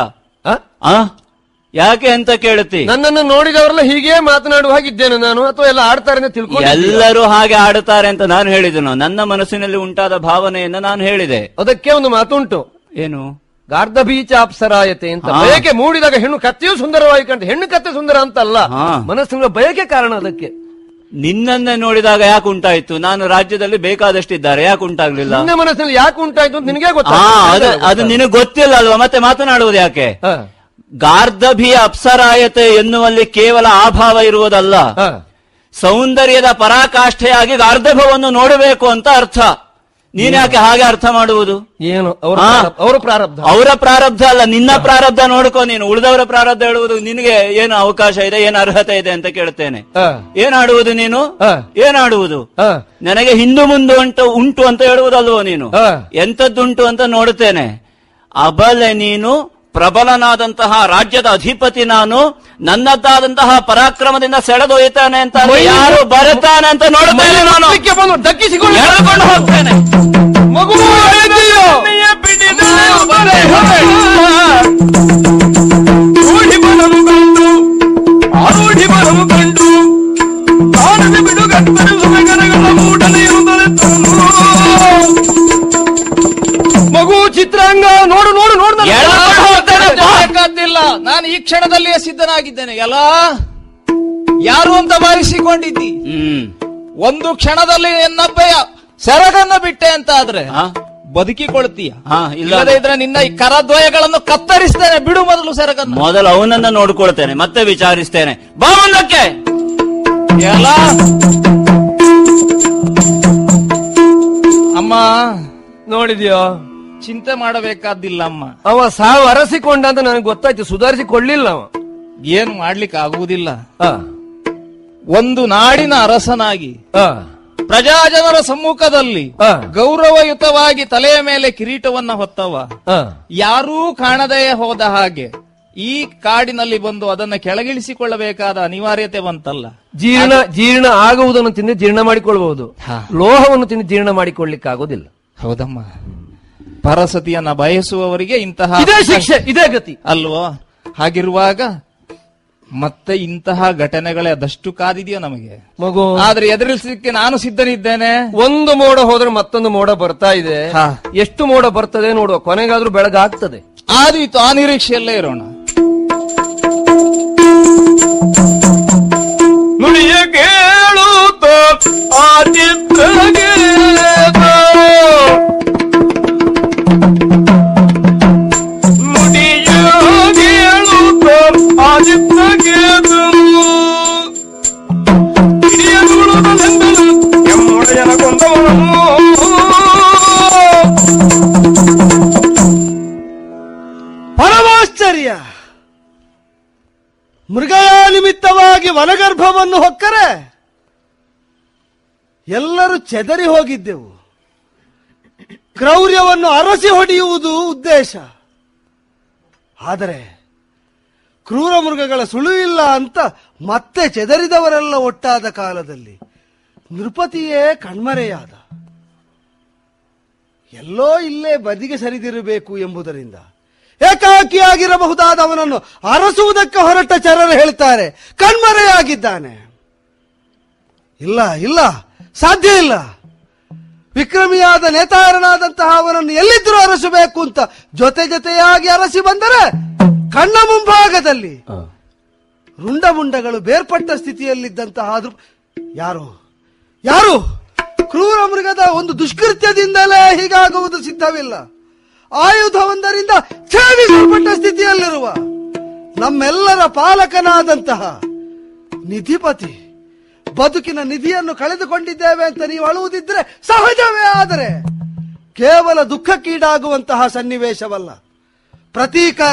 ಯಾಕೆ ಅಂತ ಕೇಳುತ್ತಿ? ನನ್ನನ್ನು ನೋಡಿದವರೆಲ್ಲ ಹೀಗೆ ಮಾತನಾಡುವ ಹಾಗಿದ್ದೇನೆ ನಾನು, ಅಥವಾ ಎಲ್ಲ ಆಡ್ತಾರೆ ತಿಳ್ಕೊಂಡು? ಎಲ್ಲರೂ ಹಾಗೆ ಆಡುತ್ತಾರೆ ಅಂತ ನಾನು ಹೇಳಿದನು. ನನ್ನ ಮನಸ್ಸಿನಲ್ಲಿ ಉಂಟಾದ ಭಾವನೆಯನ್ನು ನಾನು ಹೇಳಿದೆ. ಅದಕ್ಕೆ ಒಂದು ಮಾತುಂಟು, ಏನು ಗಾರ್ಧಬೀಚ ಅಪ್ಸರಾಯತೆ ಅಂತ. ಬಯಕೆ ಮೂಡಿದಾಗ ಹೆಣ್ಣು ಕತ್ತೆಯೂ ಸುಂದರವಾಗಿ ಕಾಣ್ತದೆ. ಹೆಣ್ಣು ಕತ್ತೆ ಸುಂದರ ಅಂತ ಅಲ್ಲ, ಮನಸ್ಸಿನ ಬಯಕೆ ಕಾರಣ ಅದಕ್ಕೆ. ನಿನ್ನನ್ನೇ ನೋಡಿದಾಗ ಯಾಕೆ ಉಂಟಾಯ್ತು? ನಾನು ರಾಜ್ಯದಲ್ಲಿ ಬೇಕಾದಷ್ಟಿದ್ದಾರೆ, ಯಾಕೆ ಉಂಟಾಗ್ಲಿಲ್ಲ? ನಿನ್ನ ಮನಸ್ಸಲ್ಲಿ ಯಾಕೆ ಉಂಟಾಯ್ತು ಅಂತ ನಿನಗೆ ಗೊತ್ತಾ? ಅದು ನಿನಗೆ ಗೊತ್ತಿಲ್ಲ ಅಲ್ವಾ, ಮತ್ತೆ ಮಾತನಾಡುವುದು ಯಾಕೆ? ಗಾರ್ಧಭಿಯ ಅಪ್ಸರಾಯತೆ ಎನ್ನುವಲ್ಲಿ ಕೇವಲ ಆಭಾವ ಇರುವುದಲ್ಲ, ಸೌಂದರ್ಯದ ಪರಾಕಾಷ್ಠೆಯಾಗಿ ಗಾರ್ಧಭವನ್ನು ನೋಡಬೇಕು ಅಂತ ಅರ್ಥ. ನೀನ್ ಯಾಕೆ ಹಾಗೆ ಅರ್ಥ ಮಾಡುವುದು? ಏನು ಅವರ ಪ್ರಾರಬ್ಧ? ಅವರ ಪ್ರಾರಬ್ಧ ಅಲ್ಲ, ನಿನ್ನ ಪ್ರಾರಬ್ಧ ನೋಡ್ಕೋ ನೀನು. ಉಳಿದವರ ಪ್ರಾರಬ್ಧ ಹೇಳುವುದು ನಿನಗೆ ಏನು ಅವಕಾಶ ಇದೆ, ಏನು ಅರ್ಹತೆ ಇದೆ ಅಂತ ಕೇಳ್ತೇನೆ. ಏನಾಡುವುದು ನೀನು? ಏನಾಡುವುದು? ನನಗೆ ಹಿಂದು ಮುಂದೆ ಉಂಟು ಉಂಟು ಅಂತ ಹೇಳುವುದಲ್ವೋ ನೀನು? ಎಂತದ್ದುಂಟು ಅಂತ ನೋಡುತ್ತೇನೆ. ಅಬಲೆ ನೀನು, ಪ್ರಬಲನಾದಂತಹ ರಾಜ್ಯದ ಅಧಿಪತಿ ನಾನು, ನನ್ನದ್ದಾದಂತಹ ಪರಾಕ್ರಮದಿಂದ ಸೆಳೆದೊಯ್ತಾನೆ ಅಂತ ಯಾರು ಬರುತ್ತಾನೆ ಅಂತ ನೋಡ್ತೇನೆ ನಾನು. ದಕ್ಕಿಸಿಕೊಂಡು ಹೋಗ್ತೇನೆ. ಮಗು ರೂಢಿ ಬಲವು ಕಂಡು ಆರೂಢಿ ಬಲವು ಕಂಡು ಆನಂದ ಬಿಡು ಗಟ್ಟರು ಸುಮಗರಗಳ ಮೂಡನೆ ಇರುತ್ತದೆ. ಮಗು ಚಿತ್ರಾಂಗ ನೋಡು ನೋಡು ನೋಡ್ಬೇಕಾದಿಲ್ಲ. ನಾನು ಈ ಕ್ಷಣದಲ್ಲಿಯೇ ಸಿದ್ಧನಾಗಿದ್ದೇನೆ. ಎಲ್ಲ ಯಾರು ಅಂತ ಭಾವಿಸಿಕೊಂಡಿದ್ದಿ? ಒಂದು ಕ್ಷಣದಲ್ಲಿ ಎನ್ನಬ್ಬಯ್ಯ ಸೆರಗನ್ನು ಬಿಟ್ಟೆ ಅಂತ ಆದ್ರೆ ಬದುಕಿಕೊಳ್ತೀಯ. ಇಲ್ಲದೇ ಇದ್ರೆ ನಿನ್ನ ಈ ಕರದ್ವಯಗಳನ್ನು ಕತ್ತರಿಸ್ತೇನೆ. ಬಿಡು ಮೊದಲು ಸೆರಗನ್ನು. ಮೊದಲು ಅವನನ್ನ ನೋಡ್ಕೊಳ್ತೇನೆ, ಮತ್ತೆ ವಿಚಾರಿಸ್ತೇನೆ. ಬಾ ಮುಂದಕ್ಕೆ. ಎಲ್ಲ ಅಮ್ಮ ನೋಡಿದ್ಯೋ? ಚಿಂತೆ ಮಾಡಬೇಕಾದಿಲ್ಲ ಅಮ್ಮ. ಅವ ಸಾವು ಅರಸಿಕೊಂಡ ಅಂತ ನನಗೆ ಗೊತ್ತಾಯ್ತು, ಸುಧಾರಿಸಿಕೊಳ್ಳಿಲ್ಲ ಅವ. ಏನು ಮಾಡ್ಲಿಕ್ಕೆ ಆಗುವುದಿಲ್ಲ. ಒಂದು ನಾಡಿನ ಅರಸನಾಗಿ ಪ್ರಜಾಜನರ ಸಮ್ಮುಖದಲ್ಲಿ ಗೌರವಯುತವಾಗಿ ತಲೆಯ ಮೇಲೆ ಕಿರೀಟವನ್ನ ಹೊತ್ತವ ಯಾರೂ ಕಾಣದೇ ಹೋದ ಹಾಗೆ ಈ ಕಾಡಿನಲ್ಲಿ ಬಂದು ಅದನ್ನ ಕೆಳಗಿಳಿಸಿಕೊಳ್ಳಬೇಕಾದ ಅನಿವಾರ್ಯತೆ ಬಂತಲ್ಲ. ಜೀರ್ಣ ಜೀರ್ಣ ಆಗುವುದನ್ನು ತಿಂದು ಜೀರ್ಣ ಮಾಡಿಕೊಳ್ಳಬಹುದು, ಲೋಹವನ್ನು ತಿಂದು ಜೀರ್ಣ ಮಾಡಿಕೊಳ್ಳಿಕ್ಕೆ ಆಗೋದಿಲ್ಲ. ಹೌದಮ್ಮ. ಪರಸತಿಯನ್ನ ಬಯಸುವವರಿಗೆ ಇಂತಹ ಇದೇ ಶಿಕ್ಷೆ, ಇದೇ ಗತಿ ಅಲ್ವೋ? ಹಾಗಿರುವಾಗ ಮತ್ತೆ ಇಂತಹ ಘಟನೆಗಳೇ ಅದಷ್ಟು ಕಾದಿದೆಯೋ ನಮಗೆ ಮಗು. ಆದ್ರೆ ಎದುರಿಸಲಿಕ್ಕೆ ನಾನು ಸಿದ್ಧನಿದ್ದೇನೆ. ಒಂದು ಮೋಡ ಹೋದ್ರೆ ಮತ್ತೊಂದು ಮೋಡ ಬರ್ತಾ ಇದೆ. ಎಷ್ಟು ಮೋಡ ಬರ್ತದೆ ನೋಡುವ, ಕೊನೆಗಾದ್ರೂ ಬೆಳಗಾಗ್ತದೆ. ಆದೀತು, ಆ ನಿರೀಕ್ಷೆಯಲ್ಲೇ ಇರೋಣ. ನುಡಿಯ ಕೇಳುತ್ತ ಆದಿತ್ಯಗೆ ನುಡಿಯ ಕೇಳುತ್ತ ಆದಿತ್ಯಗೆ ಹಿರಿಯ ನುಡುಗಲೆಂದಲು ಎಮ್ಮೊಡೆಯನ ಕೊಂದವನು ಪರಮಾಶ್ಚರ್ಯ. ಮೃಗಯ ನಿಮಿತ್ತವಾಗಿ ವನಗರ್ಭವನ್ನು ಹೊಕ್ಕರೆ ಎಲ್ಲರೂ ಚೆದರಿ ಹೋಗಿದ್ದೆವು. ಕ್ರೌರ್ಯವನ್ನು ಅರಸಿ ಹೊಡೆಯುವುದು ಉದ್ದೇಶ. ಆದರೆ ಕ್ರೂರ ಮೃಗಗಳ ಸುಳುವಿಲ್ಲ ಅಂತ ಮತ್ತೆ ಚೆದರಿದವರೆಲ್ಲ ಒಟ್ಟಾದ ಕಾಲದಲ್ಲಿ ನೃಪತಿಯೇ ಕಣ್ಮರೆಯಾದ. ಎಲ್ಲೋ ಇಲ್ಲೇ ಬದಿಗೆ ಸರಿದಿರಬೇಕು ಎಂಬುದರಿಂದ ಏಕಾಕಿಯಾಗಿರಬಹುದಾದ ಅವನನ್ನು ಅರಸುವುದಕ್ಕೆ ಹೊರಟ ಚರರು ಹೇಳ್ತಾರೆ ಕಣ್ಮರೆಯಾಗಿದ್ದಾನೆ. ಇಲ್ಲ ಇಲ್ಲ, ಸಾಧ್ಯ ಇಲ್ಲ. ವಿಕ್ರಮಿಯಾದ ನೇತಾರನಾದಂತಹ ಅವನನ್ನು ಎಲ್ಲಿದ್ದರೂ ಅರಸಬೇಕು ಅಂತ ಜೊತೆ ಜೊತೆಯಾಗಿ ಅರಸಿ ಬಂದರೆ ಕಣ್ಣ ಮುಂಭಾಗದಲ್ಲಿ ರುಂಡ ಮುಂಡಗಳು ಬೇರ್ಪಟ್ಟ ಸ್ಥಿತಿಯಲ್ಲಿದ್ದಂತಹ ಯಾರು ಯಾರು ಕ್ರೂರ ಮೃಗದ ಒಂದು ದುಷ್ಕೃತ್ಯದಿಂದಲೇ ಹೀಗಾಗುವುದು ಸಿದ್ಧವಿಲ್ಲ. ಆಯುಧವೊಂದರಿಂದ ಛೇದಿಸಲ್ಪಟ್ಟ ಸ್ಥಿತಿಯಲ್ಲಿರುವ ನಮ್ಮೆಲ್ಲರ ಪಾಲಕನಾದಂತಹ ನಿಧಿಪತಿ ಬದುಕಿನ ನಿಧಿಯನ್ನು ಕಳೆದುಕೊಂಡಿದ್ದೇವೆ ಅಂತ ನೀವು ಅಳುವುದಿದ್ರೆ ಸಹಜವೇ. ಆದರೆ ಕೇವಲ ದುಃಖಕ್ಕೀಡಾಗುವಂತಹ ಸನ್ನಿವೇಶವಲ್ಲ, ಪ್ರತೀಕಾರ.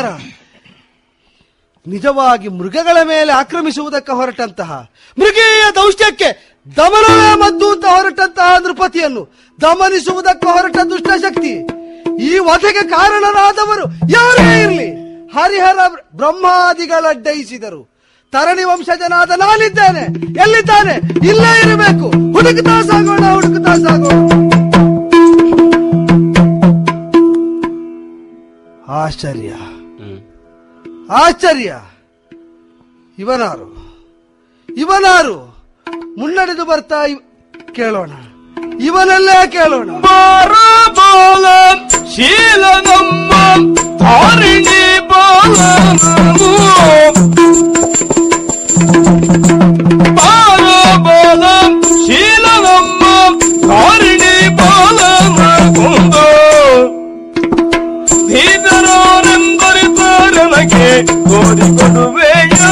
ನಿಜವಾಗಿ ಮೃಗಗಳ ಮೇಲೆ ಆಕ್ರಮಿಸುವುದಕ್ಕೆ ಹೊರಟಂತಹ ಮೃಗೀಯ ದೌಷ್ಟ್ಯಕ್ಕೆ ದಮನವೇ ಮದ್ದು ಅಂತ ಹೊರಟಂತಹ ನೃಪತಿಯನ್ನು ದಮನಿಸುವುದಕ್ಕೆ ಹೊರಟ ದುಷ್ಟಶಕ್ತಿ, ಈ ವಧೆಗೆ ಕಾರಣರಾದವರು ಯಾರೇ ಇರಲಿ, ಹರಿಹರ ಬ್ರಹ್ಮಾದಿಗಳಡ್ಡಯಿಸಿದರು. ತರಣಿ ವಂಶಜನಾದ ನಾನಿದ್ದೇನೆ. ಎಲ್ಲಿದ್ದಾನೆ? ಇಲ್ಲೇ ಇರಬೇಕು. ಹುಡುಕುತ್ತಾ ಸಾಗೋಣ, ಹುಡುಕುತ್ತಾ ಸಾಗೋಣ. ಆಶ್ಚರ್ಯ, ಆಶ್ಚರ್ಯ. ಇವನಾರು ಇವನಾರು ಮುನ್ನಡೆದು ಬರ್ತಾ ಕೇಳೋಣ, ಇವನಲ್ಲೇ ಕೇಳೋಣ. ಬಾಲ ಶೀಲ ನಮ್ಮ ತಾರಿಣಿ ಬಾಲ ಬಾಲ ಬಾಲ ಕೊಡುವೆಯೋ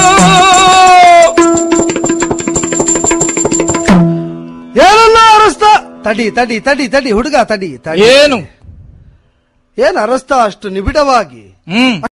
ಏನನ್ನ ಅರಸ್ತ ತಡಿ ತಡಿ ತಡಿ ತಡಿ ಹುಡುಗ ತಡಿ ತಡಿ ಏನು ಏನ್ ಅರಸ್ತ ಅಷ್ಟು ನಿಬಿಡವಾಗಿ ಹ್ಮ್